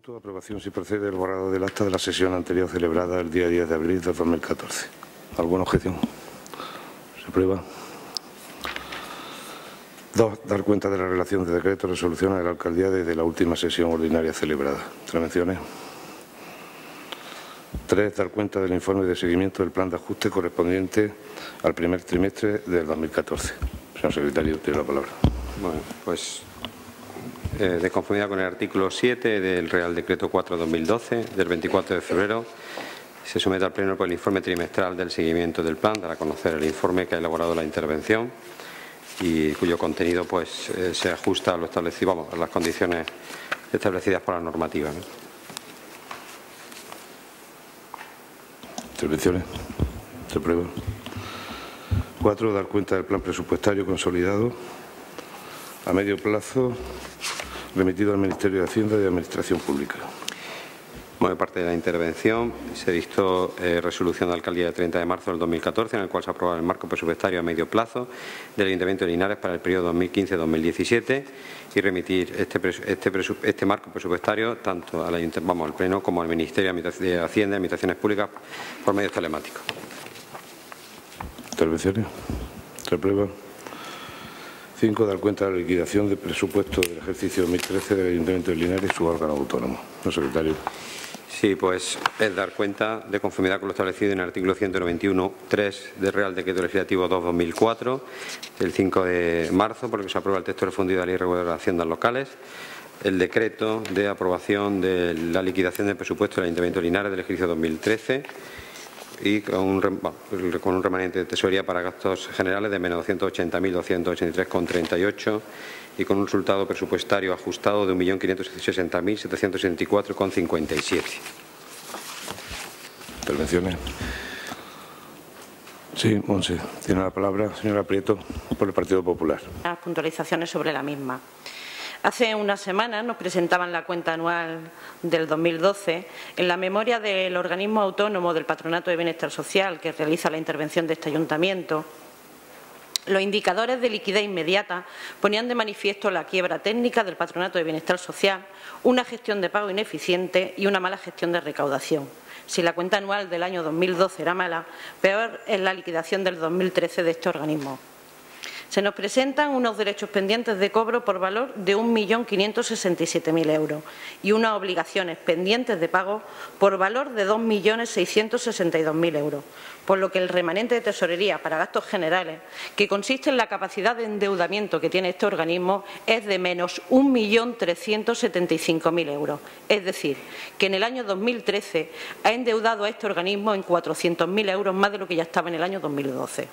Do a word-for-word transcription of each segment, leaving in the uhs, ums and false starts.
punto, aprobación si procede el borrado del acta de la sesión anterior celebrada el día diez de abril de dos mil catorce. ¿Alguna objeción? Se aprueba. Dos, dar cuenta de la relación de decretos y resoluciones de la alcaldía desde la última sesión ordinaria celebrada. ¿Tres menciones? Tres, dar cuenta del informe de seguimiento del plan de ajuste correspondiente al primer trimestre del dos mil catorce. Señor secretario, tiene la palabra. Bueno, pues eh, de conformidad con el artículo siete del Real Decreto cuatro barra dos mil doce del veinticuatro de febrero, se somete al Pleno por el informe trimestral del seguimiento del plan, para conocer el informe que ha elaborado la intervención y cuyo contenido pues eh, se ajusta a lo establecido, vamos, a las condiciones establecidas por la normativa, ¿no? Intervenciones. Se aprueba. Cuatro, dar cuenta del plan presupuestario consolidado a medio plazo remitido al Ministerio de Hacienda y de Administración Pública. Bueno, parte de la intervención se dictó eh, resolución de alcaldía del treinta de marzo del dos mil catorce, en el cual se aprobaba el marco presupuestario a medio plazo del Ayuntamiento de Linares para el periodo dos mil quince a dos mil diecisiete y remitir este, este, este marco presupuestario tanto al, vamos, al Pleno como al Ministerio de Hacienda y Administraciones Públicas por medios telemáticos. Intervenciones. Se aprueba. Cinco, dar cuenta de la liquidación de presupuesto del ejercicio dos mil trece del Ayuntamiento de Linares y su órgano autónomo. Señor secretario. Sí, pues es dar cuenta de conformidad con lo establecido en el artículo ciento noventa y uno punto tres del Real Decreto Legislativo dos barra dos mil cuatro del cinco de marzo, por el que se aprueba el texto refundido de la Ley Reguladora de Haciendas Locales, el decreto de aprobación de la liquidación del presupuesto del Ayuntamiento de Linares del ejercicio dos mil trece y con un, bueno, con un remanente de tesorería para gastos generales de menos doscientos ochenta mil doscientos ochenta y tres coma treinta y ocho y con un resultado presupuestario ajustado de un millón quinientos sesenta mil setecientos sesenta y cuatro coma cincuenta y siete. Intervenciones. Sí, Monse. Tiene la palabra señora Prieto, por el Partido Popular. Las puntualizaciones sobre la misma. Hace unas semanas nos presentaban la cuenta anual del dos mil doce en la memoria del organismo autónomo del Patronato de Bienestar Social que realiza la intervención de este ayuntamiento. Los indicadores de liquidez inmediata ponían de manifiesto la quiebra técnica del Patronato de Bienestar Social, una gestión de pago ineficiente y una mala gestión de recaudación. Si la cuenta anual del año dos mil doce era mala, peor es la liquidación del dos mil trece de este organismo. Se nos presentan unos derechos pendientes de cobro por valor de un millón quinientos sesenta y siete mil euros y unas obligaciones pendientes de pago por valor de dos millones seiscientos sesenta y dos mil euros, por lo que el remanente de tesorería para gastos generales, que consiste en la capacidad de endeudamiento que tiene este organismo, es de menos un millón trescientos setenta y cinco mil euros. Es decir, que en el año dos mil trece ha endeudado a este organismo en cuatrocientos mil euros más de lo que ya estaba en el año dos mil doce.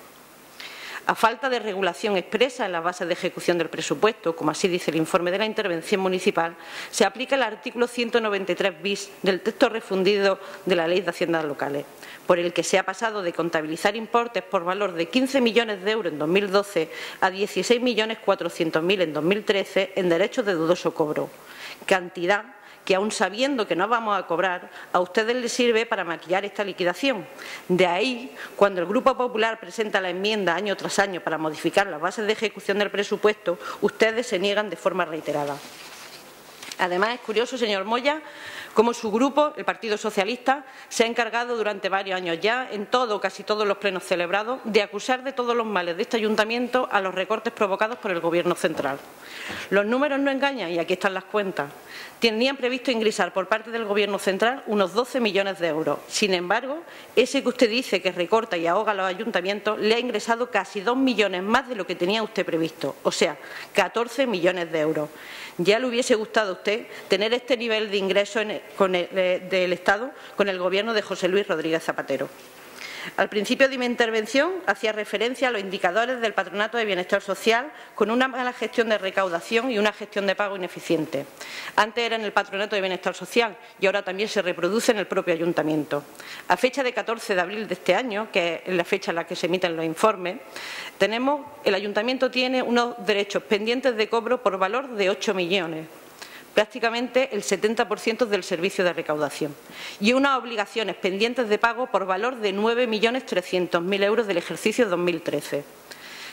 A falta de regulación expresa en las bases de ejecución del presupuesto, como así dice el informe de la intervención municipal, se aplica el artículo ciento noventa y tres bis del texto refundido de la Ley de Haciendas Locales, por el que se ha pasado de contabilizar importes por valor de quince millones de euros en dos mil doce a dieciséis millones cuatrocientos mil en dos mil trece en derechos de dudoso cobro, cantidad que, aun sabiendo que no vamos a cobrar, a ustedes les sirve para maquillar esta liquidación. De ahí, cuando el Grupo Popular presenta la enmienda año tras año para modificar las bases de ejecución del presupuesto, ustedes se niegan de forma reiterada. Además, es curioso, señor Moya, cómo su grupo, el Partido Socialista, se ha encargado durante varios años ya, en todo o casi todos los plenos celebrados, de acusar de todos los males de este ayuntamiento a los recortes provocados por el Gobierno central. Los números no engañan y aquí están las cuentas. Tenían previsto ingresar por parte del Gobierno central unos doce millones de euros. Sin embargo, ese que usted dice que recorta y ahoga a los ayuntamientos le ha ingresado casi dos millones más de lo que tenía usted previsto, o sea, catorce millones de euros. Ya le hubiese gustado a usted tener este nivel de ingreso en el, con el, eh, del Estado con el Gobierno de José Luis Rodríguez Zapatero. Al principio de mi intervención hacía referencia a los indicadores del Patronato de Bienestar Social con una mala gestión de recaudación y una gestión de pago ineficiente. Antes era en el Patronato de Bienestar Social y ahora también se reproduce en el propio Ayuntamiento. A fecha de catorce de abril de este año, que es la fecha en la que se emiten los informes, tenemos, el Ayuntamiento tiene unos derechos pendientes de cobro por valor de ocho millones. Prácticamente el setenta por ciento del servicio de recaudación, y unas obligaciones pendientes de pago por valor de nueve millones trescientos mil euros del ejercicio dos mil trece.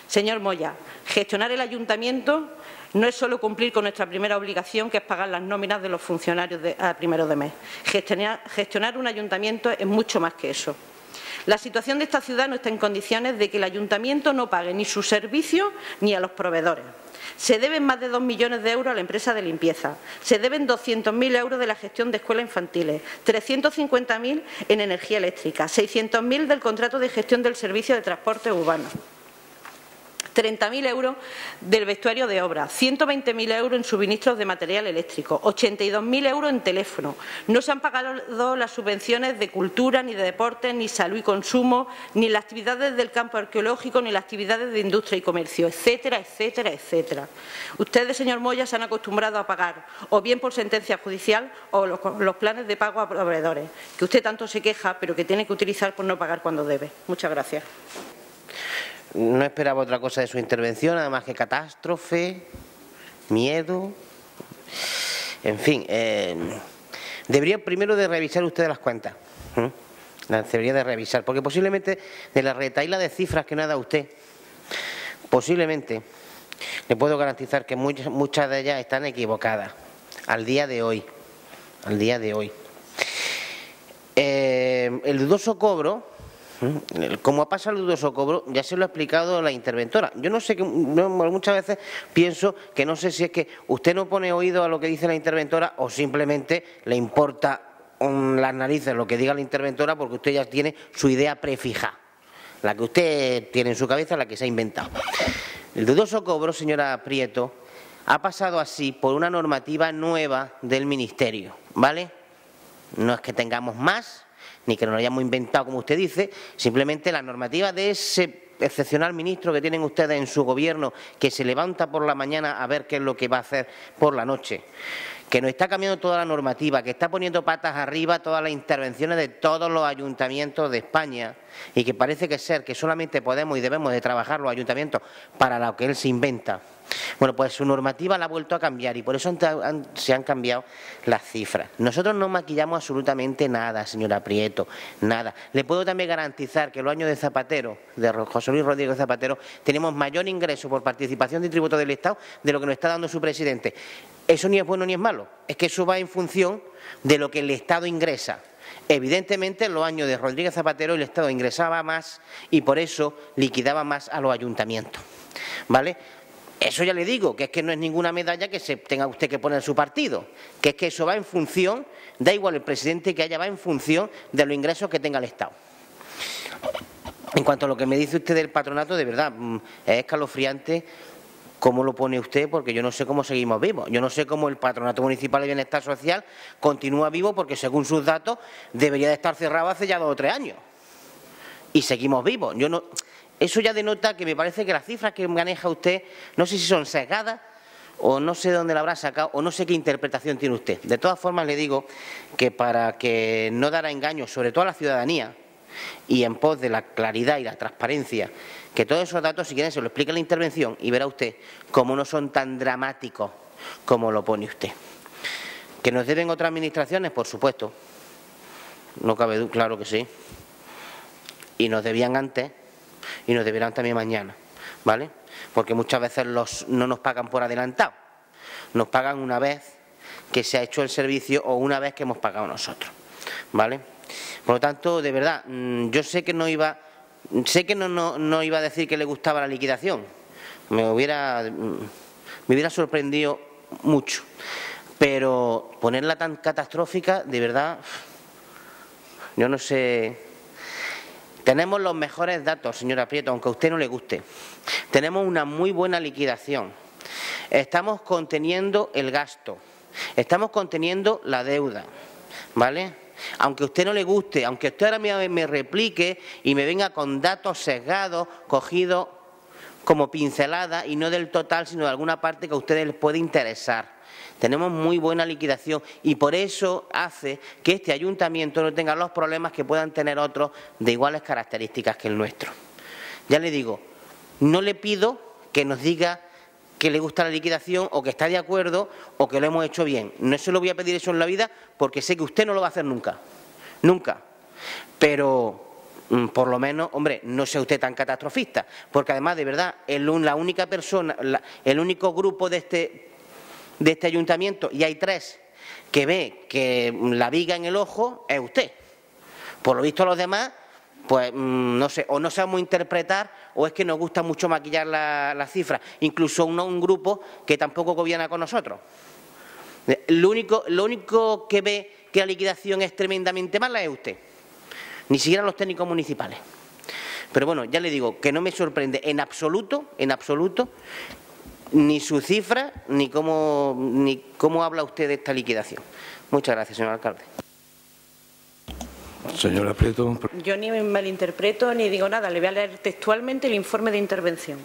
Señor Moya, gestionar el ayuntamiento no es solo cumplir con nuestra primera obligación, que es pagar las nóminas de los funcionarios de, a primero de mes. Gestionar, gestionar un ayuntamiento es mucho más que eso. La situación de esta ciudad no está en condiciones de que el ayuntamiento no pague ni sus servicios ni a los proveedores. Se deben más de dos millones de euros a la empresa de limpieza, se deben doscientos mil euros de la gestión de escuelas infantiles, trescientos cincuenta mil en energía eléctrica, seiscientos mil del contrato de gestión del servicio de transporte urbano, treinta mil euros del vestuario de obra, ciento veinte mil euros en suministros de material eléctrico, ochenta y dos mil euros en teléfono. No se han pagado las subvenciones de cultura, ni de deporte, ni salud y consumo, ni las actividades del campo arqueológico, ni las actividades de industria y comercio, etcétera, etcétera, etcétera. Ustedes, señor Moya, se han acostumbrado a pagar o bien por sentencia judicial o los, los planes de pago a proveedores, que usted tanto se queja, pero que tiene que utilizar por no pagar cuando debe. Muchas gracias. No esperaba otra cosa de su intervención, nada más que catástrofe, miedo. En fin, eh, debería primero de revisar usted las cuentas. ¿eh? Las debería de revisar, porque posiblemente de la retahíla de cifras que nos ha dado usted, posiblemente le puedo garantizar que muchas, muchas de ellas están equivocadas al día de hoy. Al día de hoy. Eh, el dudoso cobro. Como ha pasado el dudoso cobro, ya se lo ha explicado la interventora. Yo no sé, que no, muchas veces pienso que no sé si es que usted no pone oído a lo que dice la interventora o simplemente le importa um, las narices lo que diga la interventora porque usted ya tiene su idea prefija, la que usted tiene en su cabeza, la que se ha inventado. El dudoso cobro, señora Prieto, ha pasado así por una normativa nueva del Ministerio, ¿vale? No es que tengamos más, ni que nos lo hayamos inventado, como usted dice, simplemente la normativa de ese excepcional ministro que tienen ustedes en su gobierno, que se levanta por la mañana a ver qué es lo que va a hacer por la noche, que nos está cambiando toda la normativa, que está poniendo patas arriba todas las intervenciones de todos los ayuntamientos de España y que parece que ser que solamente podemos y debemos de trabajar los ayuntamientos para lo que él se inventa. Bueno, pues su normativa la ha vuelto a cambiar y por eso han, han, se han cambiado las cifras. Nosotros no maquillamos absolutamente nada, señora Prieto, nada. Le puedo también garantizar que los años de Zapatero, de José Luis Rodríguez Zapatero, tenemos mayor ingreso por participación de tributo del Estado de lo que nos está dando su presidente. Eso ni es bueno ni es malo, es que eso va en función de lo que el Estado ingresa. Evidentemente, en los años de Rodríguez Zapatero el Estado ingresaba más y por eso liquidaba más a los ayuntamientos, ¿vale? Eso ya le digo, que es que no es ninguna medalla que se tenga usted que poner su partido, que es que eso va en función, da igual el presidente que haya, va en función de los ingresos que tenga el Estado. En cuanto a lo que me dice usted del patronato, de verdad, es escalofriante cómo lo pone usted, porque yo no sé cómo seguimos vivos. Yo no sé cómo el Patronato Municipal de Bienestar Social continúa vivo, porque según sus datos debería de estar cerrado hace ya dos o tres años. Y seguimos vivos. Yo no... Eso ya denota que me parece que las cifras que maneja usted, no sé si son sesgadas o no sé dónde la habrá sacado o no sé qué interpretación tiene usted. De todas formas, le digo que para que no dará engaños, sobre todo a la ciudadanía, y en pos de la claridad y la transparencia, que todos esos datos, si quieren, se lo explique en la intervención y verá usted cómo no son tan dramáticos como lo pone usted. ¿Que nos deben otras administraciones? Por supuesto. No cabe duda, claro que sí. Y nos debían antes. Y nos deberán también mañana, ¿vale? Porque muchas veces los, no nos pagan por adelantado, nos pagan una vez que se ha hecho el servicio o una vez que hemos pagado nosotros, ¿vale? Por lo tanto, de verdad, yo sé que no iba, sé que no, no, no iba a decir que le gustaba la liquidación, me hubiera, me hubiera sorprendido mucho, pero ponerla tan catastrófica, de verdad, yo no sé. Tenemos los mejores datos, señora Prieto, aunque a usted no le guste. Tenemos una muy buena liquidación. Estamos conteniendo el gasto. Estamos conteniendo la deuda, ¿vale? Aunque a usted no le guste, aunque usted ahora me, me replique y me venga con datos sesgados, cogidos como pinceladas y no del total, sino de alguna parte que a ustedes les puede interesar. Tenemos muy buena liquidación y por eso hace que este ayuntamiento no tenga los problemas que puedan tener otros de iguales características que el nuestro. Ya le digo, no le pido que nos diga que le gusta la liquidación o que está de acuerdo o que lo hemos hecho bien. No se lo voy a pedir eso en la vida porque sé que usted no lo va a hacer nunca, nunca. Pero por lo menos, hombre, no sea usted tan catastrofista, porque además, de verdad, el, la única persona, la, el único grupo de este, de este ayuntamiento, y hay tres, que ve que la viga en el ojo es usted. Por lo visto, los demás, pues no sé, o no sabemos interpretar, o es que nos gusta mucho maquillar las la cifras, incluso un, un grupo que tampoco gobierna con nosotros. Lo único, lo único que ve que la liquidación es tremendamente mala es usted. Ni siquiera los técnicos municipales. Pero bueno, ya le digo que no me sorprende en absoluto, en absoluto, ni su cifra, ni cómo, ni cómo habla usted de esta liquidación. Muchas gracias, señor alcalde. Señora Prieto. Yo ni me malinterpreto ni digo nada. Le voy a leer textualmente el informe de intervención.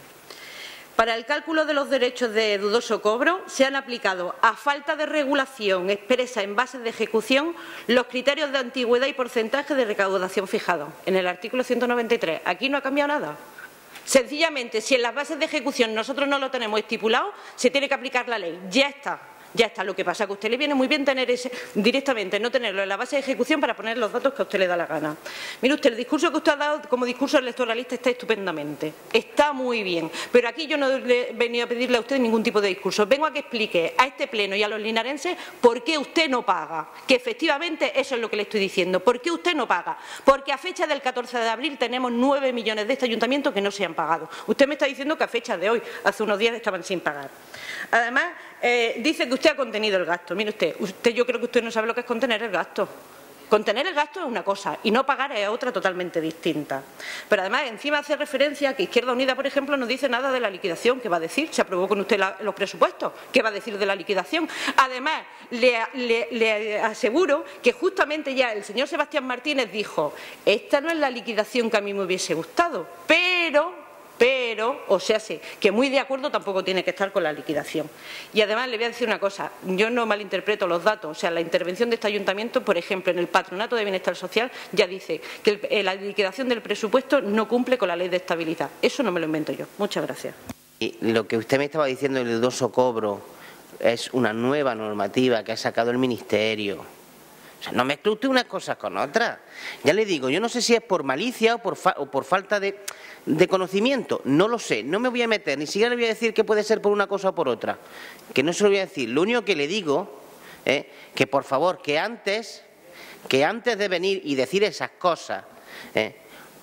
Para el cálculo de los derechos de dudoso cobro se han aplicado, a falta de regulación expresa en bases de ejecución, los criterios de antigüedad y porcentaje de recaudación fijados en el artículo ciento noventa y tres. Aquí no ha cambiado nada. Sencillamente, si en las bases de ejecución nosotros no lo tenemos estipulado, se tiene que aplicar la ley. Ya está. Ya está. Lo que pasa es que a usted le viene muy bien tener ese, directamente, no tenerlo en la base de ejecución para poner los datos que a usted le da la gana. Mire usted, el discurso que usted ha dado como discurso electoralista está estupendamente. Está muy bien. Pero aquí yo no le he venido a pedirle a usted ningún tipo de discurso. Vengo a que explique a este pleno y a los linarenses por qué usted no paga. Que efectivamente eso es lo que le estoy diciendo. ¿Por qué usted no paga? Porque a fecha del catorce de abril tenemos nueve millones de este ayuntamiento que no se han pagado. Usted me está diciendo que a fecha de hoy, hace unos días, estaban sin pagar. Además, eh, dice que usted ha contenido el gasto. Mire usted, usted, yo creo que usted no sabe lo que es contener el gasto. Contener el gasto es una cosa y no pagar es otra totalmente distinta. Pero además, encima hace referencia a que Izquierda Unida, por ejemplo, no dice nada de la liquidación. ¿Qué va a decir? Se aprobó con usted la, los presupuestos. ¿Qué va a decir de la liquidación? Además, le, le, le aseguro que justamente ya el señor Sebastián Martínez dijo: esta no es la liquidación que a mí me hubiese gustado, pero... Pero, o sea, sí, que muy de acuerdo tampoco tiene que estar con la liquidación. Y además le voy a decir una cosa, yo no malinterpreto los datos, o sea, la intervención de este ayuntamiento, por ejemplo, en el Patronato de Bienestar Social, ya dice que el, la liquidación del presupuesto no cumple con la ley de estabilidad. Eso no me lo invento yo. Muchas gracias. Y lo que usted me estaba diciendo, el dudoso cobro, es una nueva normativa que ha sacado el Ministerio. O sea, no mezcle usted unas cosas con otras. Ya le digo, yo no sé si es por malicia o por, fa o por falta de, de conocimiento. No lo sé, no me voy a meter, ni siquiera le voy a decir que puede ser por una cosa o por otra. Que no se lo voy a decir. Lo único que le digo es eh, que, por favor, que antes, que antes de venir y decir esas cosas, eh,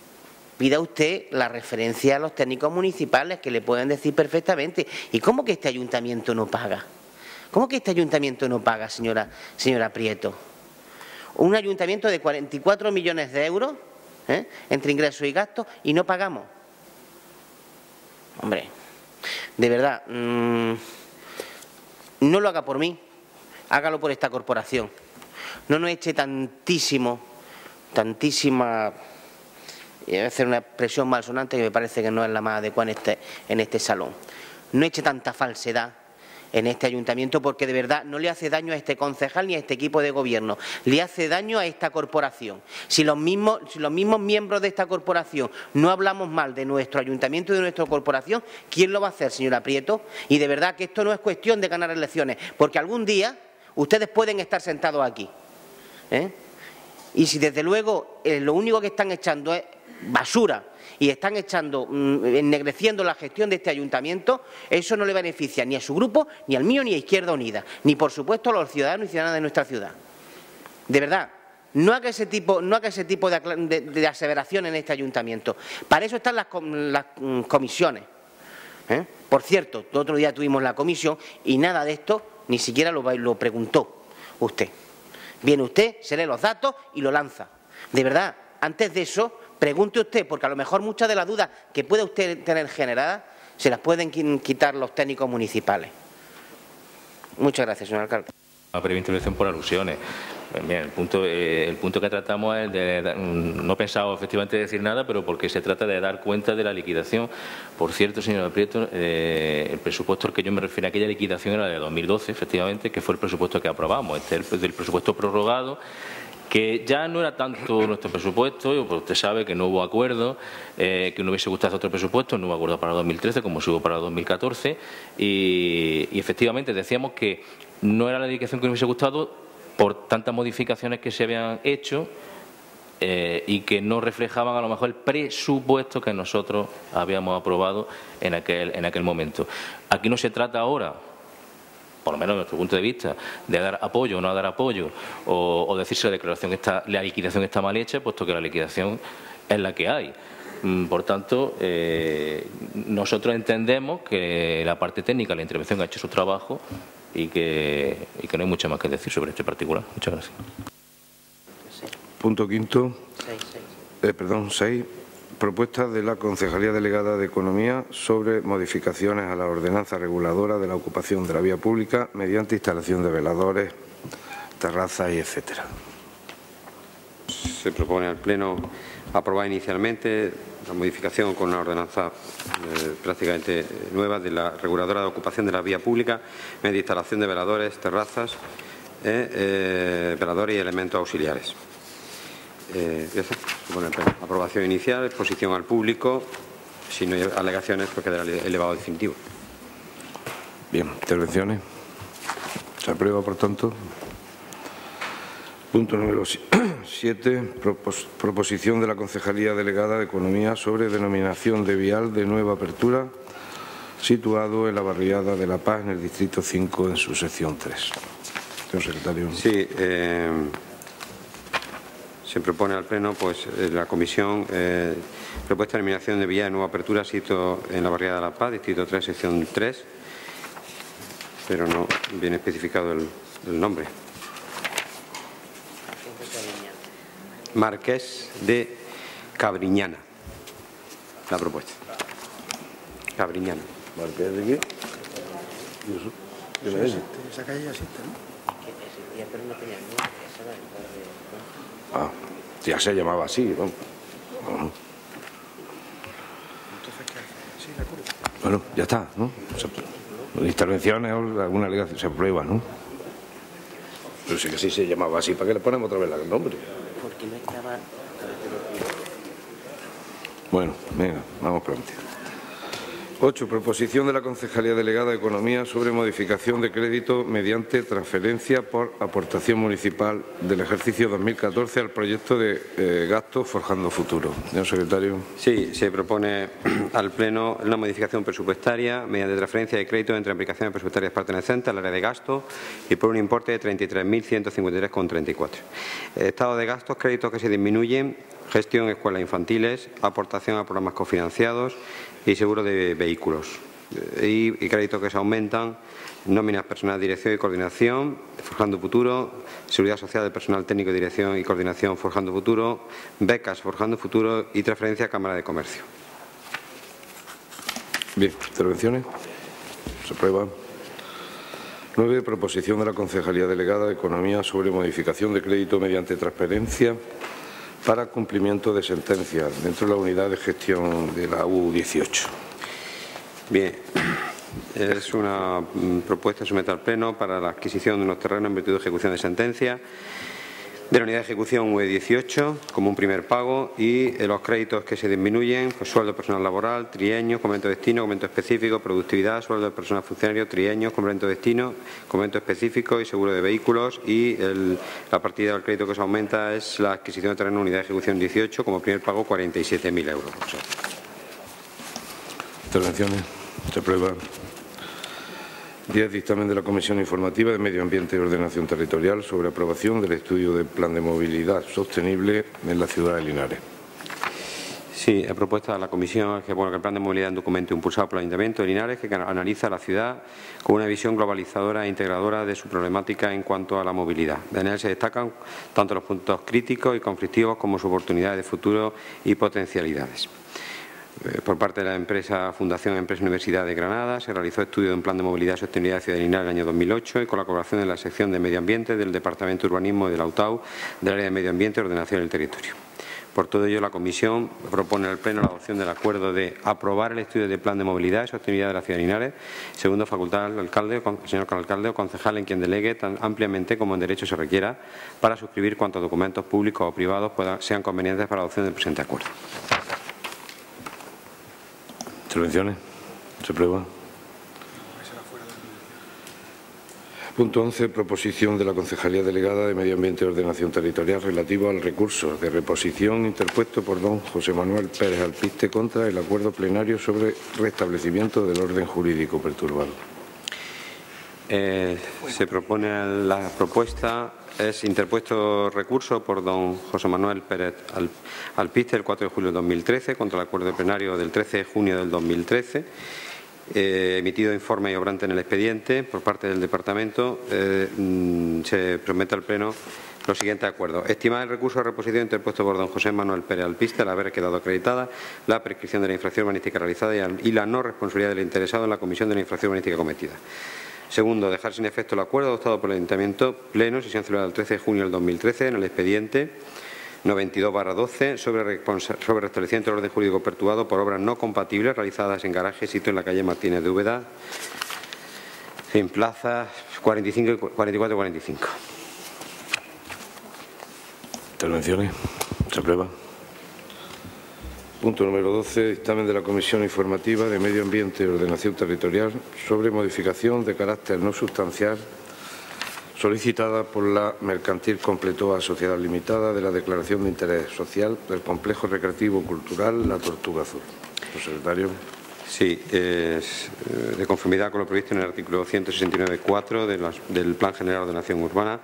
pida usted la referencia a los técnicos municipales que le pueden decir perfectamente. ¿Y cómo que este ayuntamiento no paga? ¿Cómo que este ayuntamiento no paga, señora, señora Prieto? Un ayuntamiento de cuarenta y cuatro millones de euros ¿eh? entre ingresos y gastos y no pagamos. Hombre, de verdad, mmm, no lo haga por mí, hágalo por esta corporación. No nos eche tantísimo, tantísima, y voy a hacer una expresión malsonante que me parece que no es la más adecuada en este, en este salón. No eche tanta falsedad en este ayuntamiento, porque de verdad no le hace daño a este concejal ni a este equipo de gobierno, le hace daño a esta corporación. Si los mismos, si los mismos miembros de esta corporación no hablamos mal de nuestro ayuntamiento y de nuestra corporación, ¿quién lo va a hacer, señora Prieto? Y de verdad que esto no es cuestión de ganar elecciones, porque algún día ustedes pueden estar sentados aquí. ¿eh? Y si desde luego eh, lo único que están echando es basura y están echando, mmm, ennegreciendo la gestión de este ayuntamiento, eso no le beneficia ni a su grupo, ni al mío, ni a Izquierda Unida, ni por supuesto a los ciudadanos y ciudadanas de nuestra ciudad. De verdad, no haga ese tipo, no haga ese tipo de, de, de aseveración en este ayuntamiento. Para eso están las, las mm, comisiones. ¿eh? Por cierto, el otro día tuvimos la comisión y nada de esto ni siquiera lo, lo preguntó usted. Viene usted, se lee los datos y lo lanza. De verdad, antes de eso, pregunte usted, porque a lo mejor muchas de las dudas que puede usted tener generadas se las pueden quitar los técnicos municipales. Muchas gracias, señor alcalde. Una breve intervención por alusiones. Bien, el punto, eh, el punto que tratamos es de, de, no he pensado efectivamente decir nada, pero porque se trata de dar cuenta de la liquidación. Por cierto, señora Prieto, eh, el presupuesto al que yo me refiero a aquella liquidación era de dos mil doce, efectivamente, que fue el presupuesto que aprobamos. Este es el del presupuesto prorrogado, que ya no era tanto nuestro presupuesto, pues usted sabe que no hubo acuerdo, eh, que no hubiese gustado otro presupuesto, no hubo acuerdo para dos mil trece como se hubo para dos mil catorce, y, y efectivamente decíamos que no era la dedicación que nos hubiese gustado por tantas modificaciones que se habían hecho eh, y que no reflejaban a lo mejor el presupuesto que nosotros habíamos aprobado en aquel, en aquel momento. Aquí no se trata ahora, por lo menos desde nuestro punto de vista, de dar apoyo o no dar apoyo, o, o decir si la declaración está, la liquidación está mal hecha, puesto que la liquidación es la que hay. Por tanto, eh, nosotros entendemos que la parte técnica, la intervención ha hecho su trabajo y que, y que no hay mucho más que decir sobre este particular. Muchas gracias. Punto quinto. Eh, perdón, seis. Propuesta de la Concejalía Delegada de Economía sobre modificaciones a la ordenanza reguladora de la ocupación de la vía pública mediante instalación de veladores, terrazas y etcétera. Se propone al Pleno aprobar inicialmente la modificación con una ordenanza eh, prácticamente nueva de la reguladora de ocupación de la vía pública mediante instalación de veladores, terrazas, eh, eh, veladores y elementos auxiliares. Eh, ya está. Bueno, aprobación inicial, exposición al público. Si no hay alegaciones, pues quedará elevado definitivo. Bien, intervenciones. Se aprueba, por tanto. Punto número siete. Propos, proposición de la Concejalía Delegada de Economía sobre denominación de vial de nueva apertura, situado en la barriada de La Paz, en el distrito cinco, en su sección tres. Señor secretario. Sí. Eh, Se propone al Pleno, pues, la Comisión, eh, propuesta de eliminación de vía de nueva apertura, sitio en la barriada de La Paz, distrito tres, sección tres, pero no viene especificado el, el nombre. Marqués de Cabriñana, la propuesta. Cabriñana. ¿Marqués de qué? ¿Qué me dice? Esa calle ya existe, ¿no? Ah, ya se llamaba así, vamos. Bueno. Entonces, ¿qué hace? Sí, de acuerdo. Bueno, ya está, ¿no? Intervenciones o alguna alegación se aprueba, ¿no? Pero sí que sí se llamaba así. ¿Para qué le ponemos otra vez el nombre? Porque no estaba... Bueno, venga, vamos pronto. ocho. Proposición de la Concejalía Delegada de Economía sobre modificación de crédito mediante transferencia por aportación municipal del ejercicio dos mil catorce al proyecto de eh, gasto Forjando Futuro. Señor secretario. Sí, se propone al Pleno una modificación presupuestaria mediante transferencia de crédito entre aplicaciones presupuestarias pertenecientes al área de gasto y por un importe de treinta y tres mil ciento cincuenta y tres coma treinta y cuatro. Estado de gastos, créditos que se disminuyen, gestión escuelas infantiles, aportación a programas cofinanciados y seguro de vehículos. Y, y créditos que se aumentan, nóminas personal, dirección y coordinación, Forjando Futuro, seguridad social del personal técnico, dirección y coordinación, Forjando Futuro, becas, Forjando Futuro y transferencia a Cámara de Comercio. Bien, intervenciones. Se aprueba. nueve. Proposición de la Concejalía Delegada de Economía sobre modificación de crédito mediante transferencia para cumplimiento de sentencia dentro de la unidad de gestión de la U dieciocho. Bien, es una propuesta sometida al Pleno para la adquisición de unos terrenos en virtud de ejecución de sentencia de la unidad de ejecución U dieciocho como un primer pago y los créditos que se disminuyen, pues sueldo personal laboral, trienio, complemento de destino, complemento específico, productividad, sueldo del personal funcionario, trienio, complemento de destino, complemento específico y seguro de vehículos y el, la partida del crédito que se aumenta es la adquisición de terreno unidad de ejecución dieciocho como primer pago cuarenta y siete mil euros. O sea. Intervenciones. Se aprueba. diez. Dictamen de la Comisión Informativa de Medio Ambiente y Ordenación Territorial sobre aprobación del estudio del Plan de Movilidad Sostenible en la ciudad de Linares. Sí, he propuesto a la Comisión que, bueno, que el Plan de Movilidad es un documento impulsado por el Ayuntamiento de Linares que analiza la ciudad con una visión globalizadora e integradora de su problemática en cuanto a la movilidad. En él se destacan tanto los puntos críticos y conflictivos como sus oportunidades de futuro y potencialidades. Por parte de la empresa Fundación Empresa Universidad de Granada se realizó estudio de un plan de movilidad y sostenibilidad de Ciudad de Linares en el año dos mil ocho y con la colaboración de la sección de Medio Ambiente del Departamento de Urbanismo de la U T A U del área de Medio Ambiente y Ordenación del Territorio. Por todo ello, la Comisión propone al Pleno la adopción del acuerdo de aprobar el estudio del plan de movilidad y sostenibilidad de la Ciudad de Linares, segundo facultad al alcalde, señor alcalde o concejal en quien delegue tan ampliamente como en derecho se requiera para suscribir cuantos documentos públicos o privados puedan, sean convenientes para la adopción del presente acuerdo. Intervenciones. Se aprueba. Punto once. Proposición de la Concejalía Delegada de Medio Ambiente y Ordenación Territorial relativo al recurso de reposición interpuesto por don José Manuel Pérez Alpiste contra el acuerdo plenario sobre restablecimiento del orden jurídico perturbado. Eh, se propone la propuesta, es interpuesto recurso por don José Manuel Pérez Alpiste el cuatro de julio de dos mil trece contra el acuerdo plenario del trece de junio del dos mil trece. Eh, emitido informe y obrante en el expediente por parte del Departamento, eh, se promete al Pleno los siguientes acuerdos. Estimar el recurso de reposición interpuesto por don José Manuel Pérez Alpiste al haber quedado acreditada la prescripción de la infracción urbanística realizada y la no responsabilidad del interesado en la comisión de la infracción urbanística cometida. Segundo, dejar sin efecto el acuerdo adoptado por el Ayuntamiento Pleno, sesión celebrada el trece de junio del dos mil trece, en el expediente noventa y dos barra doce sobre, sobre restablecimiento del orden jurídico perturbado por obras no compatibles realizadas en garaje sitio en la calle Martínez de Úbeda, en plazas cuarenta y cinco, cuarenta y cuatro y cuarenta y cinco. Intervenciones. Se aprueba. Punto número doce. Dictamen de la Comisión Informativa de Medio Ambiente y Ordenación Territorial sobre modificación de carácter no sustancial solicitada por la Mercantil Completoa Sociedad Limitada de la Declaración de Interés Social del Complejo Recreativo Cultural La Tortuga Azul. Señor secretario. Sí, es de conformidad con lo previsto en el artículo ciento sesenta y nueve punto cuatro de del Plan General de Ordenación Urbana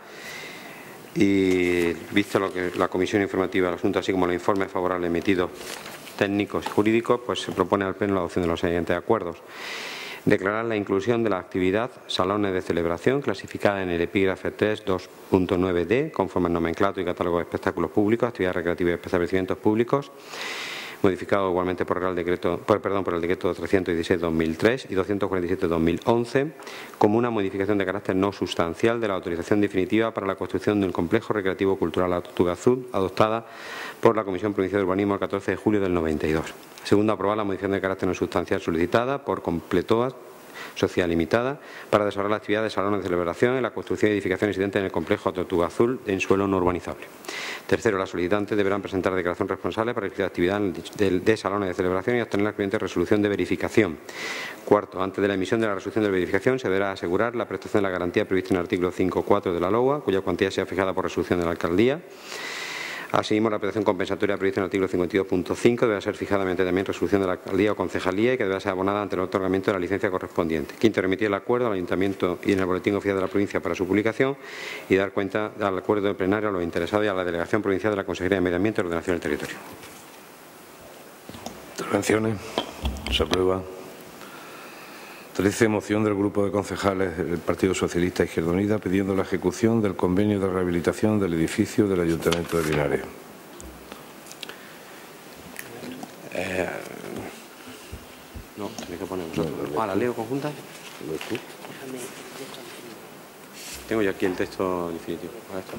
y visto lo que la Comisión Informativa del asunto, así como los informes favorables emitidos técnicos y jurídicos, pues se propone al Pleno la adopción de los siguientes acuerdos. Declarar la inclusión de la actividad salones de celebración clasificada en el epígrafe tres dos punto nueve D conforme al nomenclato y catálogo de espectáculos públicos, actividades recreativas y establecimientos públicos, modificado igualmente por, Real Decreto, por, perdón, por el Decreto trescientos dieciséis barra dos mil tres y doscientos cuarenta y siete barra dos mil once, como una modificación de carácter no sustancial de la autorización definitiva para la construcción de un complejo recreativo cultural La Tortuga Azul, adoptada por la Comisión Provincial de Urbanismo el catorce de julio del noventa y dos. Segundo, aprobar la modificación de carácter no sustancial solicitada por Completoa Sociedad Limitada para desarrollar la actividad de salones de celebración en la construcción de edificaciones existentes en el complejo Tortuga Azul en suelo no urbanizable. Tercero, las solicitantes deberán presentar declaración responsable para la actividad de, de salones de celebración y obtener la correspondiente resolución de verificación. Cuarto, antes de la emisión de la resolución de verificación se deberá asegurar la prestación de la garantía prevista en el artículo cinco punto cuatro de la LOA, cuya cuantía sea fijada por resolución de la Alcaldía. Asimismo, la prestación compensatoria prevista en el artículo cincuenta y dos punto cinco deberá ser fijada mediante también resolución de la alcaldía o concejalía y que deberá ser abonada ante el otorgamiento de la licencia correspondiente. Quinto, remitir el acuerdo al Ayuntamiento y en el Boletín Oficial de la Provincia para su publicación y dar cuenta al acuerdo del plenario a los interesados y a la Delegación Provincial de la Consejería de Medio Ambiente y Ordenación del Territorio. Intervenciones. Se aprueba. trece. Moción del Grupo de Concejales del Partido Socialista Izquierda Unida pidiendo la ejecución del convenio de rehabilitación del edificio del Ayuntamiento de Linares. Eh, no, tenéis que poner vosotros. No, ah, ¿la leo conjunta? Tengo yo aquí el texto definitivo. A esto.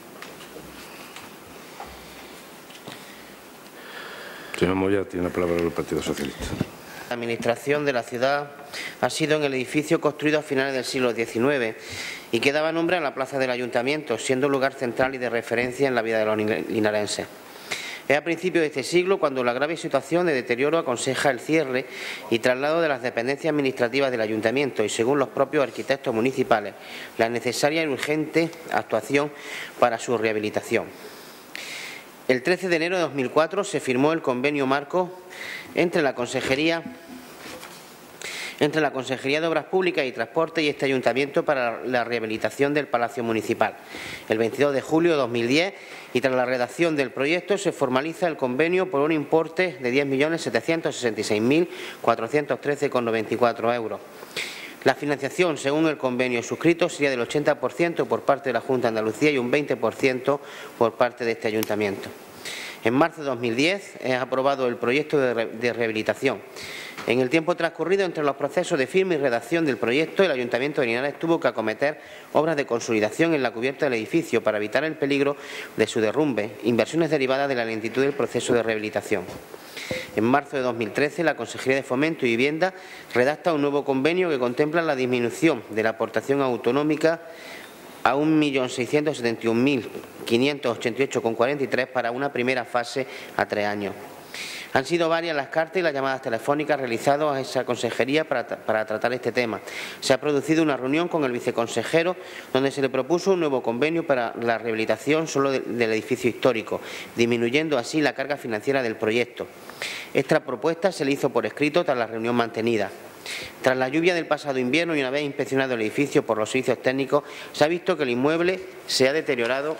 Señor Moya, tiene la palabra el Partido Socialista. La administración de la ciudad ha sido en el edificio construido a finales del siglo diecinueve y que daba nombre a la plaza del Ayuntamiento, siendo lugar central y de referencia en la vida de los linarenses. Es a principios de este siglo cuando la grave situación de deterioro aconseja el cierre y traslado de las dependencias administrativas del Ayuntamiento y, según los propios arquitectos municipales, la necesaria y urgente actuación para su rehabilitación. El trece de enero de dos mil cuatro se firmó el convenio marco entre la Consejería, entre la Consejería de Obras Públicas y Transporte y este Ayuntamiento para la rehabilitación del Palacio Municipal. El veintidós de julio de dos mil diez y tras la redacción del proyecto se formaliza el convenio por un importe de diez millones setecientos sesenta y seis mil cuatrocientos trece coma noventa y cuatro euros. La financiación, según el convenio suscrito, sería del ochenta por ciento por parte de la Junta de Andalucía y un veinte por ciento por parte de este Ayuntamiento. En marzo de dos mil diez es aprobado el proyecto de, re de rehabilitación. En el tiempo transcurrido entre los procesos de firma y redacción del proyecto, el Ayuntamiento de Linares tuvo que acometer obras de consolidación en la cubierta del edificio para evitar el peligro de su derrumbe, inversiones derivadas de la lentitud del proceso de rehabilitación. En marzo de dos mil trece, la Consejería de Fomento y Vivienda redacta un nuevo convenio que contempla la disminución de la aportación autonómica a un millón seiscientos setenta y un mil quinientos ochenta y ocho coma cuarenta y tres para una primera fase a tres años. Han sido varias las cartas y las llamadas telefónicas realizadas a esa consejería para, para tratar este tema. Se ha producido una reunión con el viceconsejero donde se le propuso un nuevo convenio para la rehabilitación solo de, del edificio histórico, disminuyendo así la carga financiera del proyecto. Esta propuesta se le hizo por escrito tras la reunión mantenida. Tras la lluvia del pasado invierno y una vez inspeccionado el edificio por los servicios técnicos, se ha visto que el inmueble se ha deteriorado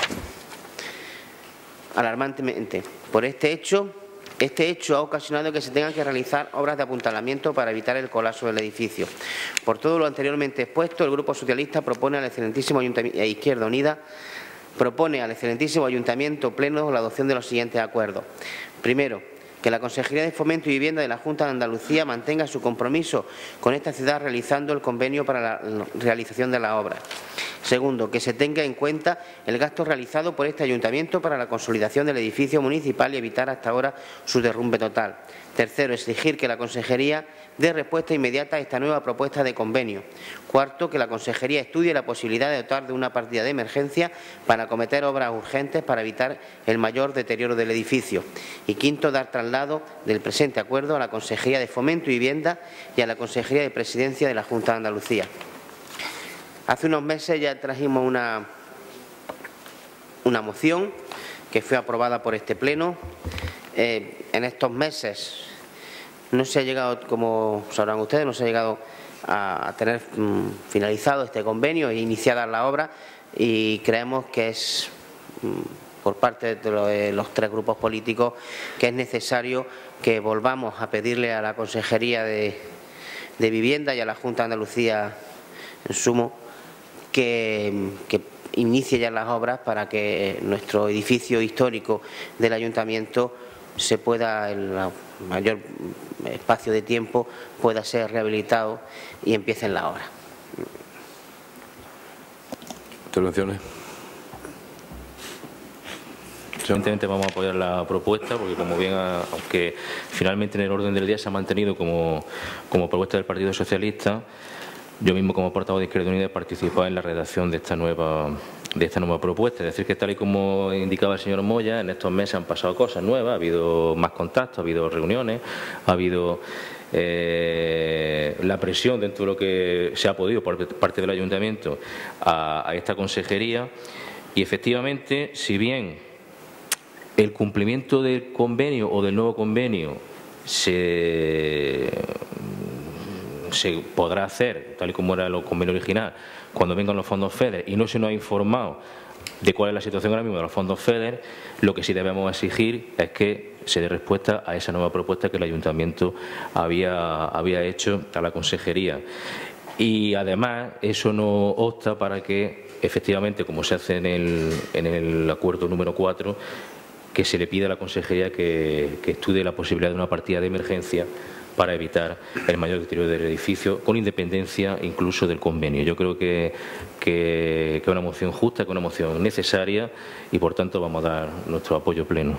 alarmantemente. Por este hecho, Este hecho ha ocasionado que se tengan que realizar obras de apuntalamiento para evitar el colapso del edificio. Por todo lo anteriormente expuesto, el Grupo Socialista propone al excelentísimo Ayuntamiento e Izquierda Unida propone al excelentísimo Ayuntamiento Pleno la adopción de los siguientes acuerdos. Primero, que la Consejería de Fomento y Vivienda de la Junta de Andalucía mantenga su compromiso con esta ciudad realizando el convenio para la realización de la obra. Segundo, que se tenga en cuenta el gasto realizado por este ayuntamiento para la consolidación del edificio municipal y evitar hasta ahora su derrumbe total. Tercero, exigir que la Consejería dé respuesta inmediata a esta nueva propuesta de convenio. Cuarto, que la Consejería estudie la posibilidad de dotar de una partida de emergencia para acometer obras urgentes para evitar el mayor deterioro del edificio. Y quinto, dar traslado del presente acuerdo a la Consejería de Fomento y Vivienda y a la Consejería de Presidencia de la Junta de Andalucía. Hace unos meses ya trajimos una, una moción que fue aprobada por este Pleno. Eh, en estos meses no se ha llegado, como sabrán ustedes, no se ha llegado a, a tener mm, finalizado este convenio e iniciada la obra, y creemos que es, mm, por parte de los, de los tres grupos políticos, que es necesario que volvamos a pedirle a la Consejería de, de Vivienda y a la Junta de Andalucía en sumo que, que inicie ya las obras para que nuestro edificio histórico del Ayuntamiento se pueda, en el mayor espacio de tiempo, pueda ser rehabilitado y empiecen las obras. Intervenciones. Evidentemente vamos a apoyar la propuesta porque, como bien, aunque finalmente en el orden del día se ha mantenido como, como propuesta del Partido Socialista, yo mismo como portavoz de Izquierda Unida he participado en la redacción de esta nueva de esta nueva propuesta. Es decir, que tal y como indicaba el señor Moya, en estos meses han pasado cosas nuevas, ha habido más contactos, ha habido reuniones, ha habido eh, la presión dentro de lo que se ha podido por parte del Ayuntamiento a, a esta consejería, y efectivamente, si bien el cumplimiento del convenio o del nuevo convenio se se podrá hacer, tal y como era el convenio original, cuando vengan los fondos FEDER, y no se nos ha informado de cuál es la situación ahora mismo de los fondos FEDER, lo que sí debemos exigir es que se dé respuesta a esa nueva propuesta que el Ayuntamiento había, había hecho a la Consejería. Y además eso no obsta para que, efectivamente, como se hace en el, en el acuerdo número cuatro, que se le pida a la Consejería que, que estudie la posibilidad de una partida de emergencia para evitar el mayor deterioro del edificio, con independencia incluso del convenio. Yo creo que que es una moción justa, que es una moción necesaria, y por tanto vamos a dar nuestro apoyo pleno.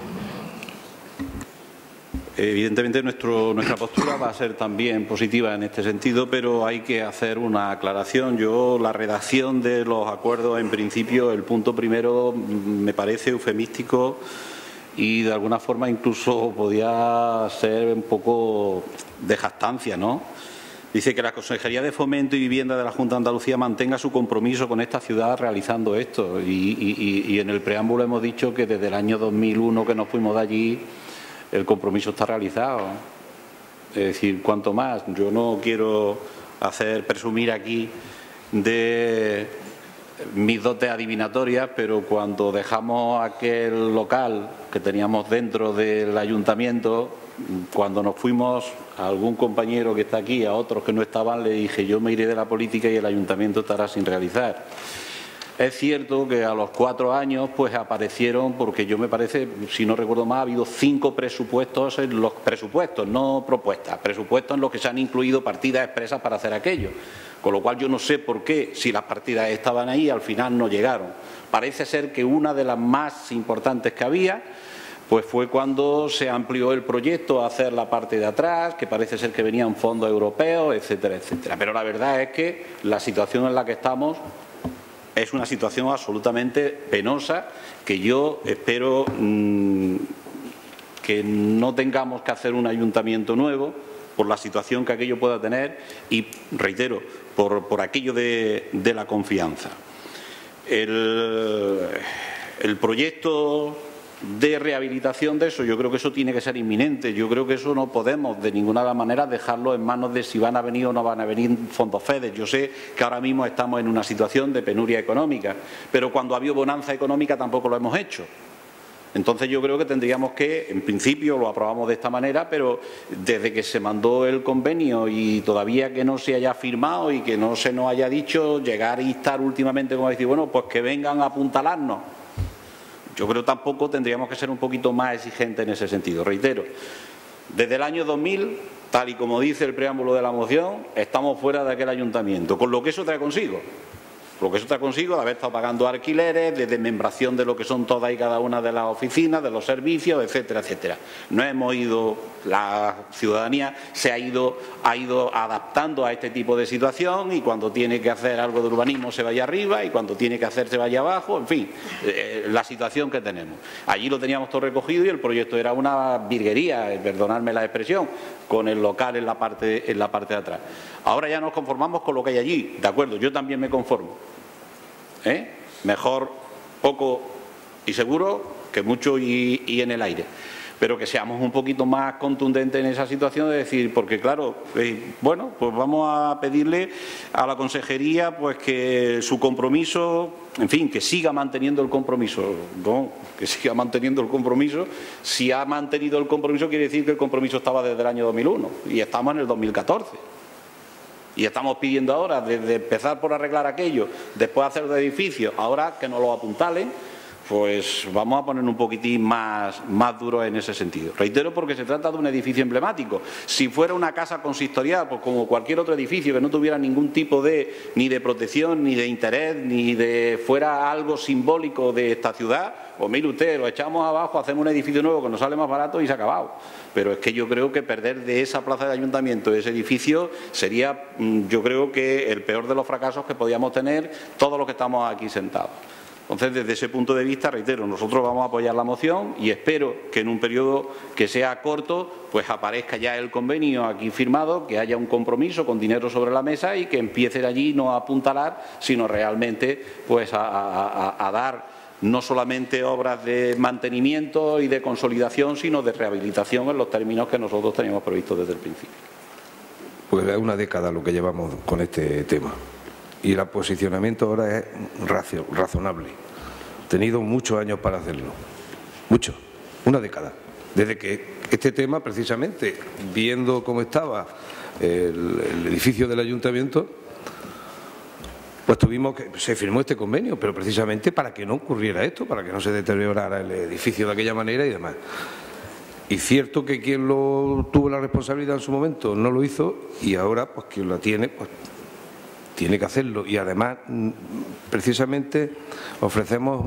Evidentemente nuestro, nuestra postura va a ser también positiva en este sentido, pero hay que hacer una aclaración. Yo, la redacción de los acuerdos, en principio, el punto primero me parece eufemístico y de alguna forma incluso podía ser un poco de jactancia, ¿no? Dice que la Consejería de Fomento y Vivienda de la Junta de Andalucía mantenga su compromiso con esta ciudad realizando esto. Y, y, y en el preámbulo hemos dicho que desde el año dos mil uno que nos fuimos de allí el compromiso está realizado. Es decir, cuanto más. Yo no quiero hacer presumir aquí de mis dotes adivinatorias, pero cuando dejamos aquel local que teníamos dentro del ayuntamiento, cuando nos fuimos, a algún compañero que está aquí, a otros que no estaban, le dije: yo me iré de la política y el ayuntamiento estará sin realizar. Es cierto que a los cuatro años pues aparecieron, porque yo me parece, si no recuerdo mal, ha habido cinco presupuestos, en los presupuestos, no propuestas, presupuestos en los que se han incluido partidas expresas para hacer aquello. Con lo cual yo no sé por qué, si las partidas estaban ahí, al final no llegaron. Parece ser que una de las más importantes que había pues fue cuando se amplió el proyecto a hacer la parte de atrás, que parece ser que venían fondos europeos, etcétera, etcétera. Pero la verdad es que la situación en la que estamos es una situación absolutamente penosa, que yo espero mmm, que no tengamos que hacer un ayuntamiento nuevo por la situación que aquello pueda tener y, reitero, por, por aquello de, de la confianza. El, el proyecto de rehabilitación de eso, yo creo que eso tiene que ser inminente. Yo creo que eso no podemos de ninguna manera dejarlo en manos de si van a venir o no van a venir fondos FEDER. Yo sé que ahora mismo estamos en una situación de penuria económica, pero cuando ha habido bonanza económica tampoco lo hemos hecho. Entonces yo creo que tendríamos que, en principio lo aprobamos de esta manera, pero desde que se mandó el convenio y todavía que no se haya firmado y que no se nos haya dicho, llegar y estar últimamente como decir, bueno, pues que vengan a apuntalarnos. Yo creo que tampoco tendríamos que ser un poquito más exigentes en ese sentido. Reitero, desde el año dos mil, tal y como dice el preámbulo de la moción, estamos fuera de aquel ayuntamiento, con lo que eso trae consigo. Lo que eso trae consigo de haber estado pagando alquileres, de desmembración de lo que son todas y cada una de las oficinas, de los servicios, etcétera, etcétera. No hemos ido, la ciudadanía se ha ido, ha ido adaptando a este tipo de situación y cuando tiene que hacer algo de urbanismo se vaya arriba y cuando tiene que hacer se vaya abajo, en fin, eh, la situación que tenemos. Allí lo teníamos todo recogido y el proyecto era una virguería, eh, perdonadme la expresión, con el local en la parte, en la parte de atrás. Ahora ya nos conformamos con lo que hay allí, de acuerdo, yo también me conformo. ¿Eh? Mejor poco y seguro que mucho y, y en el aire. Pero que seamos un poquito más contundentes en esa situación de decir, porque claro, eh, bueno, pues vamos a pedirle a la consejería pues que su compromiso, en fin, que siga manteniendo el compromiso, ¿no? Que siga manteniendo el compromiso. Si ha mantenido el compromiso quiere decir que el compromiso estaba desde el año dos mil uno y estamos en el dos mil catorce. Y estamos pidiendo ahora, desde empezar por arreglar aquello, después hacer de edificios, ahora que nos lo apuntalen, pues vamos a poner un poquitín más, más duro en ese sentido. Reitero, porque se trata de un edificio emblemático. Si fuera una casa consistorial, pues como cualquier otro edificio que no tuviera ningún tipo de, ni de protección, ni de interés, ni de fuera algo simbólico de esta ciudad, pues mire usted, lo echamos abajo, hacemos un edificio nuevo que nos sale más barato y se ha acabado. Pero es que yo creo que perder de esa plaza de ayuntamiento ese edificio sería, yo creo que el peor de los fracasos que podíamos tener todos los que estamos aquí sentados. Entonces, desde ese punto de vista, reitero, nosotros vamos a apoyar la moción y espero que en un periodo que sea corto, pues aparezca ya el convenio aquí firmado, que haya un compromiso con dinero sobre la mesa y que empiecen allí no a apuntalar, sino realmente pues a, a, a dar no solamente obras de mantenimiento y de consolidación, sino de rehabilitación en los términos que nosotros teníamos previstos desde el principio. Pues es una década lo que llevamos con este tema y el posicionamiento ahora es razonable. He tenido muchos años para hacerlo, muchos, una década, desde que este tema, precisamente, viendo cómo estaba el, el edificio del ayuntamiento, pues tuvimos que, se firmó este convenio, pero precisamente para que no ocurriera esto, para que no se deteriorara el edificio de aquella manera y demás. Y cierto que quien lo tuvo la responsabilidad en su momento no lo hizo y ahora pues quien la tiene, pues tiene que hacerlo. Y además, precisamente, ofrecemos,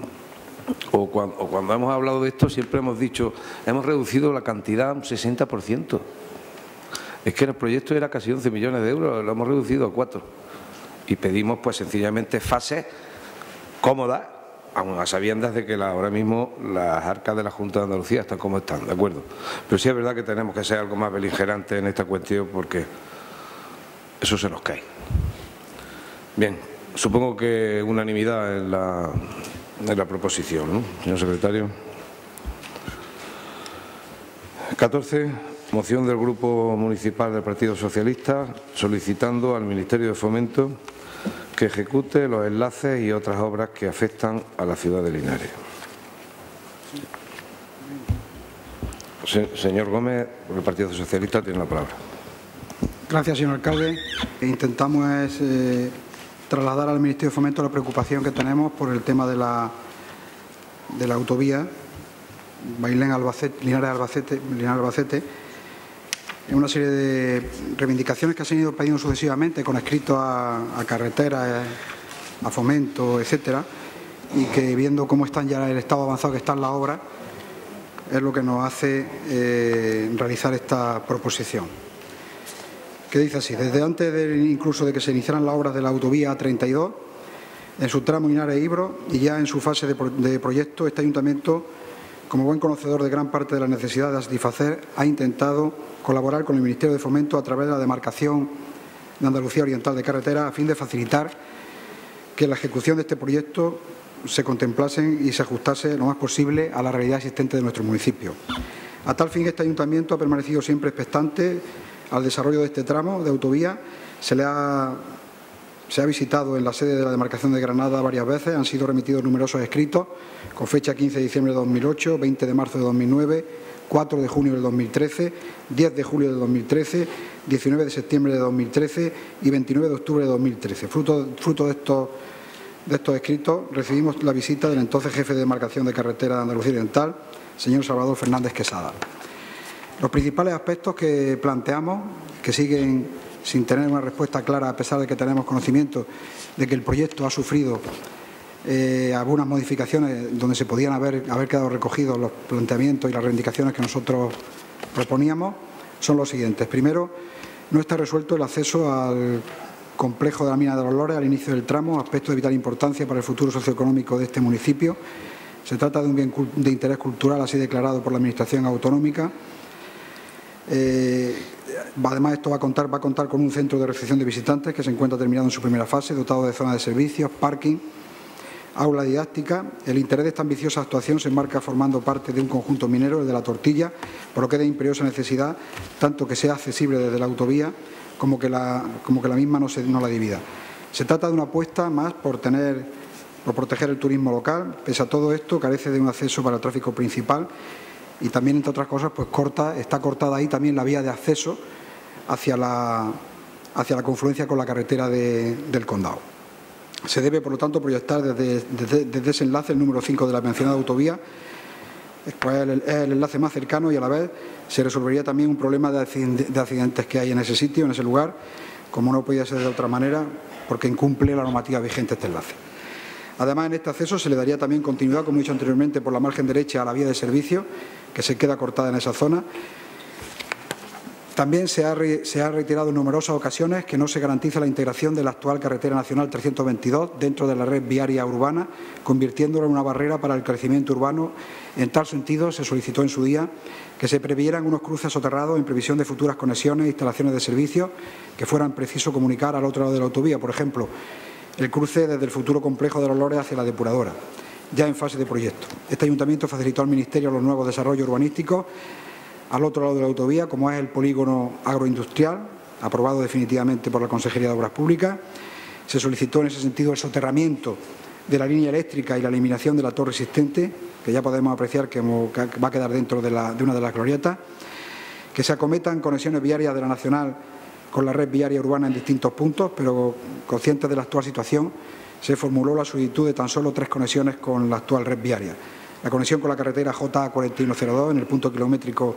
o cuando, o cuando hemos hablado de esto, siempre hemos dicho, hemos reducido la cantidad un sesenta por ciento. Es que el proyecto era casi once millones de euros, lo hemos reducido a cuatro. Y pedimos pues sencillamente fases cómodas, aun a sabiendas de que la, ahora mismo las arcas de la Junta de Andalucía están como están, ¿de acuerdo? Pero sí es verdad que tenemos que ser algo más beligerantes en esta cuestión porque eso se nos cae. Bien, supongo que unanimidad en la, en la proposición, ¿no, señor secretario? catorce. Moción del Grupo Municipal del Partido Socialista solicitando al Ministerio de Fomento que ejecute los enlaces y otras obras que afectan a la ciudad de Linares. Se, señor Gómez, por el Partido Socialista, tiene la palabra. Gracias, señor alcalde. Lo que intentamos es eh, trasladar al Ministerio de Fomento la preocupación que tenemos por el tema de la, de la autovía Bailén-Albacete, Linares-Albacete, Linares-Albacete, en una serie de reivindicaciones que se han ido pidiendo sucesivamente con escritos a, a carreteras, a fomento, etcétera, y que viendo cómo están ya el estado avanzado que están las obras, es lo que nos hace eh, realizar esta proposición. Que dice así: desde antes de, incluso de que se iniciaran las obras de la autovía A treinta y dos, en su tramo Linares-Ibro y ya en su fase de, pro, de proyecto, este ayuntamiento como buen conocedor de gran parte de las necesidades a satisfacer, ha intentado colaborar con el Ministerio de Fomento a través de la demarcación de Andalucía Oriental de Carretera a fin de facilitar que la ejecución de este proyecto se contemplasen y se ajustase lo más posible a la realidad existente de nuestro municipio. A tal fin, este ayuntamiento ha permanecido siempre expectante al desarrollo de este tramo de autovía. Se le ha, se ha visitado en la sede de la demarcación de Granada varias veces, han sido remitidos numerosos escritos con fecha quince de diciembre de dos mil ocho, veinte de marzo de dos mil nueve, cuatro de junio de dos mil trece, diez de julio de dos mil trece, diecinueve de septiembre de dos mil trece y veintinueve de octubre de dos mil trece. Fruto, fruto de estos De estos escritos, recibimos la visita del entonces jefe de demarcación de carretera de Andalucía Oriental, señor Salvador Fernández Quesada. Los principales aspectos que planteamos, que siguen sin tener una respuesta clara, a pesar de que tenemos conocimiento de que el proyecto ha sufrido eh, algunas modificaciones donde se podían haber, haber quedado recogidos los planteamientos y las reivindicaciones que nosotros proponíamos, son los siguientes. Primero, no está resuelto el acceso al complejo de la mina de los Lores al inicio del tramo, aspecto de vital importancia para el futuro socioeconómico de este municipio. Se trata de un bien de interés cultural así declarado por la Administración Autonómica. Eh, además, esto va a, contar, va a contar con un centro de recepción de visitantes que se encuentra terminado en su primera fase, dotado de zona de servicios, parking, aula didáctica. El interés de esta ambiciosa actuación se enmarca formando parte de un conjunto minero, el de la Tortilla, por lo que es de imperiosa necesidad tanto que sea accesible desde la autovía como que la, como que la misma no, se, no la divida. Se trata de una apuesta más por, tener, por proteger el turismo local. Pese a todo esto, carece de un acceso para el tráfico principal y también, entre otras cosas, pues corta, está cortada ahí también la vía de acceso hacia la, hacia la confluencia con la carretera de, del Condado. Se debe, por lo tanto, proyectar desde, desde, desde ese enlace, el número cinco de la mencionada autovía, pues es el, es el enlace más cercano y a la vez se resolvería también un problema de accidentes que hay en ese sitio, en ese lugar, como no podía ser de otra manera, porque incumple la normativa vigente este enlace. Además, en este acceso se le daría también continuidad, como he dicho anteriormente, por la margen derecha a la vía de servicio, que se queda cortada en esa zona. También se ha, re, se ha reiterado en numerosas ocasiones que no se garantiza la integración de la actual carretera nacional trescientos veintidós dentro de la red viaria urbana, convirtiéndola en una barrera para el crecimiento urbano. En tal sentido, se solicitó en su día que se previeran unos cruces soterrados en previsión de futuras conexiones e instalaciones de servicios que fueran preciso comunicar al otro lado de la autovía. Por ejemplo, el cruce desde el futuro complejo de los Lores hacia la depuradora, ya en fase de proyecto. Este ayuntamiento facilitó al Ministerio los nuevos desarrollos urbanísticos al otro lado de la autovía, como es el polígono agroindustrial, aprobado definitivamente por la Consejería de Obras Públicas. Se solicitó en ese sentido el soterramiento de la línea eléctrica y la eliminación de la torre existente, que ya podemos apreciar que va a quedar dentro de, la, de una de las glorietas. Que se acometan conexiones viarias de la Nacional con la red viaria urbana en distintos puntos, pero conscientes de la actual situación, se formuló la solicitud de tan solo tres conexiones con la actual red viaria. La conexión con la carretera J A cuarenta y uno cero dos en el punto kilométrico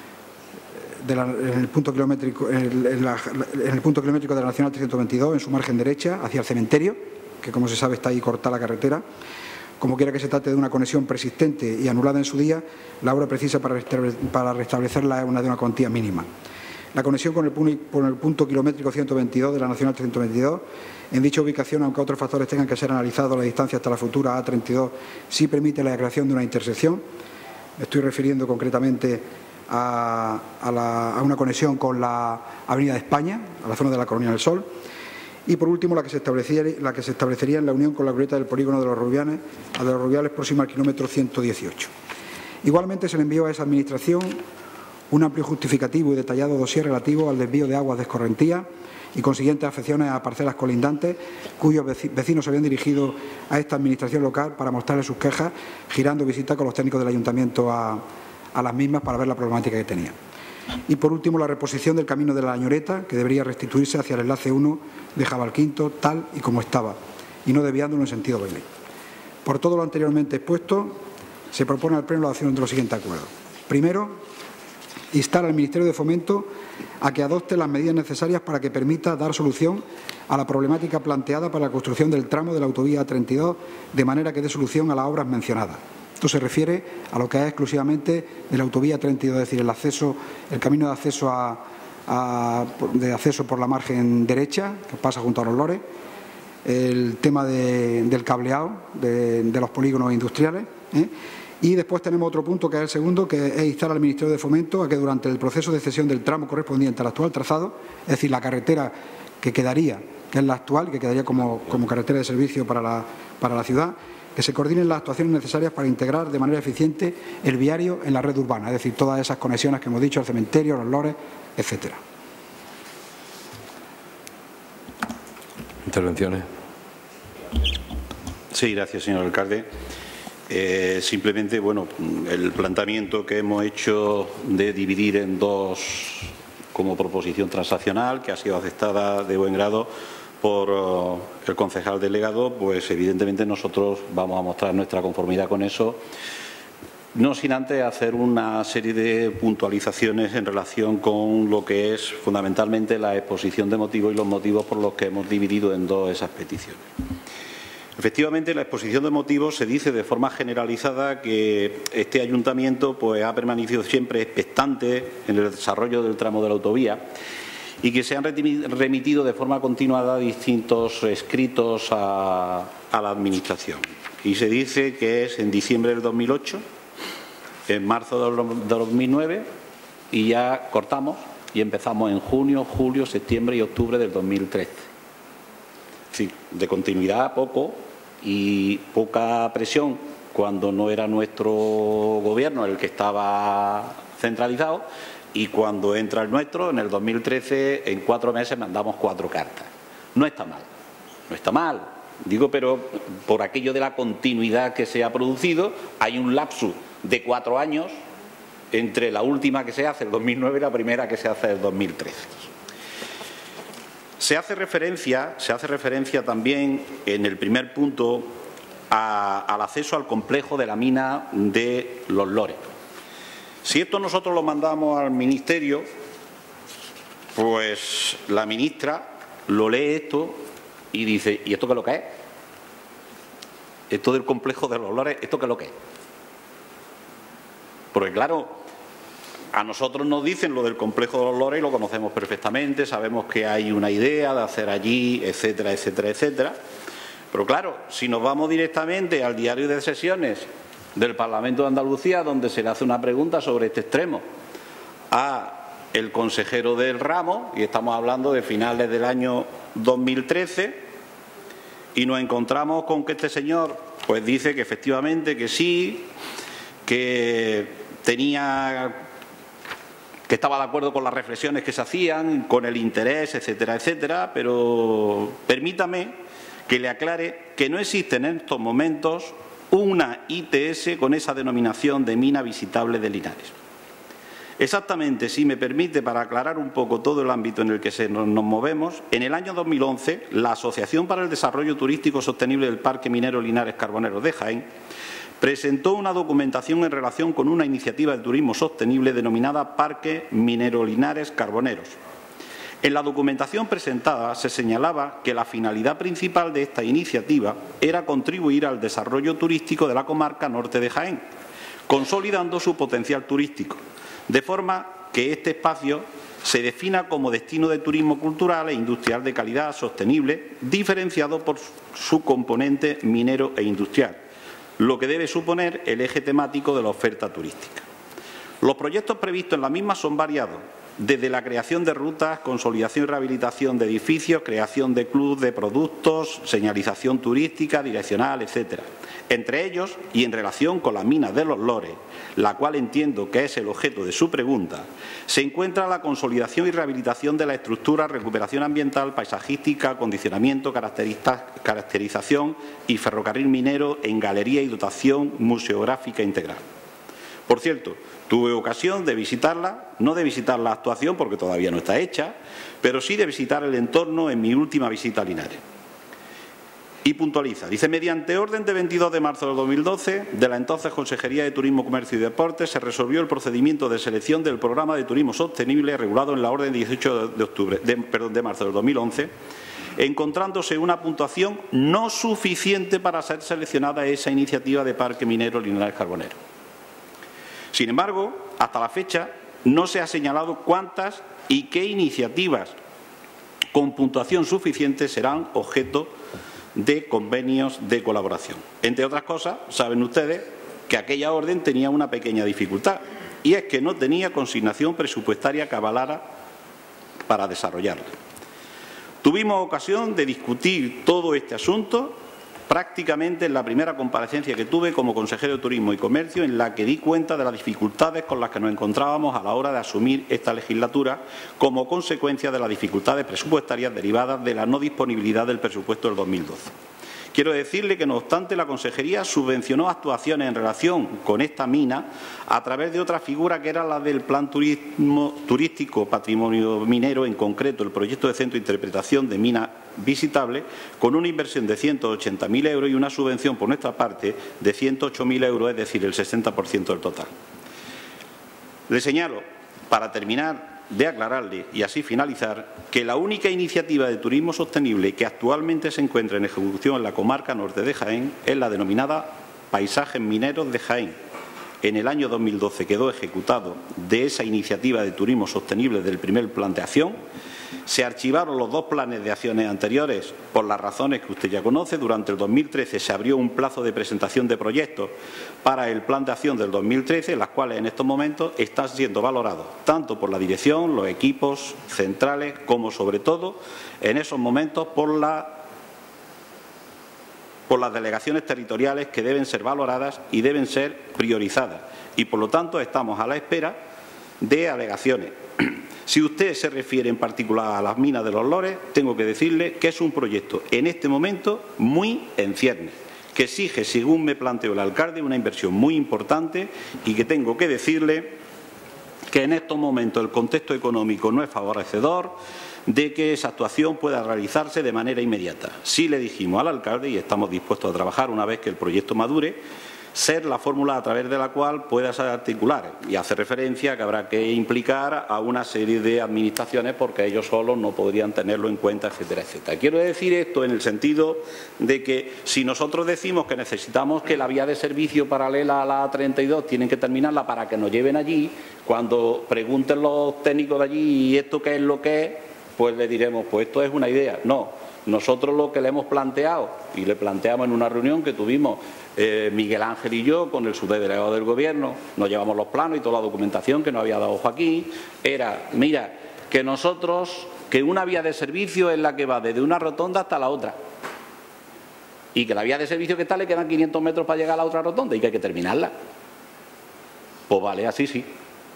de la, en el punto kilométrico en, en, la, en el punto kilométrico de la Nacional trescientos veintidós en su margen derecha hacia el cementerio, que como se sabe está ahí cortada la carretera. Como quiera que se trate de una conexión persistente y anulada en su día, la obra precisa para, para restablecerla es una de una cuantía mínima. La conexión con el, con el punto kilométrico ciento veintidós de la Nacional trescientos veintidós, en dicha ubicación, aunque otros factores tengan que ser analizados, la distancia hasta la futura A treinta y dos sí permite la creación de una intersección. Me estoy refiriendo concretamente a, a, la, a una conexión con la Avenida de España, a la zona de la Colonia del Sol. Y, por último, la que se establecería, la que se establecería en la unión con la glorieta del polígono de los Rubiales, a de los Rubiales próxima al kilómetro ciento dieciocho. Igualmente, se le envió a esa Administración un amplio justificativo y detallado dossier relativo al desvío de aguas de escorrentía y consiguientes afecciones a parcelas colindantes, cuyos vecinos se habían dirigido a esta Administración local para mostrarles sus quejas, girando visita con los técnicos del Ayuntamiento a, a las mismas para ver la problemática que tenían. Y, por último, la reposición del camino de la Lañoreta, que debería restituirse hacia el enlace uno de Jabalquinto, tal y como estaba, y no desviándolo en sentido baile. Por todo lo anteriormente expuesto, se propone al Pleno la adopción de los siguientes acuerdos. Primero, instar al Ministerio de Fomento a que adopte las medidas necesarias para que permita dar solución a la problemática planteada para la construcción del tramo de la autovía A treinta y dos, de manera que dé solución a las obras mencionadas. Esto se refiere a lo que es exclusivamente de la autovía treinta y dos, es decir, el acceso, el camino de acceso a, a, de acceso por la margen derecha, que pasa junto a los Lores, el tema de, del cableado de, de los polígonos industriales, ¿eh? Y después tenemos otro punto, que es el segundo, que es instar al Ministerio de Fomento a que durante el proceso de cesión del tramo correspondiente al actual trazado, es decir, la carretera que quedaría, que es la actual, que quedaría como, como carretera de servicio para la, para la ciudad, que se coordinen las actuaciones necesarias para integrar de manera eficiente el viario en la red urbana, es decir, todas esas conexiones que hemos dicho, el cementerio, los lores, etcétera. Intervenciones. Sí, gracias, señor alcalde. Eh, simplemente, bueno, el planteamiento que hemos hecho de dividir en dos como proposición transaccional, que ha sido aceptada de buen grado por uh, el concejal delegado, pues evidentemente nosotros vamos a mostrar nuestra conformidad con eso, no sin antes hacer una serie de puntualizaciones en relación con lo que es fundamentalmente la exposición de motivos y los motivos por los que hemos dividido en dos esas peticiones. Efectivamente, en la exposición de motivos se dice de forma generalizada que este ayuntamiento pues, ha permanecido siempre expectante en el desarrollo del tramo de la autovía y que se han remitido de forma continuada distintos escritos a, a la Administración. Y se dice que es en diciembre del dos mil ocho, en marzo del dos mil nueve y ya cortamos y empezamos en junio, julio, septiembre y octubre del dos mil trece. Sí, de continuidad poco y poca presión cuando no era nuestro gobierno el que estaba centralizado y cuando entra el nuestro, en el dos mil trece, en cuatro meses mandamos cuatro cartas. No está mal, no está mal, digo, pero por aquello de la continuidad que se ha producido, hay un lapsus de cuatro años entre la última que se hace, el dos mil nueve, y la primera que se hace, el dos mil trece. Se hace referencia, se hace referencia también en el primer punto a, al acceso al complejo de la mina de Los Lores. Si esto nosotros lo mandamos al Ministerio, pues la ministra lo lee esto y dice, ¿y esto qué es lo que es? Esto del complejo de Los Lores, ¿esto qué es lo que es? Porque claro, a nosotros nos dicen lo del complejo de Los Lores y lo conocemos perfectamente, sabemos que hay una idea de hacer allí, etcétera, etcétera, etcétera. Pero claro, si nos vamos directamente al diario de sesiones del Parlamento de Andalucía, donde se le hace una pregunta sobre este extremo a el consejero del ramo, y estamos hablando de finales del año dos mil trece, y nos encontramos con que este señor pues dice que efectivamente que sí, que tenía... que estaba de acuerdo con las reflexiones que se hacían, con el interés, etcétera, etcétera, pero permítame que le aclare que no existe en estos momentos una I T S con esa denominación de mina visitable de Linares. Exactamente, si me permite, para aclarar un poco todo el ámbito en el que se nos, nos movemos, en el año dos mil once, la Asociación para el Desarrollo Turístico Sostenible del Parque Minero Linares Carboneros de Jaén presentó una documentación en relación con una iniciativa de turismo sostenible denominada Parque Minero Linares Carboneros. En la documentación presentada se señalaba que la finalidad principal de esta iniciativa era contribuir al desarrollo turístico de la comarca norte de Jaén, consolidando su potencial turístico, de forma que este espacio se defina como destino de turismo cultural e industrial de calidad sostenible, diferenciado por su componente minero e industrial, lo que debe suponer el eje temático de la oferta turística. Los proyectos previstos en la misma son variados, desde la creación de rutas, consolidación y rehabilitación de edificios, creación de clubes de productos, señalización turística, direccional, etcétera. Entre ellos, y en relación con la mina de Los Lores, la cual entiendo que es el objeto de su pregunta, se encuentra la consolidación y rehabilitación de la estructura, recuperación ambiental, paisajística, acondicionamiento, caracterización y ferrocarril minero en galería y dotación museográfica integral. Por cierto, tuve ocasión de visitarla, no de visitar la actuación porque todavía no está hecha, pero sí de visitar el entorno en mi última visita a Linares. Y puntualiza, dice, mediante orden de veintidós de marzo de dos mil doce de la entonces Consejería de Turismo, Comercio y Deportes se resolvió el procedimiento de selección del programa de turismo sostenible regulado en la orden de dieciocho de, octubre, de, perdón, de marzo del dos mil once, encontrándose una puntuación no suficiente para ser seleccionada esa iniciativa de Parque Minero Linares Carbonero. Sin embargo, hasta la fecha no se ha señalado cuántas y qué iniciativas con puntuación suficiente serán objeto de convenios de colaboración. Entre otras cosas, saben ustedes que aquella orden tenía una pequeña dificultad, y es que no tenía consignación presupuestaria que avalara para desarrollarla. Tuvimos ocasión de discutir todo este asunto prácticamente en la primera comparecencia que tuve como consejero de Turismo y Comercio, en la que di cuenta de las dificultades con las que nos encontrábamos a la hora de asumir esta legislatura como consecuencia de las dificultades presupuestarias derivadas de la no disponibilidad del presupuesto del dos mil doce. Quiero decirle que, no obstante, la Consejería subvencionó actuaciones en relación con esta mina a través de otra figura que era la del Plan Turismo, Turístico Patrimonio Minero, en concreto el proyecto de centro de interpretación de mina visitable, con una inversión de ciento ochenta mil euros y una subvención por nuestra parte de ciento ocho mil euros, es decir, el sesenta por ciento del total. Le señalo, para terminar, de aclararle y así finalizar, que la única iniciativa de turismo sostenible que actualmente se encuentra en ejecución en la comarca norte de Jaén es la denominada Paisajes Mineros de Jaén. En el año dos mil doce quedó ejecutado de esa iniciativa de turismo sostenible del primer plan de acción. Se archivaron los dos planes de acciones anteriores por las razones que usted ya conoce. Durante el dos mil trece se abrió un plazo de presentación de proyectos para el plan de acción del dos mil trece, las cuales en estos momentos están siendo valorados tanto por la dirección, los equipos centrales, como sobre todo en esos momentos por, la, por las delegaciones territoriales, que deben ser valoradas y deben ser priorizadas. Y por lo tanto estamos a la espera de alegaciones. Si usted se refiere en particular a las minas de los Lores, tengo que decirle que es un proyecto en este momento muy en ciernes, que exige, según me planteó el alcalde, una inversión muy importante, y que tengo que decirle que en estos momentos el contexto económico no es favorecedor de que esa actuación pueda realizarse de manera inmediata. Sí le dijimos al alcalde, y estamos dispuestos a trabajar una vez que el proyecto madure, ser la fórmula a través de la cual pueda ser articular, y hace referencia a que habrá que implicar a una serie de administraciones porque ellos solos no podrían tenerlo en cuenta, etcétera, etcétera. Quiero decir esto en el sentido de que si nosotros decimos que necesitamos que la vía de servicio paralela a la A treinta y dos tienen que terminarla para que nos lleven allí, cuando pregunten los técnicos de allí ¿y esto qué es lo que es?, pues le diremos, pues esto es una idea. No, nosotros lo que le hemos planteado, y le planteamos en una reunión que tuvimos eh, Miguel Ángel y yo con el subdelegado del Gobierno, nos llevamos los planos y toda la documentación que nos había dado Joaquín, era, mira, que nosotros, que una vía de servicio es la que va desde una rotonda hasta la otra, y que la vía de servicio que está le quedan quinientos metros para llegar a la otra rotonda y que hay que terminarla. Pues vale, así sí.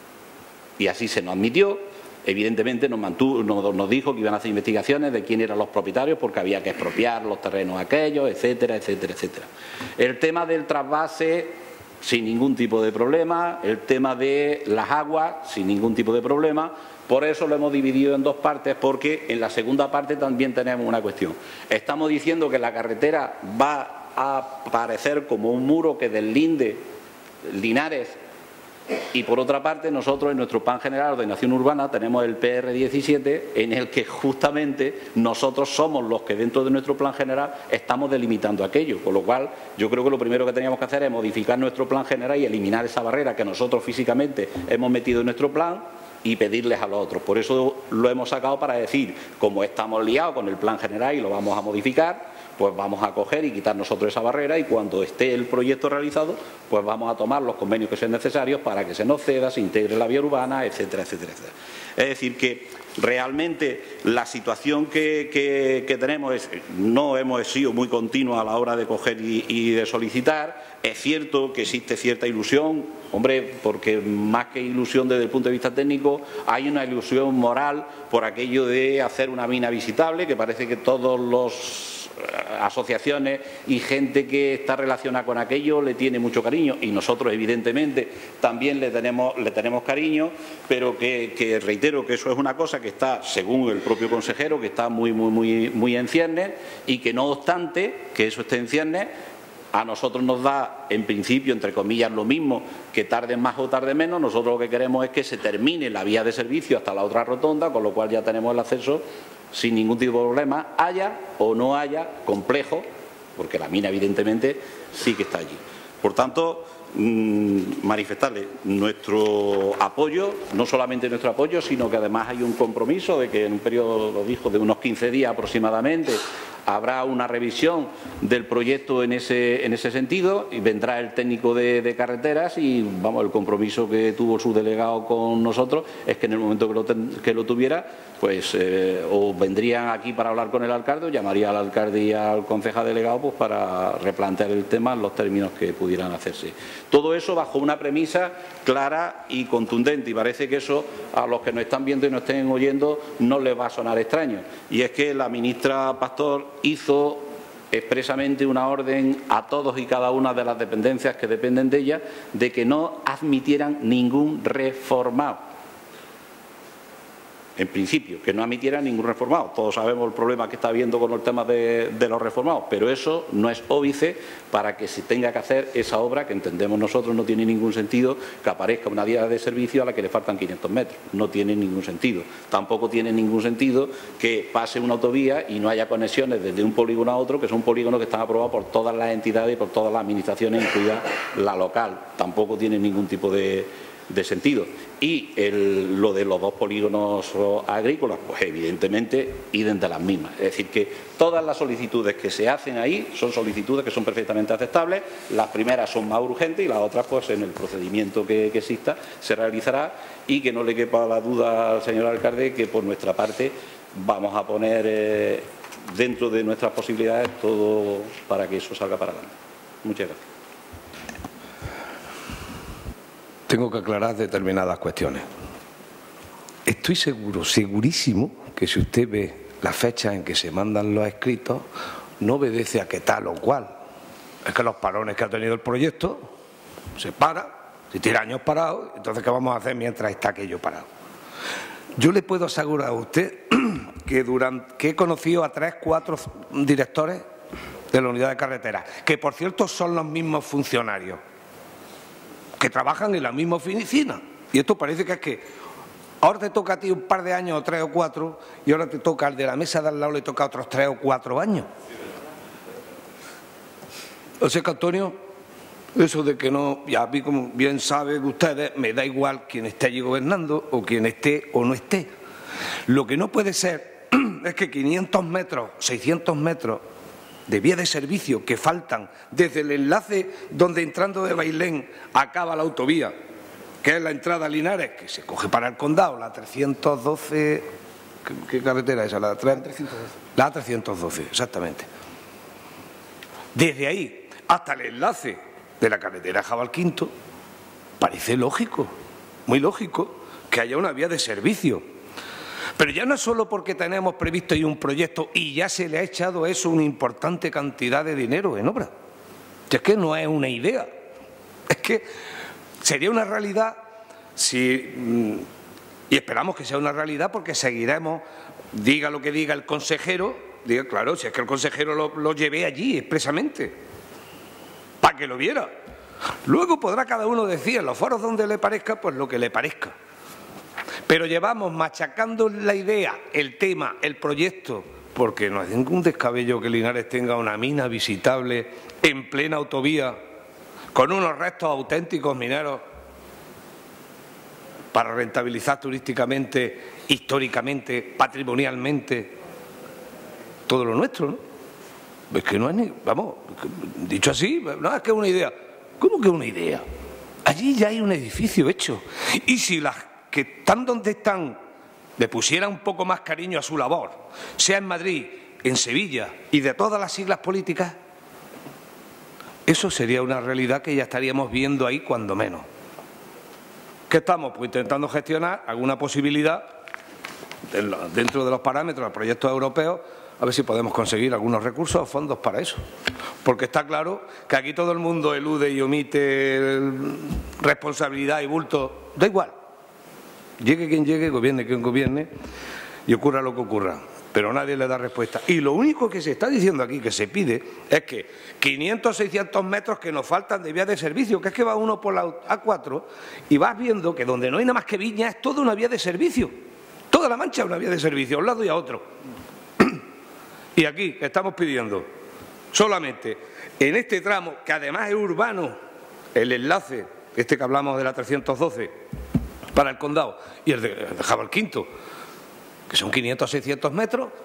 Y así se nos admitió. Evidentemente nos, mantuvo, nos, nos dijo que iban a hacer investigaciones de quién eran los propietarios porque había que expropiar los terrenos aquellos, etcétera, etcétera, etcétera. El tema del trasvase, sin ningún tipo de problema. El tema de las aguas, sin ningún tipo de problema. Por eso lo hemos dividido en dos partes, porque en la segunda parte también tenemos una cuestión. Estamos diciendo que la carretera va a aparecer como un muro que deslinde Linares. Y por otra parte, nosotros en nuestro Plan General de Ordenación Urbana tenemos el P R diecisiete, en el que justamente nosotros somos los que dentro de nuestro Plan General estamos delimitando aquello. Con lo cual, yo creo que lo primero que teníamos que hacer es modificar nuestro Plan General y eliminar esa barrera que nosotros físicamente hemos metido en nuestro plan y pedirles a los otros. Por eso lo hemos sacado para decir, como estamos liados con el Plan General y lo vamos a modificar, pues vamos a coger y quitar nosotros esa barrera, y cuando esté el proyecto realizado, pues vamos a tomar los convenios que sean necesarios para que se nos ceda, se integre la vía urbana, etcétera, etcétera, etcétera. Es decir, que realmente la situación que, que, que tenemos es, no hemos sido muy continuos a la hora de coger y, y de solicitar. Es cierto que existe cierta ilusión, hombre, porque más que ilusión desde el punto de vista técnico, hay una ilusión moral por aquello de hacer una mina visitable, que parece que todos los asociaciones y gente que está relacionada con aquello le tiene mucho cariño, y nosotros evidentemente también le tenemos, le tenemos cariño, pero que, que reitero que eso es una cosa que está, según el propio consejero, que está muy, muy, muy, muy en ciernes, y que no obstante que eso esté en ciernes, a nosotros nos da, en principio, entre comillas, lo mismo, que tarde más o tarde menos. Nosotros lo que queremos es que se termine la vía de servicio hasta la otra rotonda, con lo cual ya tenemos el acceso sin ningún tipo de problema, haya o no haya complejo, porque la mina evidentemente sí que está allí. Por tanto, mmm, manifestarle nuestro apoyo, no solamente nuestro apoyo, sino que además hay un compromiso de que en un periodo, lo dijo, de unos quince días aproximadamente, Habrá una revisión del proyecto en ese, en ese sentido y vendrá el técnico de, de carreteras y, vamos, el compromiso que tuvo su delegado con nosotros es que en el momento que lo, ten, que lo tuviera, pues eh, o vendrían aquí para hablar con el alcalde o llamaría al alcalde y al concejal delegado pues para replantear el tema en los términos que pudieran hacerse. Todo eso bajo una premisa clara y contundente, y parece que eso a los que nos están viendo y nos estén oyendo no les va a sonar extraño, y es que la ministra Pastor hizo expresamente una orden a todos y cada una de las dependencias que dependen de ella de que no admitieran ningún reformado. En principio, que no admitieran ningún reformado. Todos sabemos el problema que está habiendo con el tema de, de los reformados, pero eso no es óbice para que se tenga que hacer esa obra que entendemos nosotros no tiene ningún sentido que aparezca una vía de servicio a la que le faltan quinientos metros. No tiene ningún sentido. Tampoco tiene ningún sentido que pase una autovía y no haya conexiones desde un polígono a otro, que son polígonos que están aprobados por todas las entidades y por todas las administraciones, incluida la local. Tampoco tiene ningún tipo de... de sentido. Y el, lo de los dos polígonos agrícolas, pues evidentemente idem de las mismas. Es decir, que todas las solicitudes que se hacen ahí son solicitudes que son perfectamente aceptables. Las primeras son más urgentes y las otras, pues en el procedimiento que, que exista, se realizará, y que no le quepa la duda al señor alcalde que por nuestra parte vamos a poner eh, dentro de nuestras posibilidades todo para que eso salga para adelante. Muchas gracias. Tengo que aclarar determinadas cuestiones. Estoy seguro, segurísimo, que si usted ve la fecha en que se mandan los escritos, no obedece a que tal o cual. Es que los parones que ha tenido el proyecto se para, se tira años parados, entonces ¿qué vamos a hacer mientras está aquello parado? Yo le puedo asegurar a usted que, durante, que he conocido a tres, cuatro directores de la unidad de carretera, que por cierto son los mismos funcionarios, que trabajan en la misma oficina. Y esto parece que es que ahora te toca a ti un par de años o tres o cuatro y ahora te toca al de la mesa de al lado, le toca otros tres o cuatro años. O sea que, Antonio, eso de que no, ya vi como bien saben ustedes, me da igual quien esté allí gobernando o quien esté o no esté. Lo que no puede ser es que quinientos metros, seiscientos metros de vía de servicio que faltan desde el enlace donde entrando de Bailén acaba la autovía, que es la entrada a Linares, que se coge para el condado, la trescientos doce, ¿qué, qué carretera es esa? La, la trescientos doce. La trescientos doce, exactamente. Desde ahí hasta el enlace de la carretera Jabalquinto, parece lógico, muy lógico, que haya una vía de servicio. Pero ya no es solo porque tenemos previsto ahí un proyecto y ya se le ha echado eso una importante cantidad de dinero en obra. Es que no es una idea, es que sería una realidad si, y esperamos que sea una realidad porque seguiremos, diga lo que diga el consejero, diga claro, si es que el consejero lo, lo llevé allí expresamente, para que lo viera. Luego podrá cada uno decir en los foros donde le parezca, pues lo que le parezca. Pero llevamos machacando la idea, el tema, el proyecto, porque no es ningún descabello que Linares tenga una mina visitable en plena autovía, con unos restos auténticos mineros, para rentabilizar turísticamente, históricamente, patrimonialmente, todo lo nuestro, ¿no? Es que no es ni, vamos, dicho así, no es que es una idea. ¿Cómo que una idea? Allí ya hay un edificio hecho. Y si las que están donde están le pusieran un poco más cariño a su labor, sea en Madrid, en Sevilla y de todas las siglas políticas, eso sería una realidad que ya estaríamos viendo ahí cuando menos. ¿Qué estamos? Pues intentando gestionar alguna posibilidad dentro de los parámetros de proyectos europeos, a ver si podemos conseguir algunos recursos o fondos para eso. Porque está claro que aquí todo el mundo elude y omite responsabilidad y bulto, da igual. Llegue quien llegue, gobierne quien gobierne y ocurra lo que ocurra. Pero nadie le da respuesta. Y lo único que se está diciendo aquí, que se pide, es que quinientos, seiscientos metros que nos faltan de vía de servicio, que es que va uno por la A cuatro y vas viendo que donde no hay nada más que viña es toda una vía de servicio. Toda la Mancha es una vía de servicio, a un lado y a otro. Y aquí estamos pidiendo solamente en este tramo, que además es urbano, el enlace, este que hablamos de la trescientos doce, para el condado, y el de, el de Jabalquinto, que son quinientos, seiscientos metros,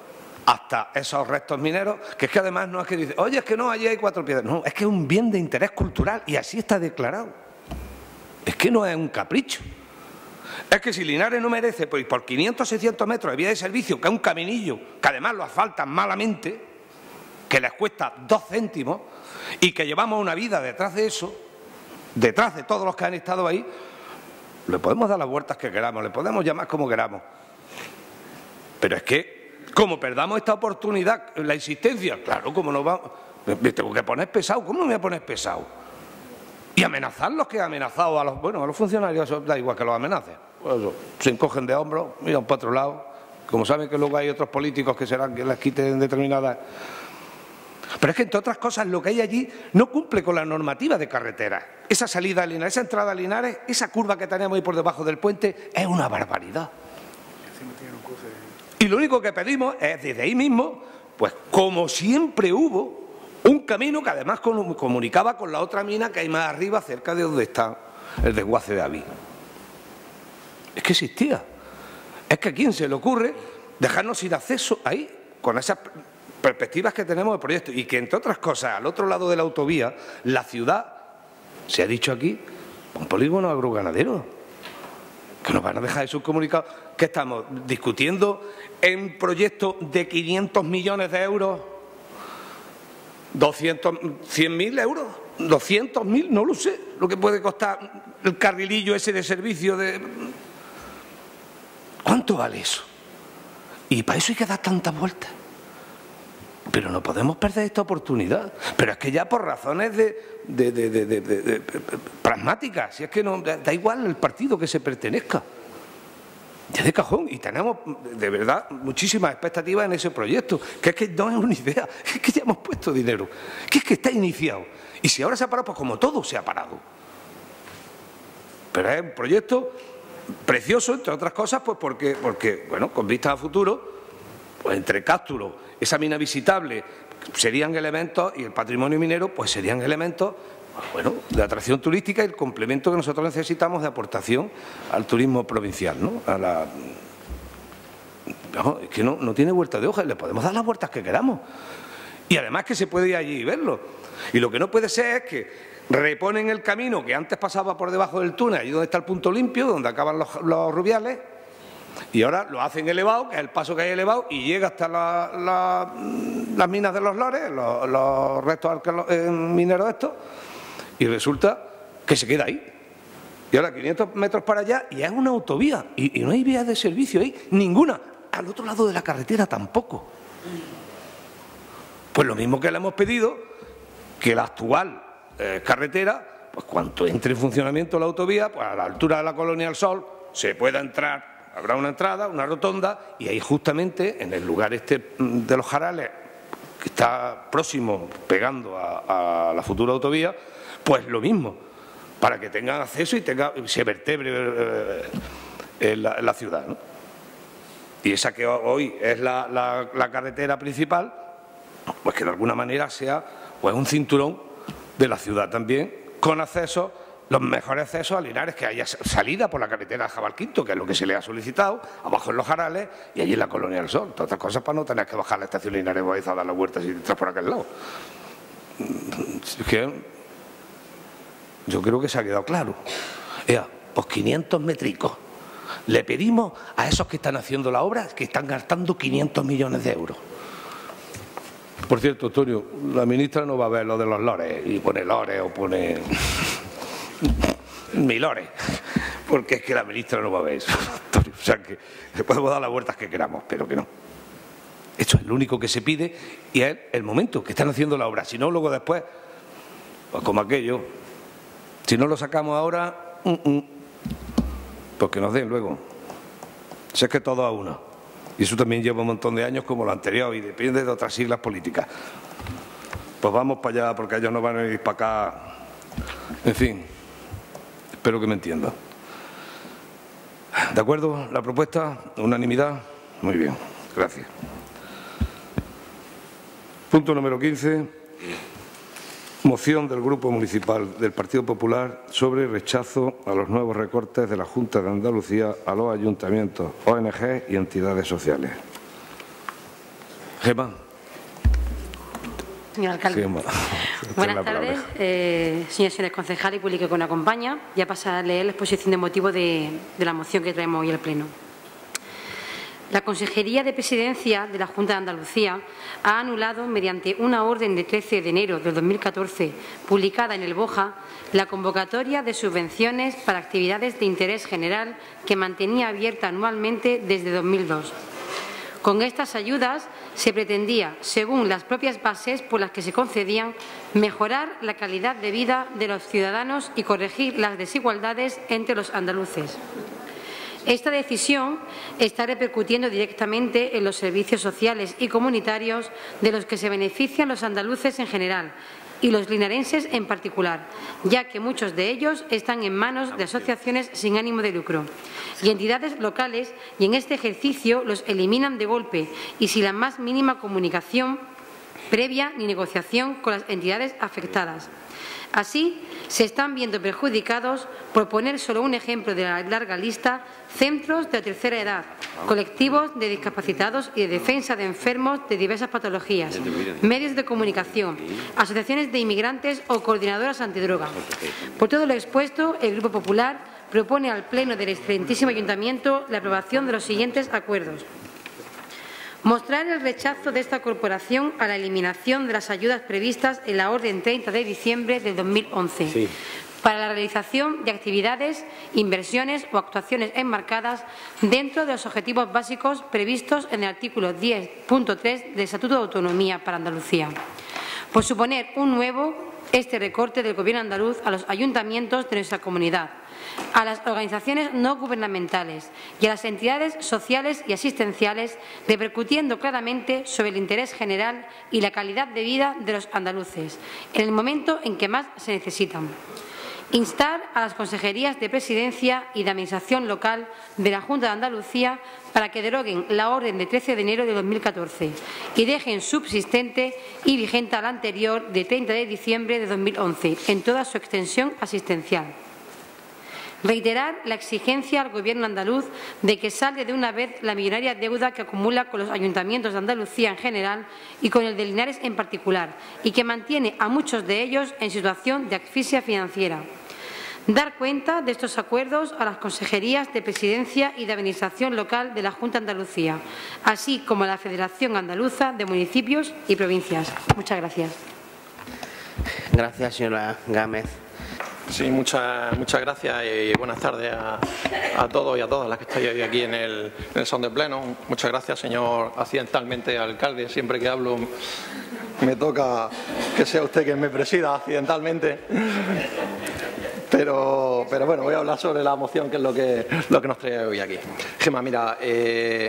hasta esos restos mineros, que es que además no es que dice, oye, es que no, allí hay cuatro piedras. No, es que es un bien de interés cultural y así está declarado. Es que no es un capricho. Es que si Linares no merece, pues por quinientos, seiscientos metros de vía de servicio, que es un caminillo, que además lo asfaltan malamente, que les cuesta dos céntimos y que llevamos una vida detrás de eso, detrás de todos los que han estado ahí, le podemos dar las vueltas que queramos, le podemos llamar como queramos. Pero es que, como perdamos esta oportunidad, la insistencia, claro, como no vamos, me tengo que poner pesado, ¿cómo me voy a poner pesado? Y amenazar los que han amenazado a los, bueno, a los funcionarios, eso da igual que los amenacen. Pues eso, se encogen de hombros, miran para otro lado, como saben que luego hay otros políticos que serán que les quiten determinadas. Pero es que, entre otras cosas, lo que hay allí no cumple con la normativa de carretera. Esa salida a Linares, esa entrada a Linares, esa curva que tenemos ahí por debajo del puente, es una barbaridad. Y lo único que pedimos es, desde ahí mismo, pues como siempre hubo, un camino que además comunicaba con la otra mina que hay más arriba, cerca de donde está el desguace de Aví. Es que existía. Es que a quién se le ocurre dejarnos sin acceso ahí, con esas perspectivas que tenemos del proyecto. Y que, entre otras cosas, al otro lado de la autovía, la ciudad, se ha dicho aquí, un polígono agroganadero. Que nos van a dejar esos comunicados. ¿Qué estamos discutiendo en proyectos de quinientos millones de euros? doscientos, cien mil euros, doscientos mil, no lo sé, lo que puede costar el carrilillo ese de servicio de... ¿Cuánto vale eso? Y para eso hay que dar tantas vueltas. Pero no podemos perder esta oportunidad. Pero es que ya por razones de, de, de, de, de, de, de, de pragmáticas, si es que no da igual el partido que se pertenezca. Ya de cajón, y tenemos de verdad muchísimas expectativas en ese proyecto, que es que no es una idea, es que ya hemos puesto dinero, que es que está iniciado. Y si ahora se ha parado, pues como todo se ha parado. Pero es un proyecto precioso, entre otras cosas, pues porque, porque bueno, con vista a futuro, pues entre Cástulo, esa mina visitable, serían elementos, y el patrimonio minero, pues serían elementos, bueno, de atracción turística y el complemento que nosotros necesitamos de aportación al turismo provincial, ¿no? A la... no, es que no, no tiene vuelta de hoja, le podemos dar las vueltas que queramos. Y además que se puede ir allí y verlo. Y lo que no puede ser es que reponen el camino que antes pasaba por debajo del túnel, allí donde está el punto limpio, donde acaban los, los rubiales, y ahora lo hacen elevado, que es el paso que hay elevado, y llega hasta la, la, las minas de los Lores, los, los restos eh, mineros estos, y resulta que se queda ahí. Y ahora quinientos metros para allá y es una autovía. Y, y no hay vías de servicio ahí, ninguna. Al otro lado de la carretera tampoco. Pues lo mismo que le hemos pedido, que la actual eh, carretera, pues cuando entre en funcionamiento la autovía, pues a la altura de la Colonia del Sol, se pueda entrar, habrá una entrada, una rotonda, y ahí justamente, en el lugar este de los Jarales, que está próximo, pegando a, a la futura autovía, pues lo mismo, para que tengan acceso y tenga, se vertebre eh, en, la, en la ciudad, ¿no? Y esa que hoy es la, la, la carretera principal, pues que de alguna manera sea pues un cinturón de la ciudad también, con acceso, los mejores accesos a Linares, que haya salida por la carretera de Jabalquinto, que es lo que se le ha solicitado, abajo en los Jarales y allí en la Colonia del Sol. Todas estas cosas para no tener que bajar la estación Linares Boeza a dar la vuelta y entrar por aquel lado. Es que yo creo que se ha quedado claro. Ea, pues quinientos métricos. Le pedimos a esos que están haciendo la obra que están gastando quinientos millones de euros. Por cierto, Antonio, la ministra no va a ver lo de los lores y pone lores o pone mi lores, porque es que la ministra no va a ver eso, Antonio. O sea que le podemos dar las vueltas que queramos, pero que no. Esto es lo único que se pide y es el momento que están haciendo la obra. Si no, luego después, pues como aquello, si no lo sacamos ahora, uh -uh, pues que nos den luego. Si es que todo a una. Y eso también lleva un montón de años como lo anterior y depende de otras siglas políticas. Pues vamos para allá porque ellos no van a ir para acá. En fin, espero que me entiendan. ¿De acuerdo? ¿La propuesta? ¿Unanimidad? Muy bien, gracias. Punto número quince. Moción del Grupo Municipal del Partido Popular sobre rechazo a los nuevos recortes de la Junta de Andalucía a los ayuntamientos, O N G y entidades sociales. Gemma. Señor alcalde. Gemma. Buenas tardes, eh, señores y señores concejales y público que nos acompaña. Ya pasa a leer la exposición de motivos de, de la moción que traemos hoy al Pleno. La Consejería de Presidencia de la Junta de Andalucía ha anulado, mediante una orden de trece de enero de dos mil catorce, publicada en el BOJA, la convocatoria de subvenciones para actividades de interés general que mantenía abierta anualmente desde dos mil dos. Con estas ayudas se pretendía, según las propias bases por las que se concedían, mejorar la calidad de vida de los ciudadanos y corregir las desigualdades entre los andaluces. Esta decisión está repercutiendo directamente en los servicios sociales y comunitarios de los que se benefician los andaluces en general y los linarenses en particular, ya que muchos de ellos están en manos de asociaciones sin ánimo de lucro y entidades locales, y en este ejercicio los eliminan de golpe y sin la más mínima comunicación previa ni negociación con las entidades afectadas. Así, se están viendo perjudicados, por poner solo un ejemplo de la larga lista, centros de la tercera edad, colectivos de discapacitados y de defensa de enfermos de diversas patologías, medios de comunicación, asociaciones de inmigrantes o coordinadoras antidroga. Por todo lo expuesto, el Grupo Popular propone al Pleno del excelentísimo Ayuntamiento la aprobación de los siguientes acuerdos. Mostrar el rechazo de esta corporación a la eliminación de las ayudas previstas en la orden treinta de diciembre de dos mil once sí. para la realización de actividades, inversiones o actuaciones enmarcadas dentro de los objetivos básicos previstos en el artículo diez punto tres del Estatuto de Autonomía para Andalucía, por suponer un nuevo este recorte del Gobierno andaluz a los ayuntamientos de nuestra comunidad, a las organizaciones no gubernamentales y a las entidades sociales y asistenciales, repercutiendo claramente sobre el interés general y la calidad de vida de los andaluces, en el momento en que más se necesitan. Instar a las consejerías de Presidencia y de Administración Local de la Junta de Andalucía para que deroguen la orden de trece de enero de dos mil catorce y dejen subsistente y vigente a la anterior de treinta de diciembre de dos mil once en toda su extensión asistencial. Reiterar la exigencia al Gobierno andaluz de que salde de una vez la millonaria deuda que acumula con los ayuntamientos de Andalucía en general y con el de Linares en particular, y que mantiene a muchos de ellos en situación de asfixia financiera. Dar cuenta de estos acuerdos a las consejerías de Presidencia y de Administración Local de la Junta de Andalucía, así como a la Federación Andaluza de Municipios y Provincias. Muchas gracias. Gracias, señora Gámez. Sí, muchas, muchas gracias y buenas tardes a, a todos y a todas las que estáis hoy aquí en el, en el Salón de Pleno. Muchas gracias, señor accidentalmente alcalde. Siempre que hablo me toca que sea usted quien me presida accidentalmente. Pero, pero bueno, voy a hablar sobre la moción, que es lo que, lo que nos trae hoy aquí. Gemma, mira, eh,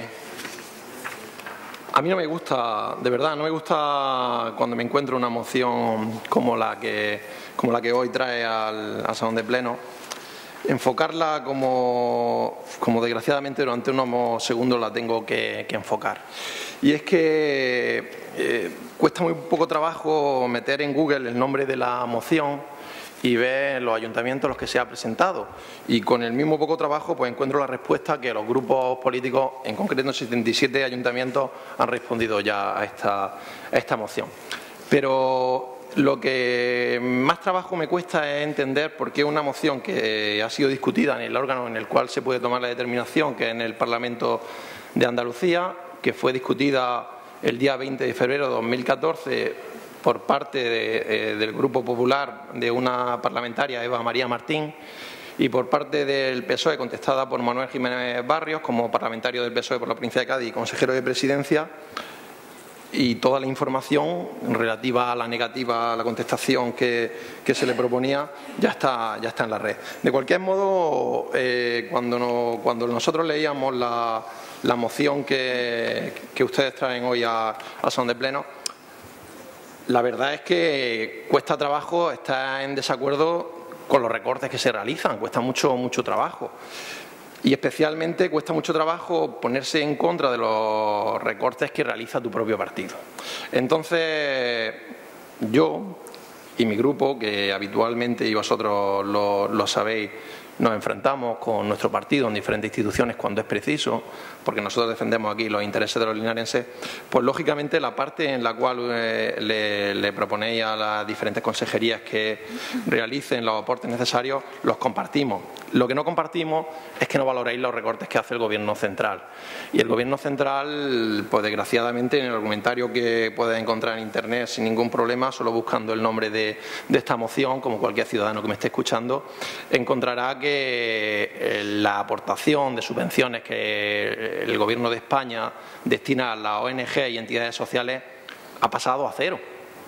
a mí no me gusta, de verdad, no me gusta cuando me encuentro una moción como la que, como la que hoy trae al, al Salón de Pleno, enfocarla como, como desgraciadamente durante unos segundos la tengo que, que enfocar. Y es que eh, cuesta muy poco trabajo meter en Google el nombre de la moción y ver los ayuntamientos a los que se ha presentado. Y con el mismo poco trabajo pues encuentro la respuesta que los grupos políticos, en concreto setenta y siete ayuntamientos, han respondido ya a esta, a esta moción. Pero lo que más trabajo me cuesta es entender por qué una moción que ha sido discutida en el órgano en el cual se puede tomar la determinación, que es en el Parlamento de Andalucía, que fue discutida el día veinte de febrero de dos mil catorce por parte de, eh, del Grupo Popular de una parlamentaria, Eva María Martín, y por parte del P S O E, contestada por Manuel Jiménez Barrios, como parlamentario del P S O E por la provincia de Cádiz y consejero de Presidencia, y toda la información relativa a la negativa, a la contestación que, que se le proponía, ya está, ya está en la red. De cualquier modo, eh, cuando, no, cuando nosotros leíamos la, la moción que, que ustedes traen hoy a, a Salón de Pleno, la verdad es que cuesta trabajo estar en desacuerdo con los recortes que se realizan, cuesta mucho, mucho trabajo. Y especialmente cuesta mucho trabajo ponerse en contra de los recortes que realiza tu propio partido. Entonces, yo y mi grupo, que habitualmente, y vosotros lo, lo sabéis, nos enfrentamos con nuestro partido en diferentes instituciones cuando es preciso, porque nosotros defendemos aquí los intereses de los linarenses, pues lógicamente la parte en la cual eh, le, le proponéis a las diferentes consejerías que realicen los aportes necesarios, los compartimos. Lo que no compartimos es que no valoréis los recortes que hace el Gobierno central. Y el Gobierno central, pues desgraciadamente, en el argumentario que puedes encontrar en Internet sin ningún problema, solo buscando el nombre de, de esta moción, como cualquier ciudadano que me esté escuchando, encontrará que la aportación de subvenciones que el Gobierno de España destina a las O N G y entidades sociales ha pasado a cero.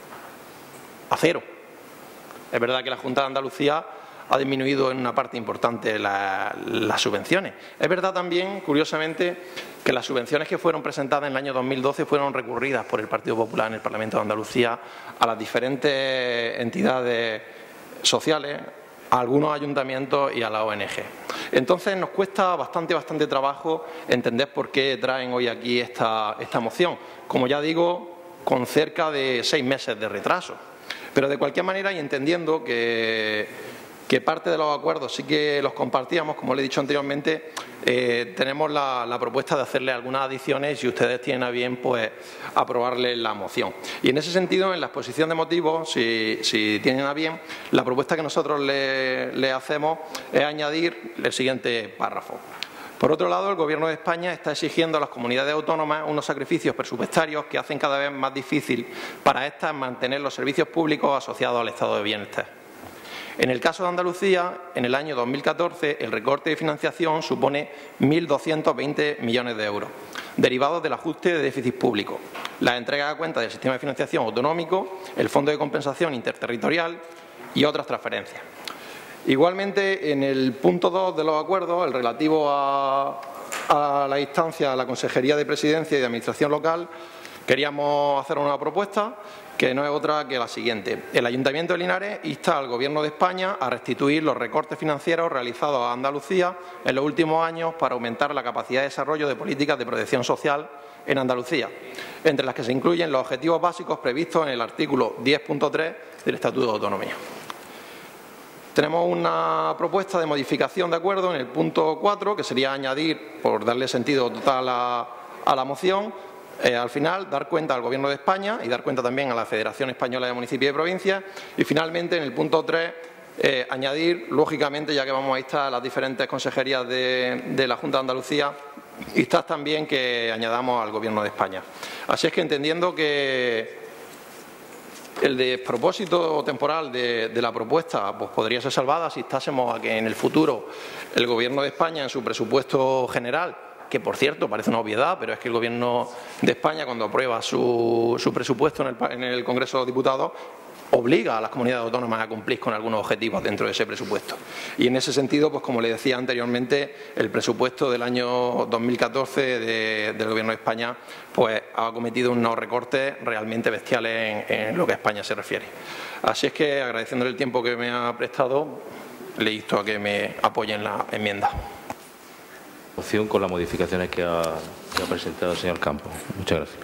A cero. Es verdad que la Junta de Andalucía ha disminuido en una parte importante la, las subvenciones. Es verdad también, curiosamente, que las subvenciones que fueron presentadas en el año dos mil doce fueron recurridas por el Partido Popular en el Parlamento de Andalucía a las diferentes entidades sociales, a algunos ayuntamientos y a la O N G. Entonces nos cuesta bastante, bastante trabajo entender por qué traen hoy aquí esta, esta moción. Como ya digo, con cerca de seis meses de retraso. Pero de cualquier manera, y entendiendo que, que parte de los acuerdos sí que los compartíamos, como le he dicho anteriormente, eh, tenemos la, la propuesta de hacerle algunas adiciones y ustedes tienen a bien pues aprobarle la moción. Y en ese sentido, en la exposición de motivos, si, si tienen a bien, la propuesta que nosotros le, le hacemos es añadir el siguiente párrafo. Por otro lado, el Gobierno de España está exigiendo a las comunidades autónomas unos sacrificios presupuestarios que hacen cada vez más difícil para éstas mantener los servicios públicos asociados al estado de bienestar. En el caso de Andalucía, en el año dos mil catorce, el recorte de financiación supone mil doscientos veinte millones de euros, derivados del ajuste de déficit público, la entrega a cuenta del sistema de financiación autonómico, el Fondo de Compensación Interterritorial y otras transferencias. Igualmente, en el punto dos de los acuerdos, el relativo a, a la instancia a la Consejería de Presidencia y de Administración Local, queríamos hacer una propuesta que no es otra que la siguiente. El Ayuntamiento de Linares insta al Gobierno de España a restituir los recortes financieros realizados a Andalucía en los últimos años para aumentar la capacidad de desarrollo de políticas de protección social en Andalucía, entre las que se incluyen los objetivos básicos previstos en el artículo diez punto tres del Estatuto de Autonomía. Tenemos una propuesta de modificación de acuerdo en el punto cuatro, que sería añadir, por darle sentido total a, a la moción, eh, al final dar cuenta al Gobierno de España y dar cuenta también a la Federación Española de Municipios y Provincias. Y finalmente, en el punto tres, eh, añadir, lógicamente, ya que vamos a instar a las diferentes consejerías de, de la Junta de Andalucía, instar también que añadamos al Gobierno de España. Así es que, entendiendo que el despropósito temporal de, de la propuesta pues podría ser salvada si estásemos a que en el futuro el Gobierno de España, en su presupuesto general, que por cierto parece una obviedad, pero es que el Gobierno de España, cuando aprueba su, su presupuesto en el, en el Congreso de los Diputados, obliga a las comunidades autónomas a cumplir con algunos objetivos dentro de ese presupuesto. Y en ese sentido, pues como le decía anteriormente, el presupuesto del año dos mil catorce de, del Gobierno de España pues ha cometido unos recortes realmente bestiales en, en lo que a España se refiere. Así es que, agradeciéndole el tiempo que me ha prestado, le insto a que me apoyen la enmienda. Moción con las modificaciones que ha, que ha presentado el señor Campos. Muchas gracias.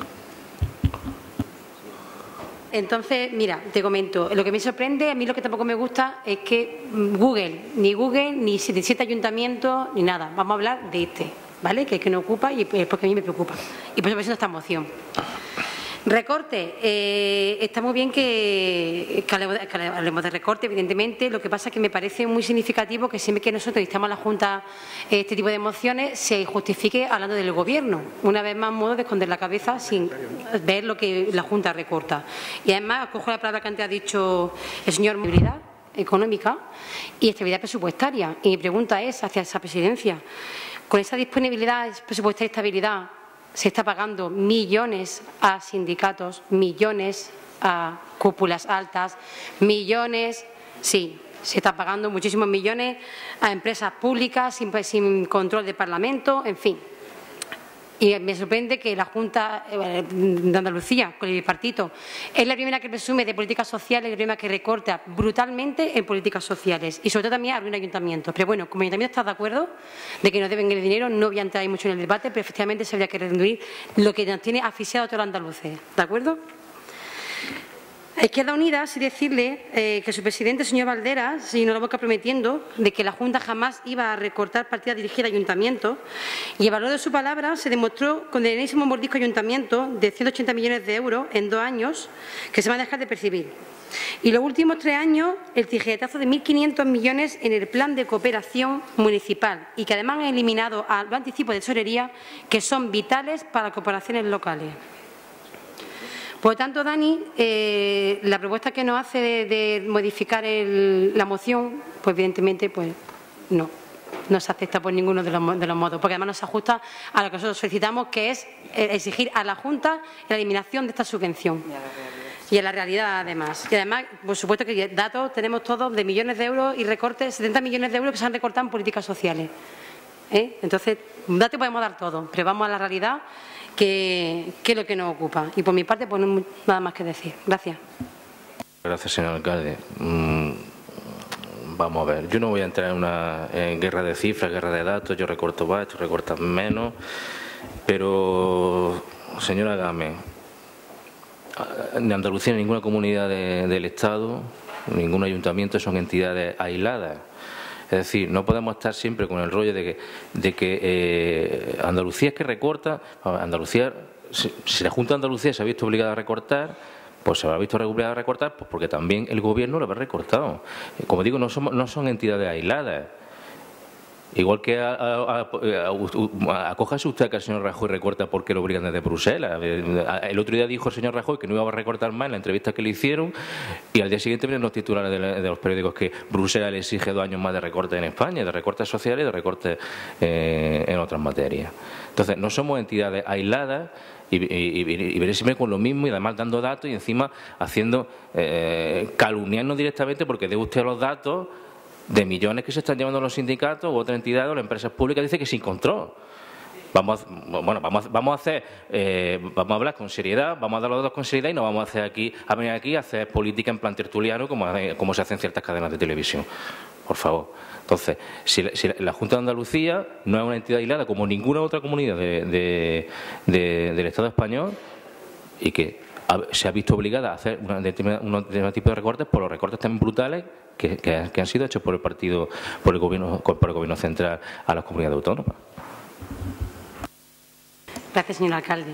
Entonces, mira, te comento, lo que me sorprende, a mí lo que tampoco me gusta es que Google, ni Google, ni siete ayuntamientos, ni nada. Vamos a hablar de este, ¿vale? Que es que nos ocupa y es porque a mí me preocupa. Y por eso presento esta moción. Recorte. Eh, está muy bien que, que, hablemos, que hablemos de recorte, evidentemente. Lo que pasa es que me parece muy significativo que siempre que nosotros instamos a la Junta este tipo de mociones se justifique hablando del Gobierno. Una vez más, modo de esconder la cabeza sin ver lo que la Junta recorta. Y además, cojo la palabra que antes ha dicho el señor movilidad económica y estabilidad presupuestaria. Y mi pregunta es hacia esa presidencia. Con esa disponibilidad presupuestaria y estabilidad, se está pagando millones a sindicatos, millones a cúpulas altas, millones, sí, se está pagando muchísimos millones a empresas públicas sin, sin control de Parlamento, en fin. Y me sorprende que la Junta de Andalucía, con el bipartito, es la primera que presume de políticas sociales, la primera que recorta brutalmente en políticas sociales y sobre todo también arruina ayuntamientos. Pero bueno, como ayuntamiento está de acuerdo de que nos deben el dinero, no voy a entrar ahí mucho en el debate, pero efectivamente se habría que reducir lo que nos tiene asfixiado a todos los andaluces. ¿De acuerdo? A Izquierda Unida, sí decirle eh, que su presidente, señor Valderas, si no lo boca prometiendo de que la Junta jamás iba a recortar partidas dirigidas a ayuntamientos, y el valor de su palabra se demostró con el enésimo mordisco ayuntamiento de ciento ochenta millones de euros en dos años que se van a dejar de percibir. Y los últimos tres años, el tijeretazo de mil quinientos millones en el plan de cooperación municipal y que además han eliminado a los anticipos de tesorería que son vitales para las corporaciones locales. Por lo tanto, Dani, eh, la propuesta que nos hace de, de modificar el, la moción, pues evidentemente pues no, no se acepta por ninguno de los, de los modos, porque además no se ajusta a lo que nosotros solicitamos, que es exigir a la Junta la eliminación de esta subvención. Y en la realidad, además. Y además, por supuesto que datos tenemos todos de millones de euros y recortes, setenta millones de euros que se han recortado en políticas sociales. ¿Eh? Entonces, datos podemos dar todos, pero vamos a la realidad, que, que es lo que nos ocupa. Y por mi parte, pues no hay nada más que decir. Gracias. Gracias, señor alcalde. Mm, vamos a ver, yo no voy a entrar en una en guerra de cifras, guerra de datos, yo recorto más, tú recortas menos, pero, señora Gámez, en Andalucía, en ninguna comunidad de, del Estado, ningún ayuntamiento son entidades aisladas. Es decir, no podemos estar siempre con el rollo de que, de que eh, Andalucía es que recorta. Andalucía, si, si la Junta de Andalucía se ha visto obligada a recortar, pues se habrá visto obligada a recortar, pues porque también el Gobierno lo habrá recortado. Como digo, no, somos, no son entidades aisladas. Igual que a, a, a, a, acójase usted a que el señor Rajoy recorta porque lo obligan desde Bruselas. El otro día dijo el señor Rajoy que no iba a recortar más en la entrevista que le hicieron y al día siguiente vienen los titulares de, la, de los periódicos que Bruselas le exige dos años más de recortes en España, de recortes sociales y de recortes eh, en otras materias. Entonces, no somos entidades aisladas y, y, y, y veré siempre con lo mismo y además dando datos y encima haciendo eh, calumniarnos directamente porque dé usted los datos de millones que se están llevando los sindicatos u otras entidades o las empresas públicas, dice que sin control. Vamos a, bueno, vamos a, vamos a hacer, eh, vamos a hablar con seriedad, vamos a dar los datos con seriedad y no vamos a hacer aquí, a venir aquí a hacer política en plan tertuliano como, como se hace en ciertas cadenas de televisión. Por favor. Entonces, si, si la Junta de Andalucía no es una entidad aislada como ninguna otra comunidad de, de, de, del Estado español y que se ha visto obligada a hacer un determinado tipo de recortes por los recortes tan brutales que, que, que han sido hechos por el partido, por el gobierno, por el gobierno central a las comunidades autónomas. Gracias, señor alcalde.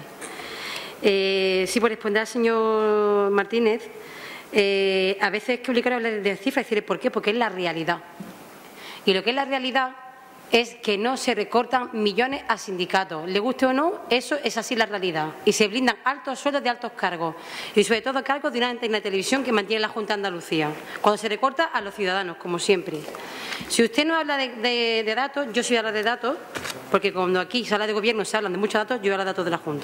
Eh, sí, por responder al señor Martínez, eh, a veces es que obligar a hablar de cifras y decirle por qué, porque es la realidad. Y lo que es la realidad es que no se recortan millones a sindicatos. Le guste o no, eso es así la realidad. Y se blindan altos sueldos de altos cargos. Y sobre todo cargos de una antena de televisión que mantiene la Junta de Andalucía. Cuando se recorta a los ciudadanos, como siempre. Si usted no habla de, de, de datos, yo sí hablo de datos, porque cuando aquí se habla de gobierno se hablan de muchos datos, yo hablo de datos de la Junta.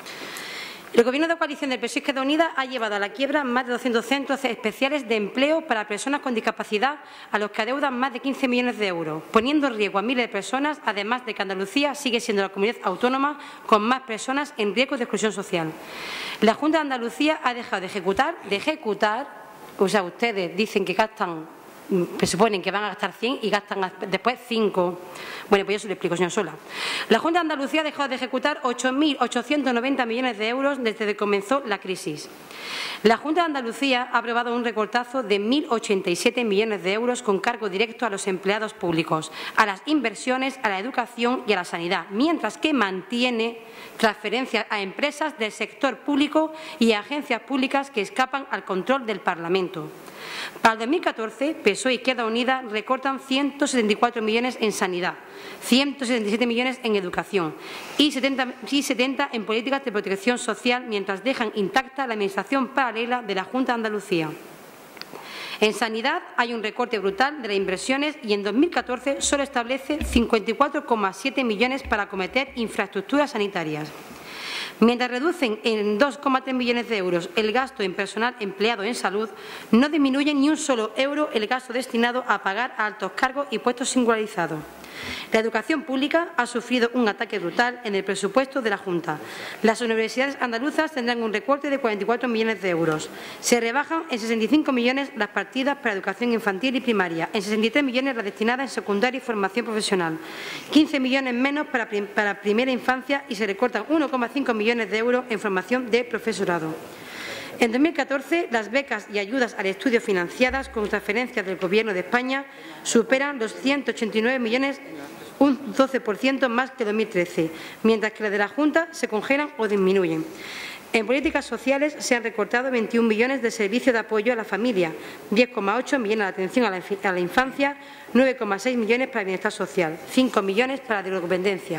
El Gobierno de coalición del P S O E Izquierda Unida ha llevado a la quiebra más de doscientos centros especiales de empleo para personas con discapacidad a los que adeudan más de quince millones de euros, poniendo en riesgo a miles de personas, además de que Andalucía sigue siendo la comunidad autónoma con más personas en riesgo de exclusión social. La Junta de Andalucía ha dejado de ejecutar, de ejecutar, o sea, ustedes dicen que gastan, que suponen que van a gastar cien y gastan después cinco. Bueno, pues yo se lo explico, señor Sola. La Junta de Andalucía ha dejado de ejecutar ocho mil ochocientos noventa millones de euros desde que comenzó la crisis. La Junta de Andalucía ha aprobado un recortazo de mil ochenta y siete millones de euros con cargo directo a los empleados públicos, a las inversiones, a la educación y a la sanidad, mientras que mantiene transferencias a empresas del sector público y a agencias públicas que escapan al control del Parlamento. Para el dos mil catorce, P S O E e Izquierda Unida recortan ciento setenta y cuatro millones en sanidad, ciento setenta y siete millones en educación y setenta, y setenta en políticas de protección social, mientras dejan intacta la administración paralela de la Junta de Andalucía. En sanidad hay un recorte brutal de las inversiones y en dos mil catorce solo establece cincuenta y cuatro coma siete millones para acometer infraestructuras sanitarias. Mientras reducen en dos coma tres millones de euros el gasto en personal empleado en salud, no disminuyen ni un solo euro el gasto destinado a pagar a altos cargos y puestos singularizados. La educación pública ha sufrido un ataque brutal en el presupuesto de la Junta. Las universidades andaluzas tendrán un recorte de cuarenta y cuatro millones de euros. Se rebajan en sesenta y cinco millones las partidas para educación infantil y primaria, en sesenta y tres millones las destinadas en secundaria y formación profesional, quince millones menos para, prim para primera infancia y se recortan uno coma cinco millones de euros en formación de profesorado. En dos mil catorce, las becas y ayudas al estudio financiadas con transferencias del Gobierno de España superan los ciento ochenta y nueve millones, un doce por ciento más que dos mil trece, mientras que las de la Junta se congelan o disminuyen. En políticas sociales se han recortado veintiún millones de servicios de apoyo a la familia, diez coma ocho millones de atención a la, a la infancia, nueve coma seis millones para el bienestar social, cinco millones para la dependencia.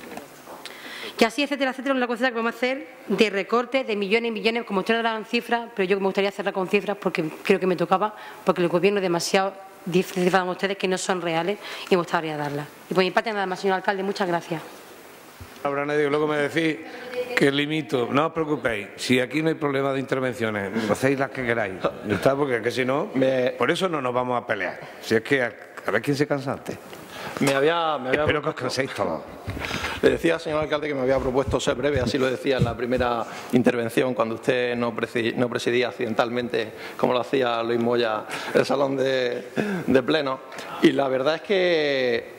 Y así, etcétera, etcétera, una cosa que vamos a hacer de recorte de millones y millones, como ustedes daban cifras, pero yo me gustaría hacerla con cifras porque creo que me tocaba, porque el Gobierno demasiado cifran ustedes que no son reales y me gustaría darlas. Y por mi parte nada más, señor alcalde, muchas gracias. No habrá nadie, luego me decís que limito. No os preocupéis, si aquí no hay problema de intervenciones, hacéis las que queráis. ¿Está? Porque que si no, me... por eso no nos vamos a pelear. Si es que a, a ver quién se cansa antes. Me había, me había Espero que os canséis todos. Le decía al señor alcalde que me había propuesto ser breve, así lo decía en la primera intervención, cuando usted no presidía, no presidía accidentalmente, como lo hacía Luis Moya, el salón de, de pleno. Y la verdad es que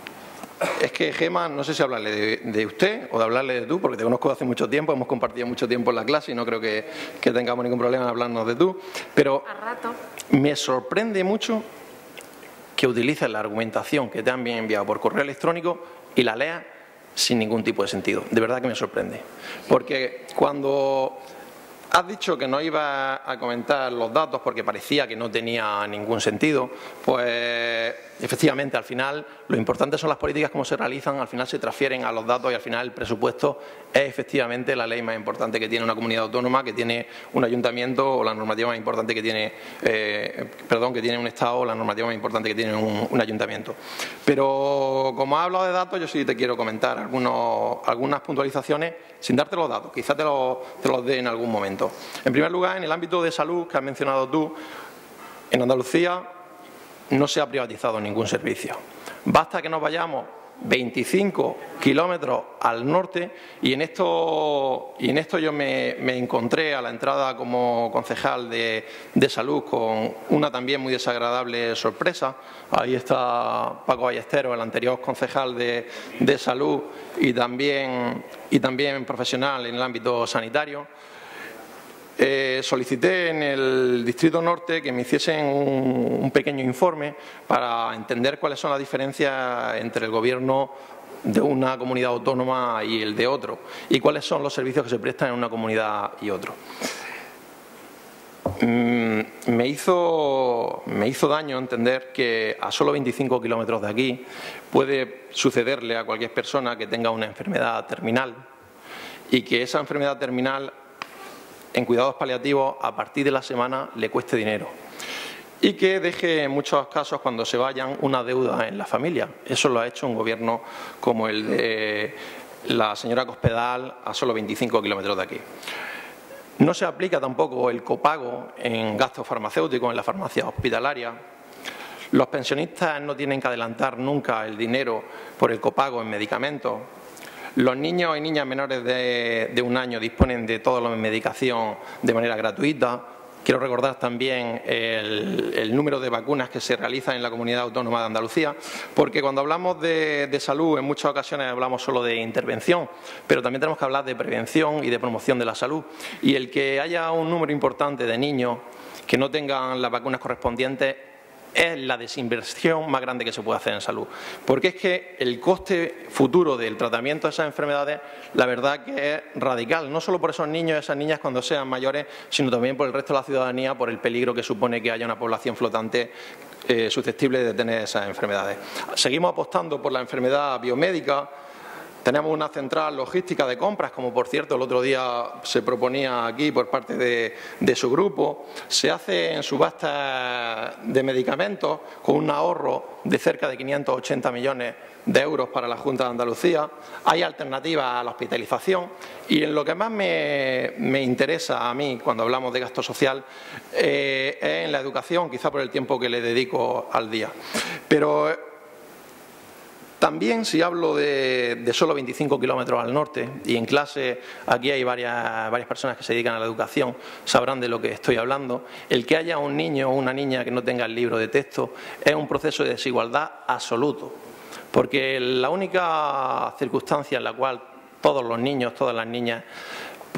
Es que, Gema, no sé si hablarle de, de usted o de hablarle de tú, porque te conozco hace mucho tiempo, hemos compartido mucho tiempo en la clase y no creo que, que tengamos ningún problema en hablarnos de tú, pero me sorprende mucho que utilices la argumentación que te han bien enviado por correo electrónico y la leas sin ningún tipo de sentido. De verdad que me sorprende. Porque cuando has dicho que no ibas a comentar los datos porque parecía que no tenía ningún sentido, pues efectivamente al final lo importante son las políticas, cómo se realizan, al final se transfieren a los datos y al final el presupuesto es efectivamente la ley más importante que tiene una comunidad autónoma, que tiene un ayuntamiento, o la normativa más importante que tiene, eh, perdón, que tiene un Estado, o la normativa más importante que tiene un, un ayuntamiento. Pero como has hablado de datos, yo sí te quiero comentar algunos, algunas puntualizaciones sin darte los datos, quizás te, lo, te los dé en algún momento. En primer lugar, en el ámbito de salud que has mencionado tú, en Andalucía no se ha privatizado ningún servicio. Basta que nos vayamos veinticinco kilómetros al norte y en esto, y en esto yo me, me encontré a la entrada como concejal de, de salud con una también muy desagradable sorpresa. Ahí está Paco Ballesteros, el anterior concejal de, de salud y también, y también profesional en el ámbito sanitario. Eh, solicité en el Distrito Norte que me hiciesen un, un pequeño informe para entender cuáles son las diferencias entre el Gobierno de una comunidad autónoma y el de otro y cuáles son los servicios que se prestan en una comunidad y otro. Mm, me hizo, me hizo daño entender que a solo veinticinco kilómetros de aquí puede sucederle a cualquier persona que tenga una enfermedad terminal y que esa enfermedad terminal en cuidados paliativos a partir de la semana le cueste dinero y que deje en muchos casos cuando se vayan una deuda en la familia. Eso lo ha hecho un gobierno como el de la señora Cospedal a solo veinticinco kilómetros de aquí. No se aplica tampoco el copago en gastos farmacéuticos en la farmacia hospitalaria. Los pensionistas no tienen que adelantar nunca el dinero por el copago en medicamentos. Los niños y niñas menores de, de un año disponen de toda la medicación de manera gratuita. Quiero recordar también el, el número de vacunas que se realizan en la Comunidad Autónoma de Andalucía, porque cuando hablamos de, de salud en muchas ocasiones hablamos solo de intervención, pero también tenemos que hablar de prevención y de promoción de la salud. Y el que haya un número importante de niños que no tengan las vacunas correspondientes es la desinversión más grande que se puede hacer en salud. Porque es que el coste futuro del tratamiento de esas enfermedades, la verdad que es radical, no solo por esos niños y esas niñas cuando sean mayores, sino también por el resto de la ciudadanía, por el peligro que supone que haya una población flotante eh, susceptible de tener esas enfermedades. Seguimos apostando por la enfermedad biomédica. Tenemos una central logística de compras, como por cierto el otro día se proponía aquí por parte de, de su grupo. Se hace en subasta de medicamentos con un ahorro de cerca de quinientos ochenta millones de euros para la Junta de Andalucía. Hay alternativas a la hospitalización y en lo que más me, me interesa a mí cuando hablamos de gasto social eh, es en la educación, quizá por el tiempo que le dedico al día. Pero también, si hablo de, de solo veinticinco kilómetros al norte, y en clase aquí hay varias, varias personas que se dedican a la educación, sabrán de lo que estoy hablando, el que haya un niño o una niña que no tenga el libro de texto es un proceso de desigualdad absoluto, porque la única circunstancia en la cual todos los niños, todas las niñas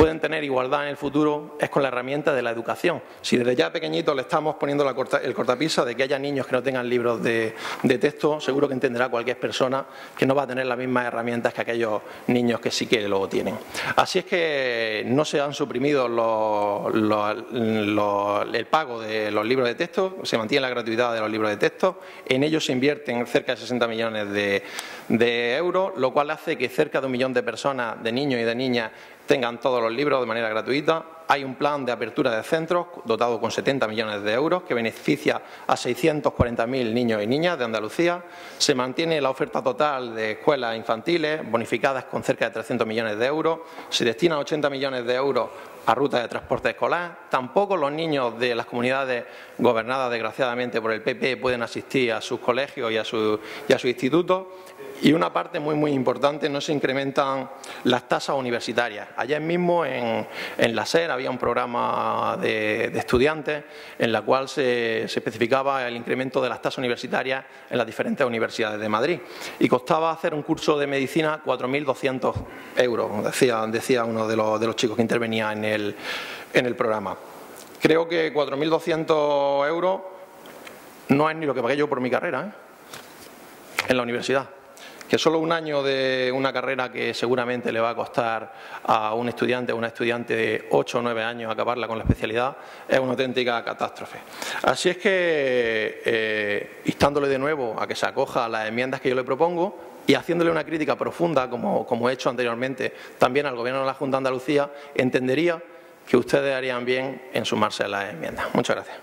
pueden tener igualdad en el futuro es con la herramienta de la educación. Si desde ya pequeñitos le estamos poniendo la corta, el cortapisa de que haya niños que no tengan libros de, de texto, seguro que entenderá cualquier persona que no va a tener las mismas herramientas que aquellos niños que sí que lo tienen. Así es que no se han suprimido los, los, los, el pago de los libros de texto, se mantiene la gratuidad de los libros de texto, en ellos se invierten cerca de sesenta millones de, de euros, lo cual hace que cerca de un millón de personas, de niños y de niñas, tengan todos los libros de manera gratuita. Hay un plan de apertura de centros dotado con setenta millones de euros que beneficia a seiscientos cuarenta mil niños y niñas de Andalucía. Se mantiene la oferta total de escuelas infantiles bonificadas con cerca de trescientos millones de euros. Se destinan ochenta millones de euros a rutas de transporte escolar. Tampoco los niños de las comunidades gobernadas desgraciadamente por el P P pueden asistir a sus colegios y a, su, y a sus institutos. Y una parte muy muy importante, no se incrementan las tasas universitarias. Ayer mismo en, en la SER había un programa de, de estudiantes en la cual se, se especificaba el incremento de las tasas universitarias en las diferentes universidades de Madrid. Y costaba hacer un curso de medicina cuatro mil doscientos euros, decía, decía uno de los, de los chicos que intervenía en el, en el programa. Creo que cuatro mil doscientos euros no es ni lo que pagué yo por mi carrera, ¿eh?, en la universidad. Que solo un año de una carrera que seguramente le va a costar a un estudiante o una estudiante de ocho o nueve años acabarla con la especialidad es una auténtica catástrofe. Así es que, eh, instándole de nuevo a que se acoja a las enmiendas que yo le propongo y haciéndole una crítica profunda, como, como he hecho anteriormente también al Gobierno de la Junta de Andalucía, entendería que ustedes harían bien en sumarse a las enmiendas. Muchas gracias.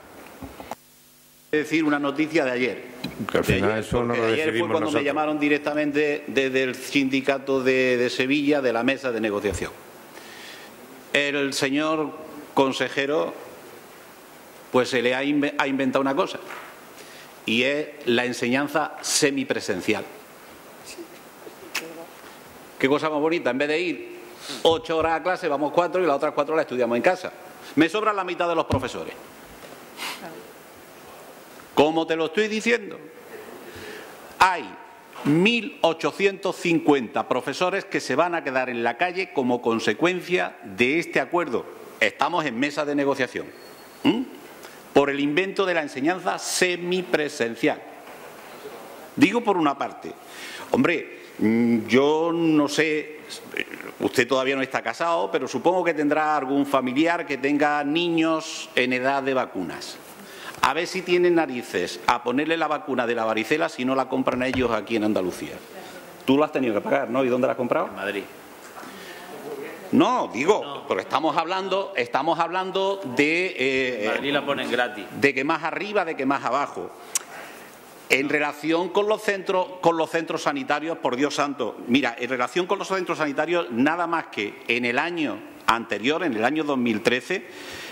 Decir una noticia de ayer. Que al final de ayer, eso no lo de ayer fue cuando nosotros. me llamaron directamente desde el sindicato de, de Sevilla, de la mesa de negociación. El señor consejero pues se le ha, inve ha inventado una cosa, y es la enseñanza semipresencial. Qué cosa más bonita, en vez de ir ocho horas a clase, vamos cuatro y las otras cuatro las estudiamos en casa. Me sobran la mitad de los profesores. Como te lo estoy diciendo, hay mil ochocientos cincuenta profesores que se van a quedar en la calle como consecuencia de este acuerdo. Estamos en mesa de negociación. ¿Mm? Por el invento de la enseñanza semipresencial. Digo por una parte, hombre, yo no sé, usted todavía no está casado, pero supongo que tendrá algún familiar que tenga niños en edad de vacunas. A ver si tienen narices a ponerle la vacuna de la varicela si no la compran ellos aquí en Andalucía. Tú lo has tenido que pagar, ¿no? ¿Y dónde la has comprado? En Madrid. No, digo, no. Porque estamos hablando, estamos hablando de... Eh, en Madrid la ponen gratis. De que más arriba, de que más abajo. En relación con los centros, con los centros sanitarios, por Dios santo, mira, en relación con los centros sanitarios, nada más que en el año anterior, en el año dos mil trece,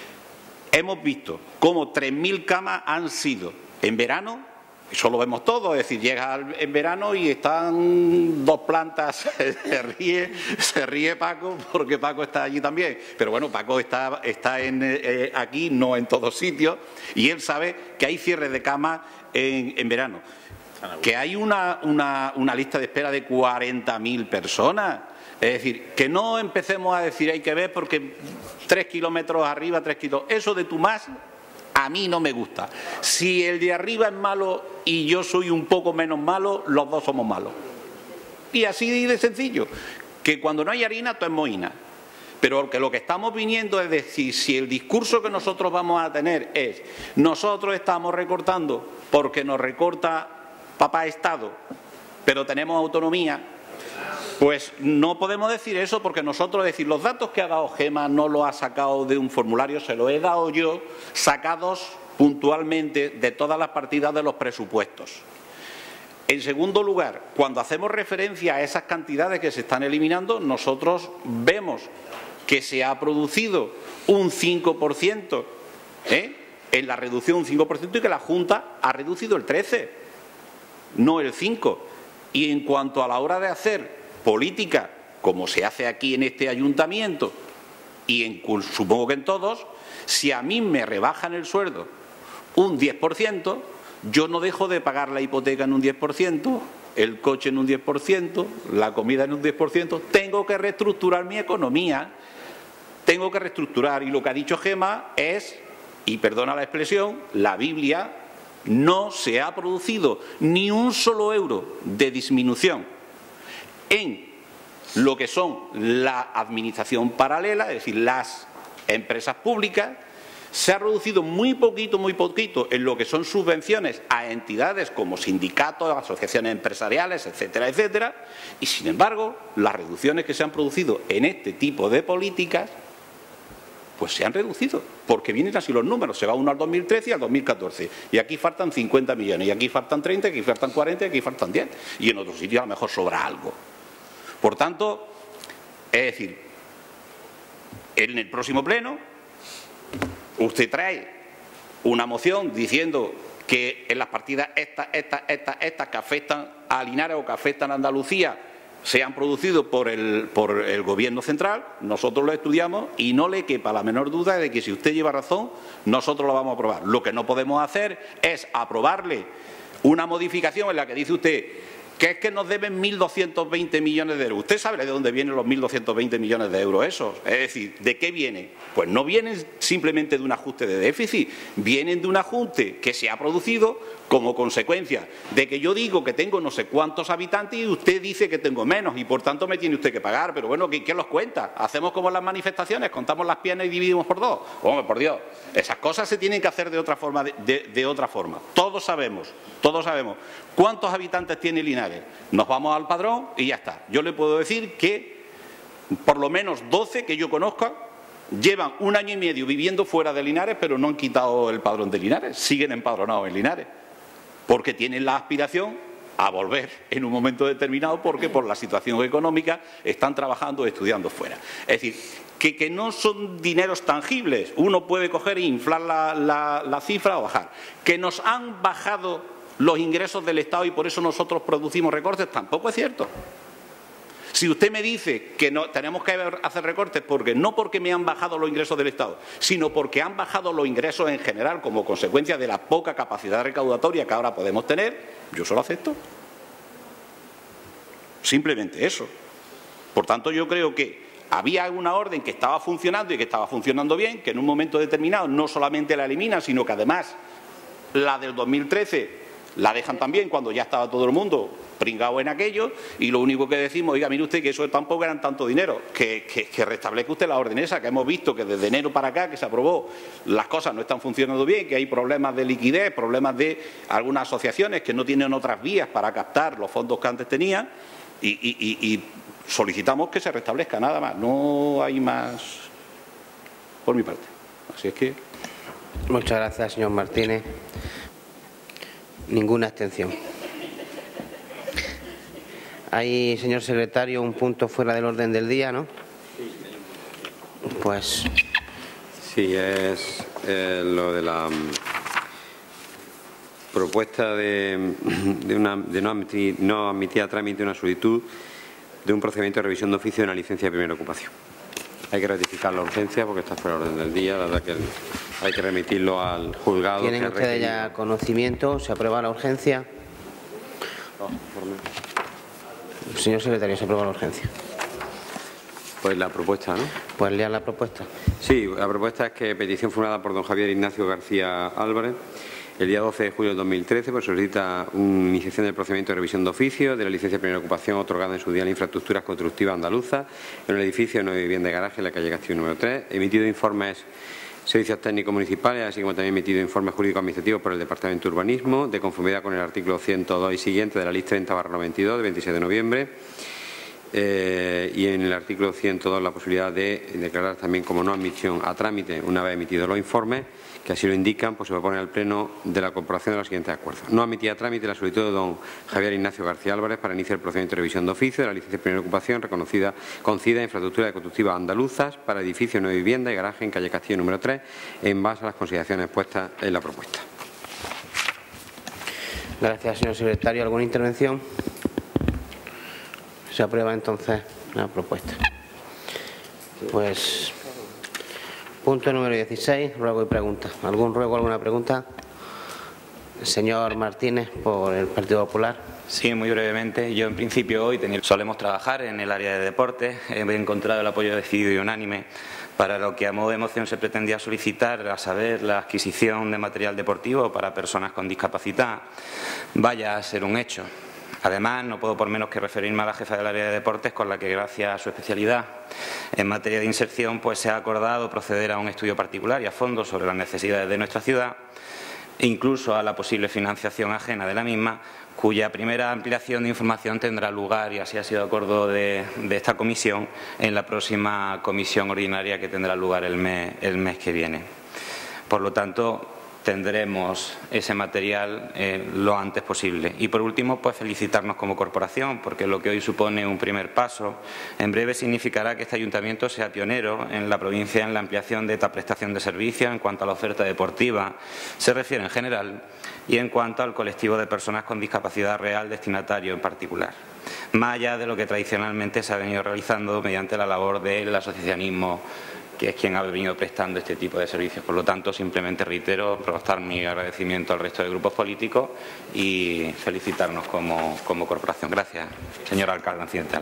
hemos visto cómo tres mil camas han sido en verano, eso lo vemos todo, es decir, llega en verano y están dos plantas, se ríe, se ríe Paco, porque Paco está allí también, pero bueno, Paco está, está en, eh, aquí, no en todos sitios, y él sabe que hay cierres de camas en, en verano, que hay una, una, una lista de espera de cuarenta mil personas. Es decir, que no empecemos a decir hay que ver porque tres kilómetros arriba, tres kilómetros. Eso de tú más, a mí no me gusta. Si el de arriba es malo y yo soy un poco menos malo, los dos somos malos. Y así de sencillo. Que cuando no hay harina, todo es mohina. Pero que lo que estamos viniendo es decir, si el discurso que nosotros vamos a tener es nosotros estamos recortando porque nos recorta papá Estado, pero tenemos autonomía. Pues no podemos decir eso porque nosotros, decir, los datos que ha dado Gema no los ha sacado de un formulario, se los he dado yo, sacados puntualmente de todas las partidas de los presupuestos. En segundo lugar, cuando hacemos referencia a esas cantidades que se están eliminando, nosotros vemos que se ha producido un cinco por ciento, ¿eh? en la reducción un cinco por ciento y que la Junta ha reducido el trece por ciento, no el cinco por ciento. Y en cuanto a la hora de hacer política, como se hace aquí en este ayuntamiento y en, supongo que en todos, si a mí me rebajan el sueldo un diez por ciento, yo no dejo de pagar la hipoteca en un diez por ciento, el coche en un diez por ciento, la comida en un diez por ciento, tengo que reestructurar mi economía tengo que reestructurar. Y lo que ha dicho Gema es, y perdona la expresión, la Biblia. No se ha producido ni un solo euro de disminución en lo que son la administración paralela, es decir, las empresas públicas. Se ha reducido muy poquito, muy poquito en lo que son subvenciones a entidades como sindicatos, asociaciones empresariales, etcétera, etcétera. Y, sin embargo, las reducciones que se han producido en este tipo de políticas pues se han reducido, porque vienen así los números, se va uno al dos mil trece y al dos mil catorce, y aquí faltan cincuenta millones, y aquí faltan treinta, y aquí faltan cuarenta, y aquí faltan diez, y en otros sitios a lo mejor sobra algo. Por tanto, es decir, en el próximo pleno, usted trae una moción diciendo que en las partidas estas, estas, estas, estas que afectan a Linares o que afectan a Andalucía se han producido por el, por el Gobierno central, nosotros lo estudiamos y no le quepa la menor duda de que si usted lleva razón, nosotros lo vamos a aprobar. Lo que no podemos hacer es aprobarle una modificación en la que dice usted que es que nos deben mil doscientos veinte millones de euros. ¿Usted sabe de dónde vienen los mil doscientos veinte millones de euros esos? Es decir, ¿de qué vienen? Pues no vienen simplemente de un ajuste de déficit, vienen de un ajuste que se ha producido como consecuencia de que yo digo que tengo no sé cuántos habitantes y usted dice que tengo menos y por tanto me tiene usted que pagar. Pero bueno, ¿quién, quién los cuenta? ¿Hacemos como en las manifestaciones? ¿Contamos las piernas y dividimos por dos? Hombre, por Dios, esas cosas se tienen que hacer de otra forma. De, de, de otra forma. Todos sabemos, todos sabemos cuántos habitantes tiene Linares. Nos vamos al padrón y ya está. Yo le puedo decir que por lo menos doce que yo conozca llevan un año y medio viviendo fuera de Linares, pero no han quitado el padrón de Linares, siguen empadronados en Linares, porque tienen la aspiración a volver en un momento determinado, porque por la situación económica están trabajando o estudiando fuera. Es decir, que, que no son dineros tangibles, uno puede coger e inflar la, la, la cifra o bajar. Que nos han bajado los ingresos del Estado y por eso nosotros producimos recortes, tampoco es cierto. Si usted me dice que no tenemos que hacer recortes porque no porque me han bajado los ingresos del Estado, sino porque han bajado los ingresos en general como consecuencia de la poca capacidad recaudatoria que ahora podemos tener, yo solo acepto. Simplemente eso. Por tanto, yo creo que había una orden que estaba funcionando y que estaba funcionando bien, que en un momento determinado no solamente la eliminan, sino que además la del dos mil trece la dejan también cuando ya estaba todo el mundo pringado en aquello, y lo único que decimos, oiga, mire usted que eso tampoco eran tanto dinero, que, que, que restablezca usted la orden esa, que hemos visto que desde enero para acá que se aprobó, las cosas no están funcionando bien, que hay problemas de liquidez, problemas de algunas asociaciones que no tienen otras vías para captar los fondos que antes tenían, y, y, y, y solicitamos que se restablezca, nada más, no hay más por mi parte. Así es que... Muchas gracias, señor Martínez. Ninguna abstención. Hay, señor secretario, un punto fuera del orden del día, ¿no? Pues... Sí, es eh, lo de la um, propuesta de, de, una, de no, admitir, no admitir a trámite una solicitud de un procedimiento de revisión de oficio de una licencia de primera ocupación. Hay que ratificar la urgencia porque está fuera del orden del día, la verdad que hay que remitirlo al juzgado. ¿Tienen que ustedes ya conocimiento? ¿Se aprueba la urgencia? No, por mí. Señor secretario, ¿se aprueba la urgencia? Pues la propuesta, ¿no? Pues lea la propuesta. Sí, la propuesta es que petición formulada por don Javier Ignacio García Álvarez el día doce de julio del dos mil trece, pues solicita una iniciación del procedimiento de revisión de oficio de la licencia de primera ocupación otorgada en su día en infraestructuras constructivas andaluzas en un edificio de nueva vivienda de garaje en la calle Castillo número tres, emitido informes servicios técnicos municipales, así como también emitido informes jurídicos administrativos por el Departamento de Urbanismo, de conformidad con el artículo ciento dos y siguiente de la Ley treinta barra noventa y dos de veintisiete de noviembre, eh, y en el artículo ciento dos la posibilidad de declarar también como no admisión a trámite una vez emitidos los informes, que así lo indican, pues se propone al Pleno de la Corporación de los siguientes acuerdos. No admitía a trámite la solicitud de don Javier Ignacio García Álvarez para iniciar el procedimiento de revisión de oficio de la licencia de primera ocupación reconocida, concedida en infraestructuras constructivas andaluzas para edificios, nueva vivienda y garaje en calle Castillo número tres, en base a las consideraciones puestas en la propuesta. Gracias, señor secretario. ¿Alguna intervención? Se aprueba entonces la propuesta. Pues... Punto número dieciséis, ruego y pregunta. ¿Algún ruego, alguna pregunta? Señor Martínez, por el Partido Popular. Sí, muy brevemente. Yo, en principio, hoy tenía... solemos trabajar en el área de deportes. He encontrado el apoyo decidido y unánime Para lo que a modo de moción se pretendía solicitar, a saber, la adquisición de material deportivo para personas con discapacidad, vaya a ser un hecho. Además, no puedo por menos que referirme a la jefa del área de deportes, con la que, gracias a su especialidad en materia de inserción, pues se ha acordado proceder a un estudio particular y a fondo sobre las necesidades de nuestra ciudad, e incluso a la posible financiación ajena de la misma, cuya primera ampliación de información tendrá lugar, y así ha sido acuerdo de, de esta comisión, en la próxima comisión ordinaria que tendrá lugar el mes, el mes que viene. Por lo tanto, tendremos ese material eh, lo antes posible. Y por último, pues felicitarnos como corporación, porque lo que hoy supone un primer paso, en breve significará que este ayuntamiento sea pionero en la provincia en la ampliación de esta prestación de servicios en cuanto a la oferta deportiva se refiere en general y en cuanto al colectivo de personas con discapacidad real destinatario en particular, más allá de lo que tradicionalmente se ha venido realizando mediante la labor del asociacionismo, que es quien ha venido prestando este tipo de servicios. Por lo tanto, simplemente reitero, prestar mi agradecimiento al resto de grupos políticos y felicitarnos como, como corporación. Gracias, señor alcalde accidental.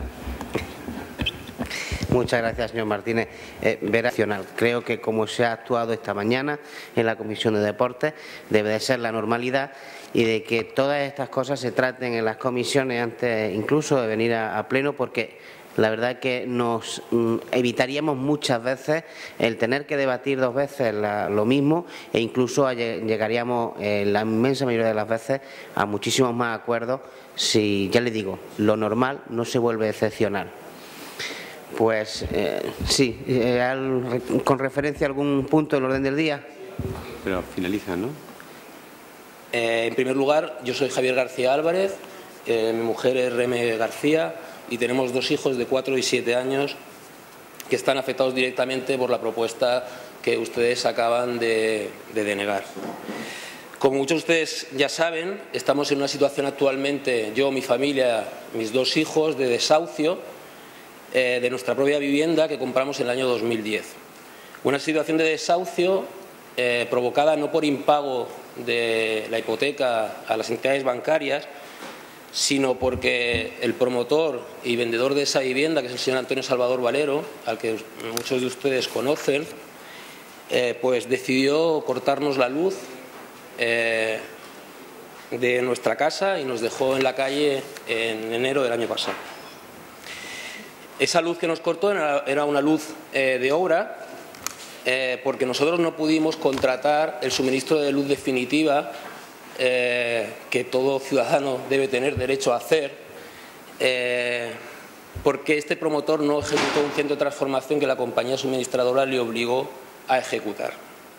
Muchas gracias, señor Martínez. Eh, verá, creo que como se ha actuado esta mañana en la Comisión de Deportes, debe de ser la normalidad y de que todas estas cosas se traten en las comisiones antes incluso de venir a, a pleno, porque la verdad es que nos mm, evitaríamos muchas veces el tener que debatir dos veces la, lo mismo, e incluso a, llegaríamos eh, la inmensa mayoría de las veces a muchísimos más acuerdos si, ya le digo, lo normal no se vuelve excepcional. Pues eh, sí, eh, al, con referencia a algún punto del orden del día. Pero finaliza, ¿no? Eh, en primer lugar, yo soy Javier García Álvarez, eh, mi mujer es Reme García y tenemos dos hijos de cuatro y siete años que están afectados directamente por la propuesta que ustedes acaban de, de denegar. Como muchos de ustedes ya saben, estamos en una situación actualmente, yo, mi familia, mis dos hijos, de desahucio eh, de nuestra propia vivienda que compramos en el año dos mil diez. Una situación de desahucio eh, provocada no por impago de la hipoteca a las entidades bancarias, sino porque el promotor y vendedor de esa vivienda, que es el señor Antonio Salvador Valero, al que muchos de ustedes conocen, eh, pues decidió cortarnos la luz eh, de nuestra casa y nos dejó en la calle en enero del año pasado. Esa luz que nos cortó era, era una luz eh, de obra, eh, porque nosotros no pudimos contratar el suministro de luz definitiva Eh, que todo ciudadano debe tener derecho a hacer, eh, porque este promotor no ejecutó un centro de transformación que la compañía suministradora le obligó a ejecutar.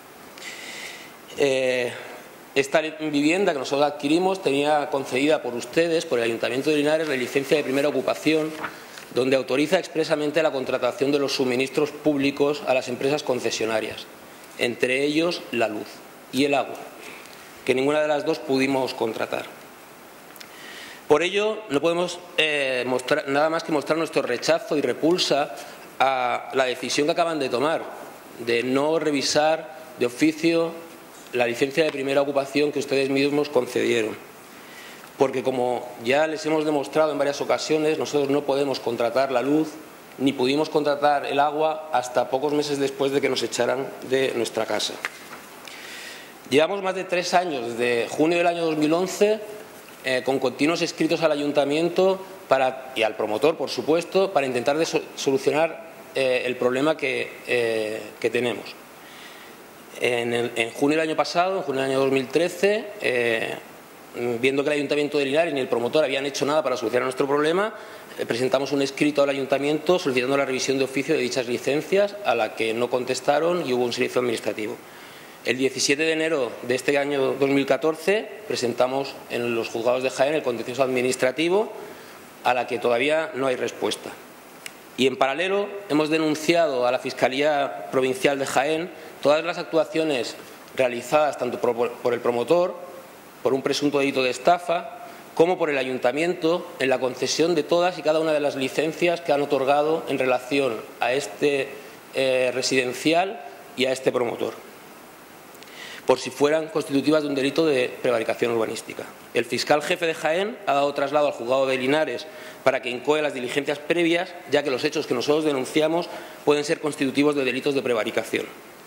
Eh, esta vivienda que nosotros adquirimos tenía concedida por ustedes, por el Ayuntamiento de Linares, la licencia de primera ocupación, donde autoriza expresamente la contratación de los suministros públicos a las empresas concesionarias, entre ellos la luz y el agua, que ninguna de las dos pudimos contratar. Por ello, no podemos eh, mostrar, nada más que mostrar nuestro rechazo y repulsa a la decisión que acaban de tomar de no revisar de oficio la licencia de primera ocupación que ustedes mismos concedieron. Porque, como ya les hemos demostrado en varias ocasiones, nosotros no podemos contratar la luz ni pudimos contratar el agua hasta pocos meses después de que nos echaran de nuestra casa. Llevamos más de tres años, desde junio del año dos mil once, eh, con continuos escritos al ayuntamiento para, y al promotor, por supuesto, para intentar de so solucionar eh, el problema que, eh, que tenemos. En, el, en junio del año pasado, en junio del año dos mil trece, eh, viendo que el Ayuntamiento de Linares ni el promotor habían hecho nada para solucionar nuestro problema, eh, presentamos un escrito al ayuntamiento solicitando la revisión de oficio de dichas licencias, a la que no contestaron y hubo un silencio administrativo. El diecisiete de enero de este año dos mil catorce presentamos en los juzgados de Jaén el contencioso administrativo, a la que todavía no hay respuesta. Y en paralelo hemos denunciado a la Fiscalía Provincial de Jaén todas las actuaciones realizadas tanto por el promotor, por un presunto delito de estafa, como por el ayuntamiento en la concesión de todas y cada una de las licencias que han otorgado en relación a este eh, residencial y a este promotor. por si fueran constitutivas de un delito de prevaricación urbanística. El fiscal jefe de Jaén ha dado traslado al juzgado de Linares para que incoe las diligencias previas, ya que los hechos que nosotros denunciamos pueden ser constitutivos de delitos de prevaricación.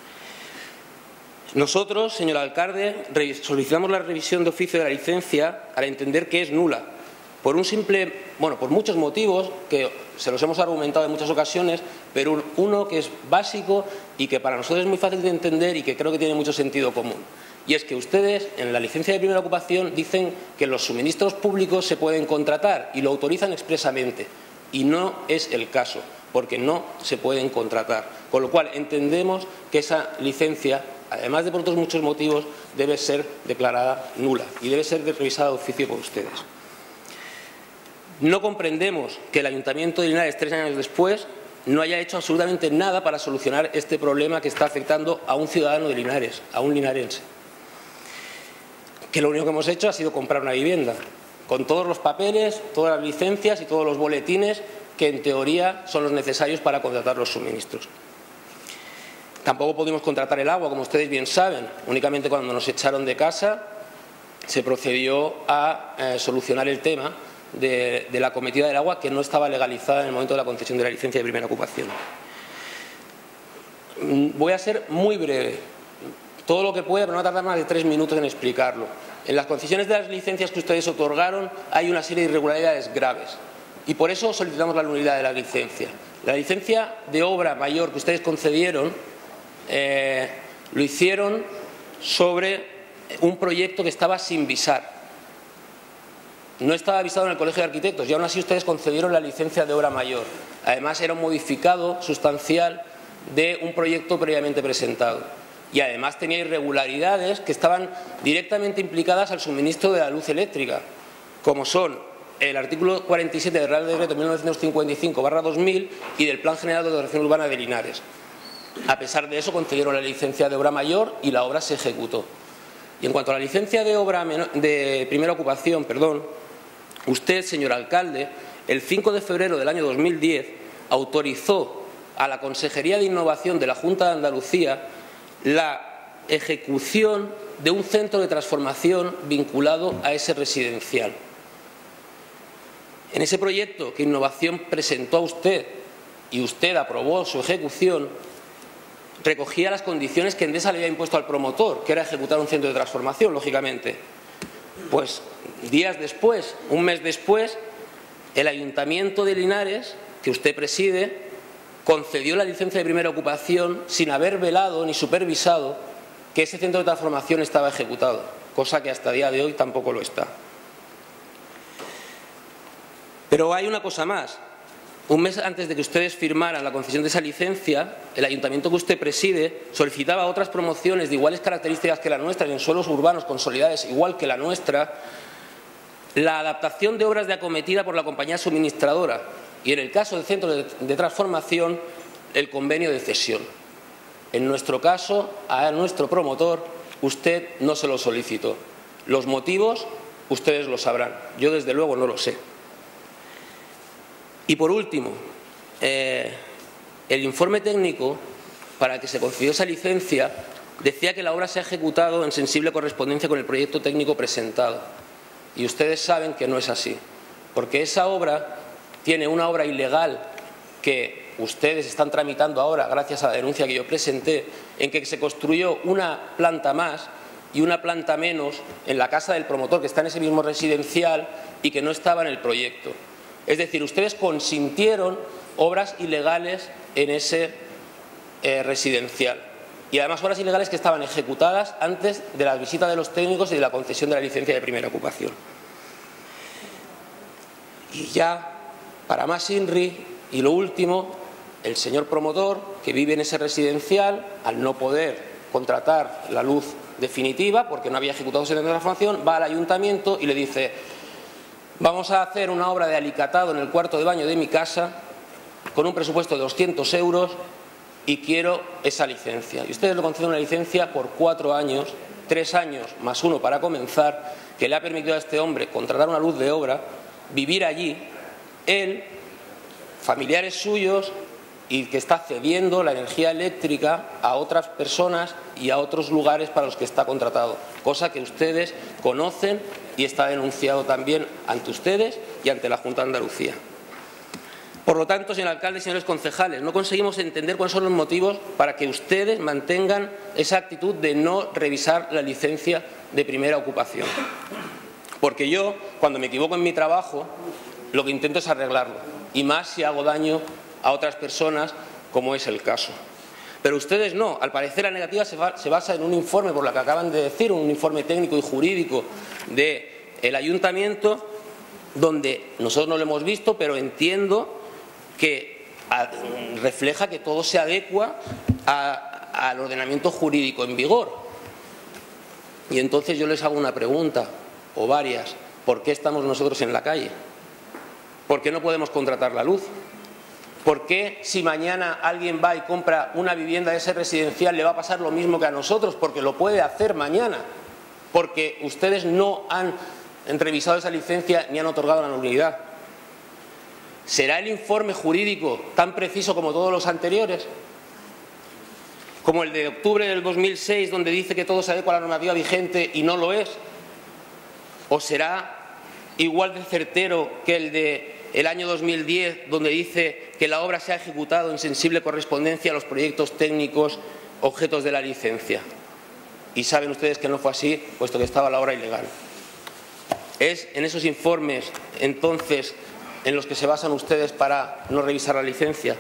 Nosotros, señor alcalde, solicitamos la revisión de oficio de la licencia al entender que es nula, por un simple, bueno, por muchos motivos que se los hemos argumentado en muchas ocasiones, pero uno que es básico y que para nosotros es muy fácil de entender y que creo que tiene mucho sentido común. Y es que ustedes, en la licencia de primera ocupación, dicen que los suministros públicos se pueden contratar y lo autorizan expresamente. Y no es el caso, porque no se pueden contratar. Con lo cual, entendemos que esa licencia, además de por otros muchos motivos, debe ser declarada nula y debe ser revisada de oficio por ustedes. No comprendemos que el Ayuntamiento de Linares, tres años después, no haya hecho absolutamente nada para solucionar este problema que está afectando a un ciudadano de Linares, a un linarense. Que lo único que hemos hecho ha sido comprar una vivienda, con todos los papeles, todas las licencias y todos los boletines que en teoría son los necesarios para contratar los suministros. Tampoco pudimos contratar el agua, como ustedes bien saben. Únicamente cuando nos echaron de casa se procedió a eh, solucionar el tema de, de la acometida del agua, que no estaba legalizada en el momento de la concesión de la licencia de primera ocupación. Voy a ser muy breve, todo lo que pueda, pero no va a tardar más de tres minutos en explicarlo. En las concesiones de las licencias que ustedes otorgaron hay una serie de irregularidades graves y por eso solicitamos la nulidad de la licencia. La licencia de obra mayor que ustedes concedieron eh, lo hicieron sobre un proyecto que estaba sin visar. No estaba avisado en el Colegio de Arquitectos y aún así ustedes concedieron la licencia de obra mayor. Además era un modificado sustancial de un proyecto previamente presentado. Y además tenía irregularidades que estaban directamente implicadas al suministro de la luz eléctrica, como son el artículo cuarenta y siete del Real Decreto mil novecientos cincuenta y cinco barra dos mil y del Plan General de Ordenación Urbana de Linares. A pesar de eso concedieron la licencia de obra mayor y la obra se ejecutó. Y en cuanto a la licencia de obra de primera ocupación, perdón, usted, señor alcalde, el cinco de febrero del año dos mil diez autorizó a la Consejería de Innovación de la Junta de Andalucía la ejecución de un centro de transformación vinculado a ese residencial. En ese proyecto que Innovación presentó a usted y usted aprobó su ejecución, recogía las condiciones que Endesa le había impuesto al promotor, que era ejecutar un centro de transformación, lógicamente. Pues días después, un mes después, el Ayuntamiento de Linares, que usted preside, concedió la licencia de primera ocupación sin haber velado ni supervisado que ese centro de transformación estaba ejecutado, cosa que hasta el día de hoy tampoco lo está. Pero hay una cosa más. Un mes antes de que ustedes firmaran la concesión de esa licencia, el ayuntamiento que usted preside solicitaba otras promociones de iguales características que la nuestra en suelos urbanos consolidades igual que la nuestra, la adaptación de obras de acometida por la compañía suministradora y, en el caso del centro de, de transformación, el convenio de cesión. En nuestro caso, a nuestro promotor, usted no se lo solicitó. Los motivos, ustedes lo sabrán. Yo, desde luego, no lo sé. Y, por último, eh, el informe técnico para que se concedió esa licencia decía que la obra se ha ejecutado en sensible correspondencia con el proyecto técnico presentado. Y ustedes saben que no es así, porque esa obra tiene una obra ilegal que ustedes están tramitando ahora gracias a la denuncia que yo presenté, en que se construyó una planta más y una planta menos en la casa del promotor que está en ese mismo residencial y que no estaba en el proyecto. Es decir, ustedes consintieron obras ilegales en ese eh, residencial y además obras ilegales que estaban ejecutadas antes de la visita de los técnicos y de la concesión de la licencia de primera ocupación. Y ya, para más INRI, y lo último, el señor promotor que vive en ese residencial, al no poder contratar la luz definitiva porque no había ejecutado esa transformación, va al ayuntamiento y le dice: vamos a hacer una obra de alicatado en el cuarto de baño de mi casa con un presupuesto de doscientos euros y quiero esa licencia. Y ustedes le conceden una licencia por cuatro años, tres años más uno para comenzar, que le ha permitido a este hombre contratar una luz de obra, vivir allí, él, familiares suyos y que está cediendo la energía eléctrica a otras personas y a otros lugares para los que está contratado, cosa que ustedes conocen y está denunciado también ante ustedes y ante la Junta de Andalucía. Por lo tanto, señor alcalde y señores concejales, no conseguimos entender cuáles son los motivos para que ustedes mantengan esa actitud de no revisar la licencia de primera ocupación. Porque yo, cuando me equivoco en mi trabajo, lo que intento es arreglarlo, y más si hago daño a otras personas, como es el caso. Pero ustedes no. Al parecer la negativa se, va, se basa en un informe, por lo que acaban de decir, un informe técnico y jurídico del ayuntamiento, donde nosotros no lo hemos visto, pero entiendo que a, refleja que todo se adecua a, al ordenamiento jurídico en vigor. Y entonces yo les hago una pregunta, o varias. ¿Por qué estamos nosotros en la calle? ¿Por qué no podemos contratar la luz? ¿Por qué si mañana alguien va y compra una vivienda de ese residencial le va a pasar lo mismo que a nosotros? Porque lo puede hacer mañana. Porque ustedes no han revisado esa licencia ni han otorgado la nulidad. ¿Será el informe jurídico tan preciso como todos los anteriores? Como el de octubre del dos mil seis, donde dice que todo se adecua a la normativa vigente y no lo es. ¿O será igual de certero que el de el año dos mil diez, donde dice que la obra se ha ejecutado en sensible correspondencia a los proyectos técnicos objetos de la licencia? Y saben ustedes que no fue así, puesto que estaba la obra ilegal. ¿Es en esos informes, entonces, en los que se basan ustedes para no revisar la licencia?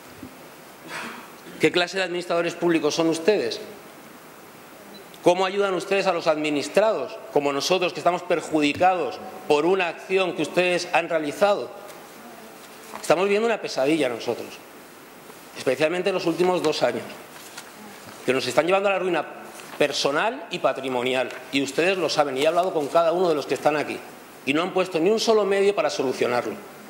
¿Qué clase de administradores públicos son ustedes? ¿Cómo ayudan ustedes a los administrados, como nosotros, que estamos perjudicados por una acción que ustedes han realizado? Estamos viviendo una pesadilla nosotros, especialmente en los últimos dos años, que nos están llevando a la ruina personal y patrimonial, y ustedes lo saben, y he hablado con cada uno de los que están aquí, y no han puesto ni un solo medio para solucionarlo.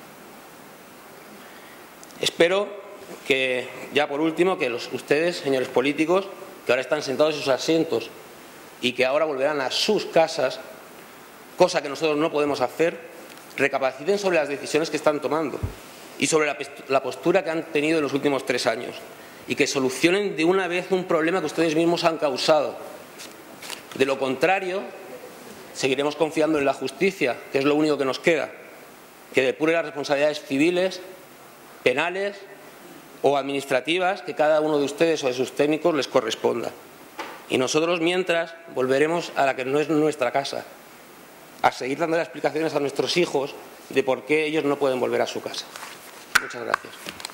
Espero que, ya por último, que los, ustedes, señores políticos, que ahora están sentados en sus asientos y que ahora volverán a sus casas, cosa que nosotros no podemos hacer, recapaciten sobre las decisiones que están tomando y sobre la, la postura que han tenido en los últimos tres años y que solucionen de una vez un problema que ustedes mismos han causado. De lo contrario, seguiremos confiando en la justicia, que es lo único que nos queda, que depure las responsabilidades civiles, penales o administrativas que cada uno de ustedes o de sus técnicos les corresponda. Y nosotros, mientras, volveremos a la que no es nuestra casa, a seguir dando explicaciones a nuestros hijos de por qué ellos no pueden volver a su casa. Muchas gracias.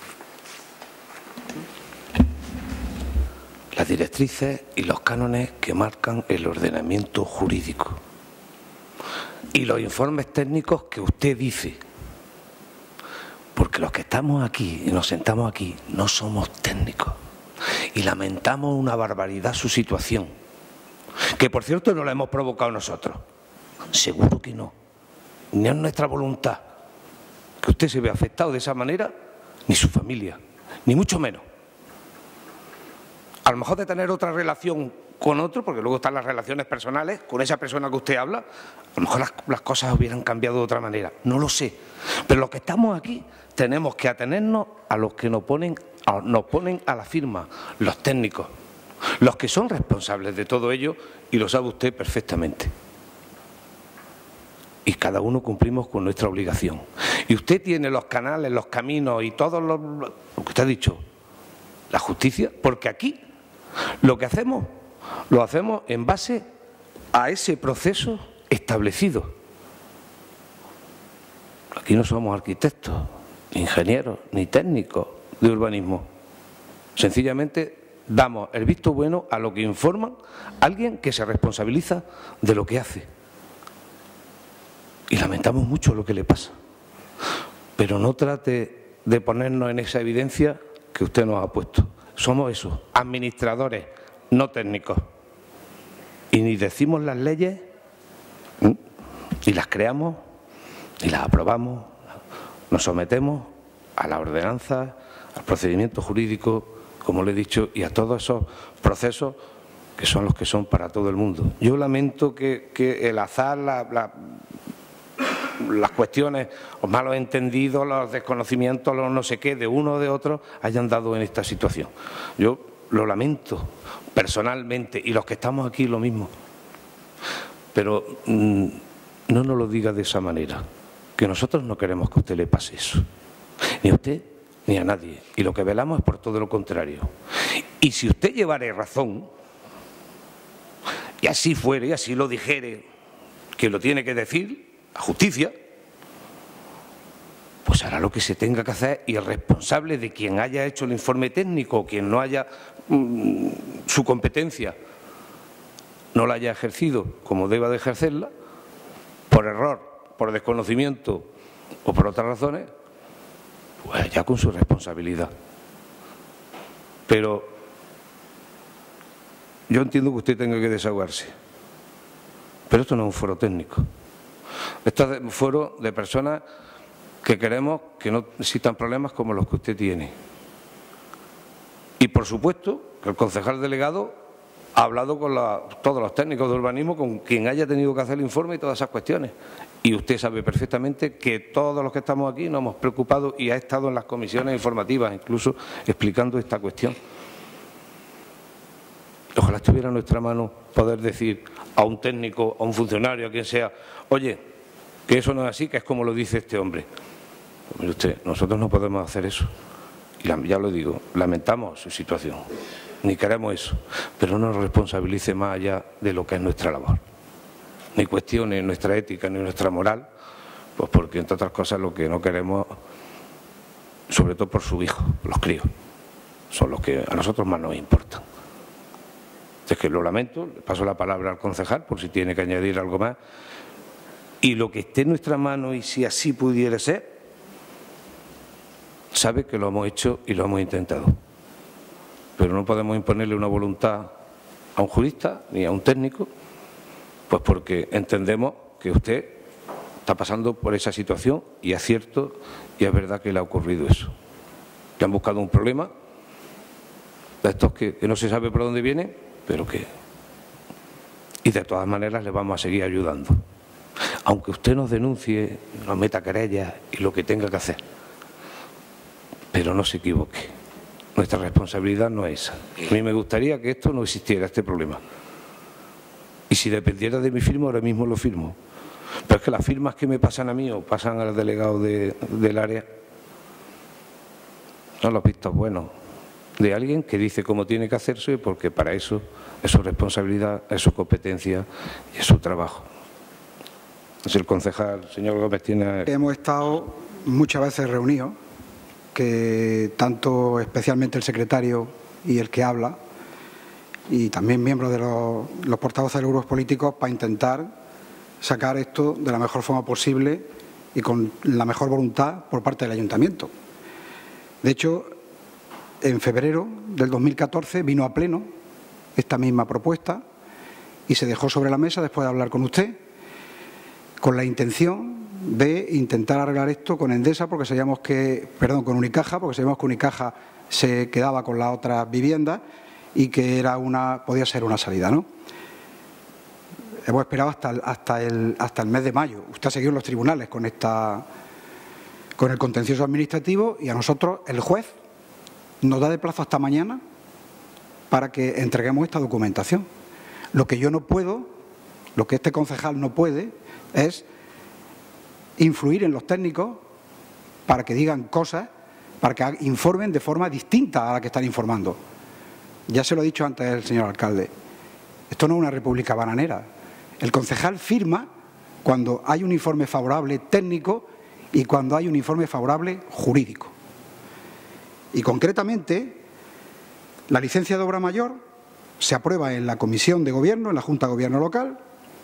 Las directrices y los cánones que marcan el ordenamiento jurídico y los informes técnicos que usted dice. Porque los que estamos aquí y nos sentamos aquí no somos técnicos y lamentamos una barbaridad su situación, que por cierto no la hemos provocado nosotros, seguro que no, ni es nuestra voluntad que usted se vea afectado de esa manera, ni su familia, ni mucho menos. A lo mejor de tener otra relación con otro, porque luego están las relaciones personales, con esa persona que usted habla, a lo mejor las, las cosas hubieran cambiado de otra manera, no lo sé. Pero los que estamos aquí tenemos que atenernos a los que nos ponen, a, nos ponen a la firma, los técnicos, los que son responsables de todo ello, y lo sabe usted perfectamente. Y cada uno cumplimos con nuestra obligación. Y usted tiene los canales, los caminos y todo lo, lo que usted ha dicho, la justicia, porque aquí lo que hacemos, lo hacemos en base a ese proceso establecido. Aquí no somos arquitectos, ni ingenieros, ni técnicos de urbanismo. Sencillamente damos el visto bueno a lo que informa alguien que se responsabiliza de lo que hace. Y lamentamos mucho lo que le pasa. Pero no trate de ponernos en esa evidencia que usted nos ha puesto. Somos eso, administradores, no técnicos. Y ni decimos las leyes, y las creamos, y las aprobamos, nos sometemos a la ordenanza, al procedimiento jurídico, como le he dicho, y a todos esos procesos que son los que son para todo el mundo. Yo lamento que, que el azar, la, la, las cuestiones, los malos entendidos, los desconocimientos, los no sé qué, de uno o de otro, hayan dado en esta situación. Yo lo lamento personalmente, y los que estamos aquí lo mismo. Pero mmm, no nos lo diga de esa manera, que nosotros no queremos que a usted le pase eso. Ni a usted ni a nadie. Y lo que velamos es por todo lo contrario. Y si usted llevara razón, y así fuere, y así lo dijere, que lo tiene que decir a justicia, pues hará lo que se tenga que hacer, y el responsable de quien haya hecho el informe técnico o quien no haya mmm, su competencia no la haya ejercido como deba de ejercerla, por error, por desconocimiento o por otras razones, pues ya con su responsabilidad. Pero yo entiendo que usted tenga que desahogarse, pero esto no es un foro técnico. Esto es un foro de personas que queremos que no existan problemas como los que usted tiene. Y por supuesto que el concejal delegado ha hablado con la, todos los técnicos de urbanismo, con quien haya tenido que hacer el informe y todas esas cuestiones. Y usted sabe perfectamente que todos los que estamos aquí nos hemos preocupado y ha estado en las comisiones informativas, incluso explicando esta cuestión. Ojalá estuviera en nuestra mano poder decir a un técnico, a un funcionario, a quien sea, oye, que eso no es así, que es como lo dice este hombre. Pues mire usted, nosotros no podemos hacer eso. Y ya lo digo, lamentamos su situación, ni queremos eso, pero no nos responsabilice más allá de lo que es nuestra labor. Ni cuestione nuestra ética ni nuestra moral, pues porque, entre otras cosas, lo que no queremos, sobre todo por su hijo, los críos, son los que a nosotros más nos importan. Es que lo lamento, le paso la palabra al concejal por si tiene que añadir algo más. Y lo que esté en nuestra mano, y si así pudiera ser, sabe que lo hemos hecho y lo hemos intentado. Pero no podemos imponerle una voluntad a un jurista ni a un técnico, pues porque entendemos que usted está pasando por esa situación y es cierto y es verdad que le ha ocurrido eso. Que han buscado un problema de estos que, que no se sabe por dónde viene, pero que... Y de todas maneras le vamos a seguir ayudando. Aunque usted nos denuncie, nos meta querellas y lo que tenga que hacer. Pero no se equivoque. Nuestra responsabilidad no es esa. A mí me gustaría que esto no existiera, este problema. Y si dependiera de mi firma, ahora mismo lo firmo. Pero es que las firmas que me pasan a mí o pasan al delegado de, del área son los vistos buenos de alguien que dice cómo tiene que hacerse, porque para eso es su responsabilidad, es su competencia y es su trabajo. Es el concejal, señor Gómez, tiene... Hemos estado muchas veces reunidos, que tanto especialmente el secretario y el que habla, y también miembros de los, los portavoces de los grupos políticos, para intentar sacar esto de la mejor forma posible y con la mejor voluntad por parte del ayuntamiento. De hecho, en febrero del dos mil catorce vino a pleno esta misma propuesta y se dejó sobre la mesa después de hablar con usted, con la intención de intentar arreglar esto con Endesa, porque sabíamos que, perdón, con Unicaja, porque sabíamos que Unicaja se quedaba con las otras viviendas y que era una, podía ser una salida, ¿no? Hemos esperado hasta el, hasta el, hasta el mes de mayo. Usted ha seguido en los tribunales con esta, con el contencioso administrativo, y a nosotros el juez nos da de plazo hasta mañana para que entreguemos esta documentación. Lo que yo no puedo, lo que este concejal no puede, es influir en los técnicos para que digan cosas, para que informen de forma distinta a la que están informando. Ya se lo ha dicho antes el señor alcalde, esto no es una república bananera. El concejal firma cuando hay un informe favorable técnico y cuando hay un informe favorable jurídico. Y concretamente, la licencia de obra mayor se aprueba en la Comisión de Gobierno, en la Junta de Gobierno local,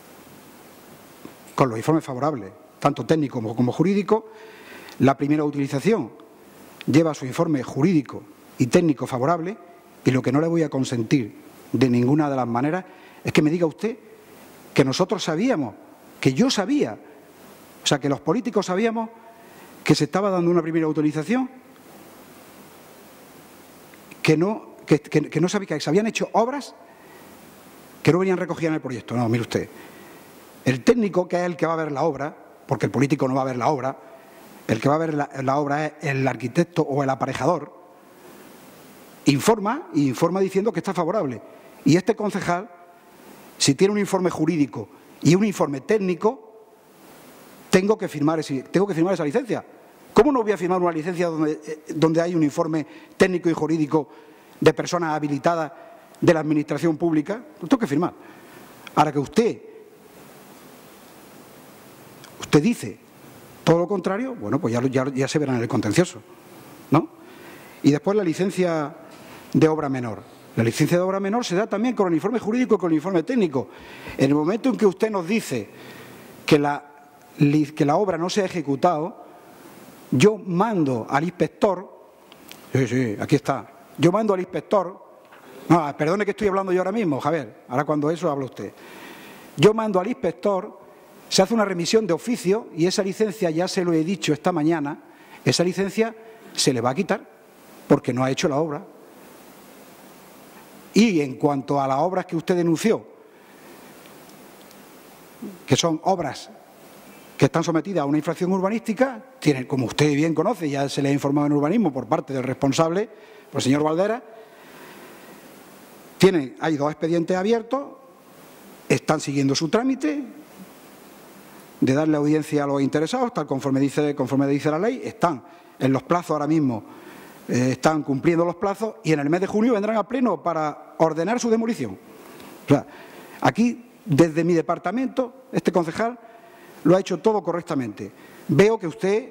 con los informes favorables, tanto técnico como, como jurídico. La primera utilización lleva su informe jurídico y técnico favorable, y lo que no le voy a consentir de ninguna de las maneras es que me diga usted que nosotros sabíamos, que yo sabía, o sea, que los políticos sabíamos que se estaba dando una primera autorización, que no, que, que, que no sabía que se habían hecho obras que no venían recogidas en el proyecto. No, mire usted, el técnico, que es el que va a ver la obra, porque el político no va a ver la obra, el que va a ver la, la obra es el arquitecto o el aparejador, informa y informa diciendo que está favorable. Y este concejal, si tiene un informe jurídico y un informe técnico, tengo que firmar, ese, tengo que firmar esa licencia. ¿Cómo no voy a firmar una licencia donde, donde hay un informe técnico y jurídico de personas habilitadas de la Administración Pública? Lo tengo que firmar. Ahora que usted, usted dice todo lo contrario, bueno, pues ya, ya, ya se verá en el contencioso, ¿no? Y después la licencia de obra menor. La licencia de obra menor se da también con el informe jurídico y con el informe técnico. En el momento en que usted nos dice que la, que la obra no se ha ejecutado, yo mando al inspector, sí, sí, aquí está, yo mando al inspector, no, perdone que estoy hablando yo ahora mismo, Javier, ahora cuando eso habla usted, yo mando al inspector, se hace una remisión de oficio y esa licencia, ya se lo he dicho esta mañana, esa licencia se le va a quitar porque no ha hecho la obra. Y en cuanto a las obras que usted denunció, que son obras que están sometidas a una infracción urbanística, tienen, como usted bien conoce, ya se le ha informado en urbanismo por parte del responsable, por el señor Valdera, tienen, hay dos expedientes abiertos, están siguiendo su trámite de darle audiencia a los interesados, tal conforme dice, conforme dice la ley, están en los plazos ahora mismo, eh, están cumpliendo los plazos y en el mes de junio vendrán a pleno para ordenar su demolición. O sea, aquí, desde mi departamento, este concejal lo ha hecho todo correctamente. Veo que usted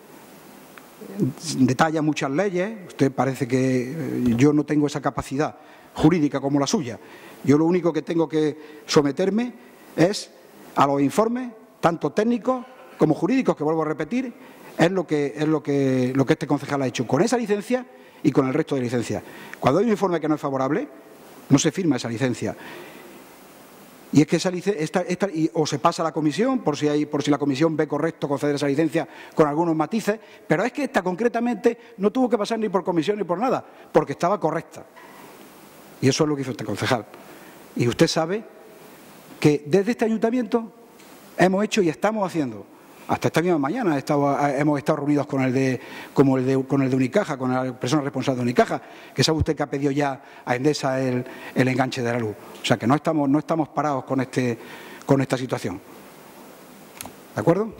detalla muchas leyes, usted parece que yo no tengo esa capacidad jurídica como la suya. Yo lo único que tengo que someterme es a los informes, tanto técnicos como jurídicos, que vuelvo a repetir, es lo que, es lo que, lo que este concejal ha hecho con esa licencia y con el resto de licencias. Cuando hay un informe que no es favorable, no se firma esa licencia. Y es que esa licencia, esta, esta, y, o se pasa a la comisión, por si, hay, por si la comisión ve correcto conceder esa licencia con algunos matices, pero es que esta concretamente no tuvo que pasar ni por comisión ni por nada, porque estaba correcta. Y eso es lo que hizo este concejal. Y usted sabe que desde este ayuntamiento hemos hecho y estamos haciendo, hasta esta misma mañana he estado, hemos estado reunidos con el de, como el de, con el de Unicaja, con la persona responsable de Unicaja, que sabe usted que ha pedido ya a Endesa el, el enganche de la luz. O sea que no estamos, no estamos parados con, este, con esta situación. ¿De acuerdo?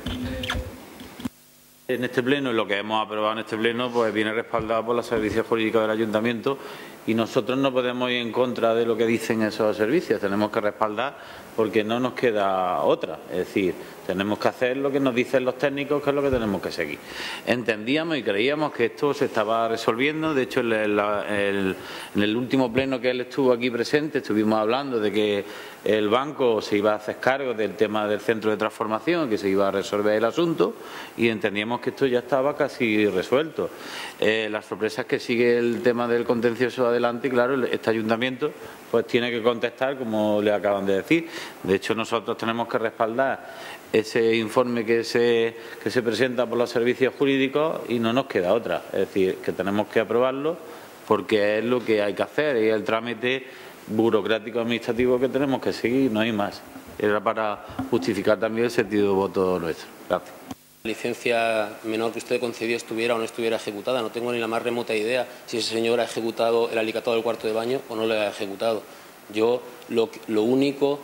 En este pleno, y lo que hemos aprobado en este pleno, pues viene respaldado por los servicios jurídicos del ayuntamiento y nosotros no podemos ir en contra de lo que dicen esos servicios, tenemos que respaldar porque no nos queda otra, es decir, tenemos que hacer lo que nos dicen los técnicos, que es lo que tenemos que seguir. Entendíamos y creíamos que esto se estaba resolviendo, de hecho en el, el, en el último pleno que él estuvo aquí presente estuvimos hablando de que el banco se iba a hacer cargo del tema del centro de transformación, que se iba a resolver el asunto y entendíamos que esto ya estaba casi resuelto. Eh, la sorpresa es que sigue el tema del contencioso adelante y claro, este ayuntamiento pues tiene que contestar como le acaban de decir. De hecho, nosotros tenemos que respaldar ese informe que se, que se presenta por los servicios jurídicos y no nos queda otra. Es decir, que tenemos que aprobarlo porque es lo que hay que hacer, es el trámite burocrático administrativo que tenemos que seguir, no hay más. Era para justificar también el sentido de voto nuestro. Gracias. La licencia menor que usted concedió estuviera o no estuviera ejecutada. No tengo ni la más remota idea si ese señor ha ejecutado el alicatado del cuarto de baño o no lo ha ejecutado. Yo lo, lo único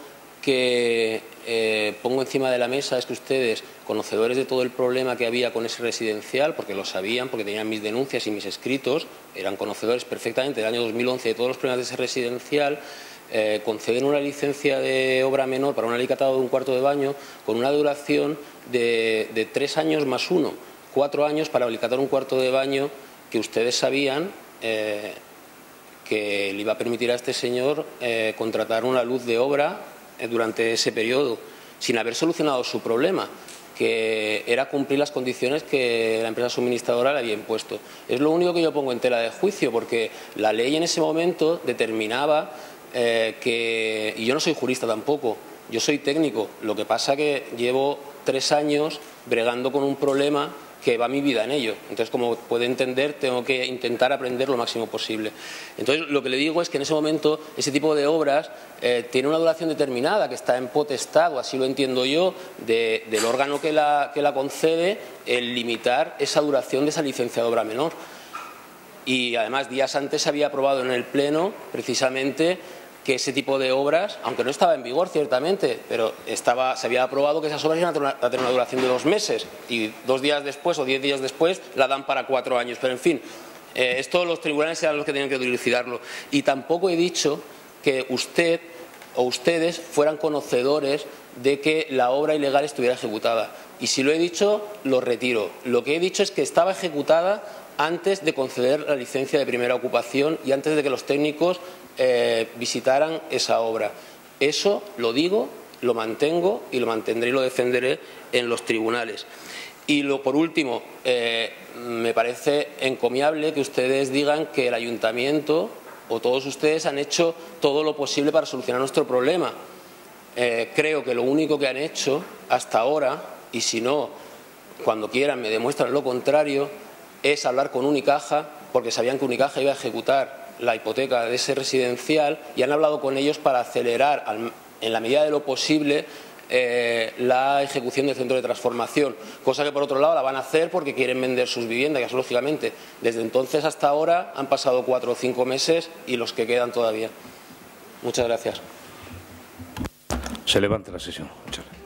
que eh, pongo encima de la mesa es que ustedes, conocedores de todo el problema que había con ese residencial, porque lo sabían, porque tenían mis denuncias y mis escritos, eran conocedores perfectamente del año dos mil once de todos los problemas de ese residencial, eh, conceden una licencia de obra menor para un alicatado de un cuarto de baño con una duración de, de tres años más uno, cuatro años para alicatar un cuarto de baño que ustedes sabían eh, que le iba a permitir a este señor eh, contratar una luz de obra eh, durante ese periodo, sin haber solucionado su problema, que era cumplir las condiciones que la empresa suministradora le había impuesto. Es lo único que yo pongo en tela de juicio, porque la ley en ese momento determinaba eh, que, y yo no soy jurista tampoco, yo soy técnico, lo que pasa que llevo tres años bregando con un problema que va mi vida en ello. Entonces, como puede entender, tengo que intentar aprender lo máximo posible. Entonces, lo que le digo es que en ese momento ese tipo de obras eh, tiene una duración determinada que está en potestad, o así lo entiendo yo, de, del órgano que la, que la concede, el limitar esa duración de esa licencia de obra menor. Y además, días antes se había aprobado en el Pleno precisamente que ese tipo de obras, aunque no estaba en vigor ciertamente, pero estaba, se había aprobado que esas obras iban a tener, una, a tener una duración de dos meses y dos días después o diez días después la dan para cuatro años. Pero en fin, eh, esto los tribunales eran los que tenían que dilucidarlo. Y tampoco he dicho que usted o ustedes fueran conocedores de que la obra ilegal estuviera ejecutada. Y si lo he dicho, lo retiro. Lo que he dicho es que estaba ejecutada antes de conceder la licencia de primera ocupación y antes de que los técnicos eh, visitaran esa obra. Eso lo digo, lo mantengo y lo mantendré y lo defenderé en los tribunales. Y lo, por último, eh, me parece encomiable que ustedes digan que el ayuntamiento o todos ustedes han hecho todo lo posible para solucionar nuestro problema. Eh, creo que lo único que han hecho hasta ahora, y si no, cuando quieran me demuestran lo contrario, es hablar con Unicaja, porque sabían que Unicaja iba a ejecutar la hipoteca de ese residencial y han hablado con ellos para acelerar, al, en la medida de lo posible, eh, la ejecución del centro de transformación, cosa que por otro lado la van a hacer porque quieren vender sus viviendas, que lógicamente desde entonces hasta ahora han pasado cuatro o cinco meses y los que quedan todavía. Muchas gracias. Se levanta la sesión. Muchas gracias.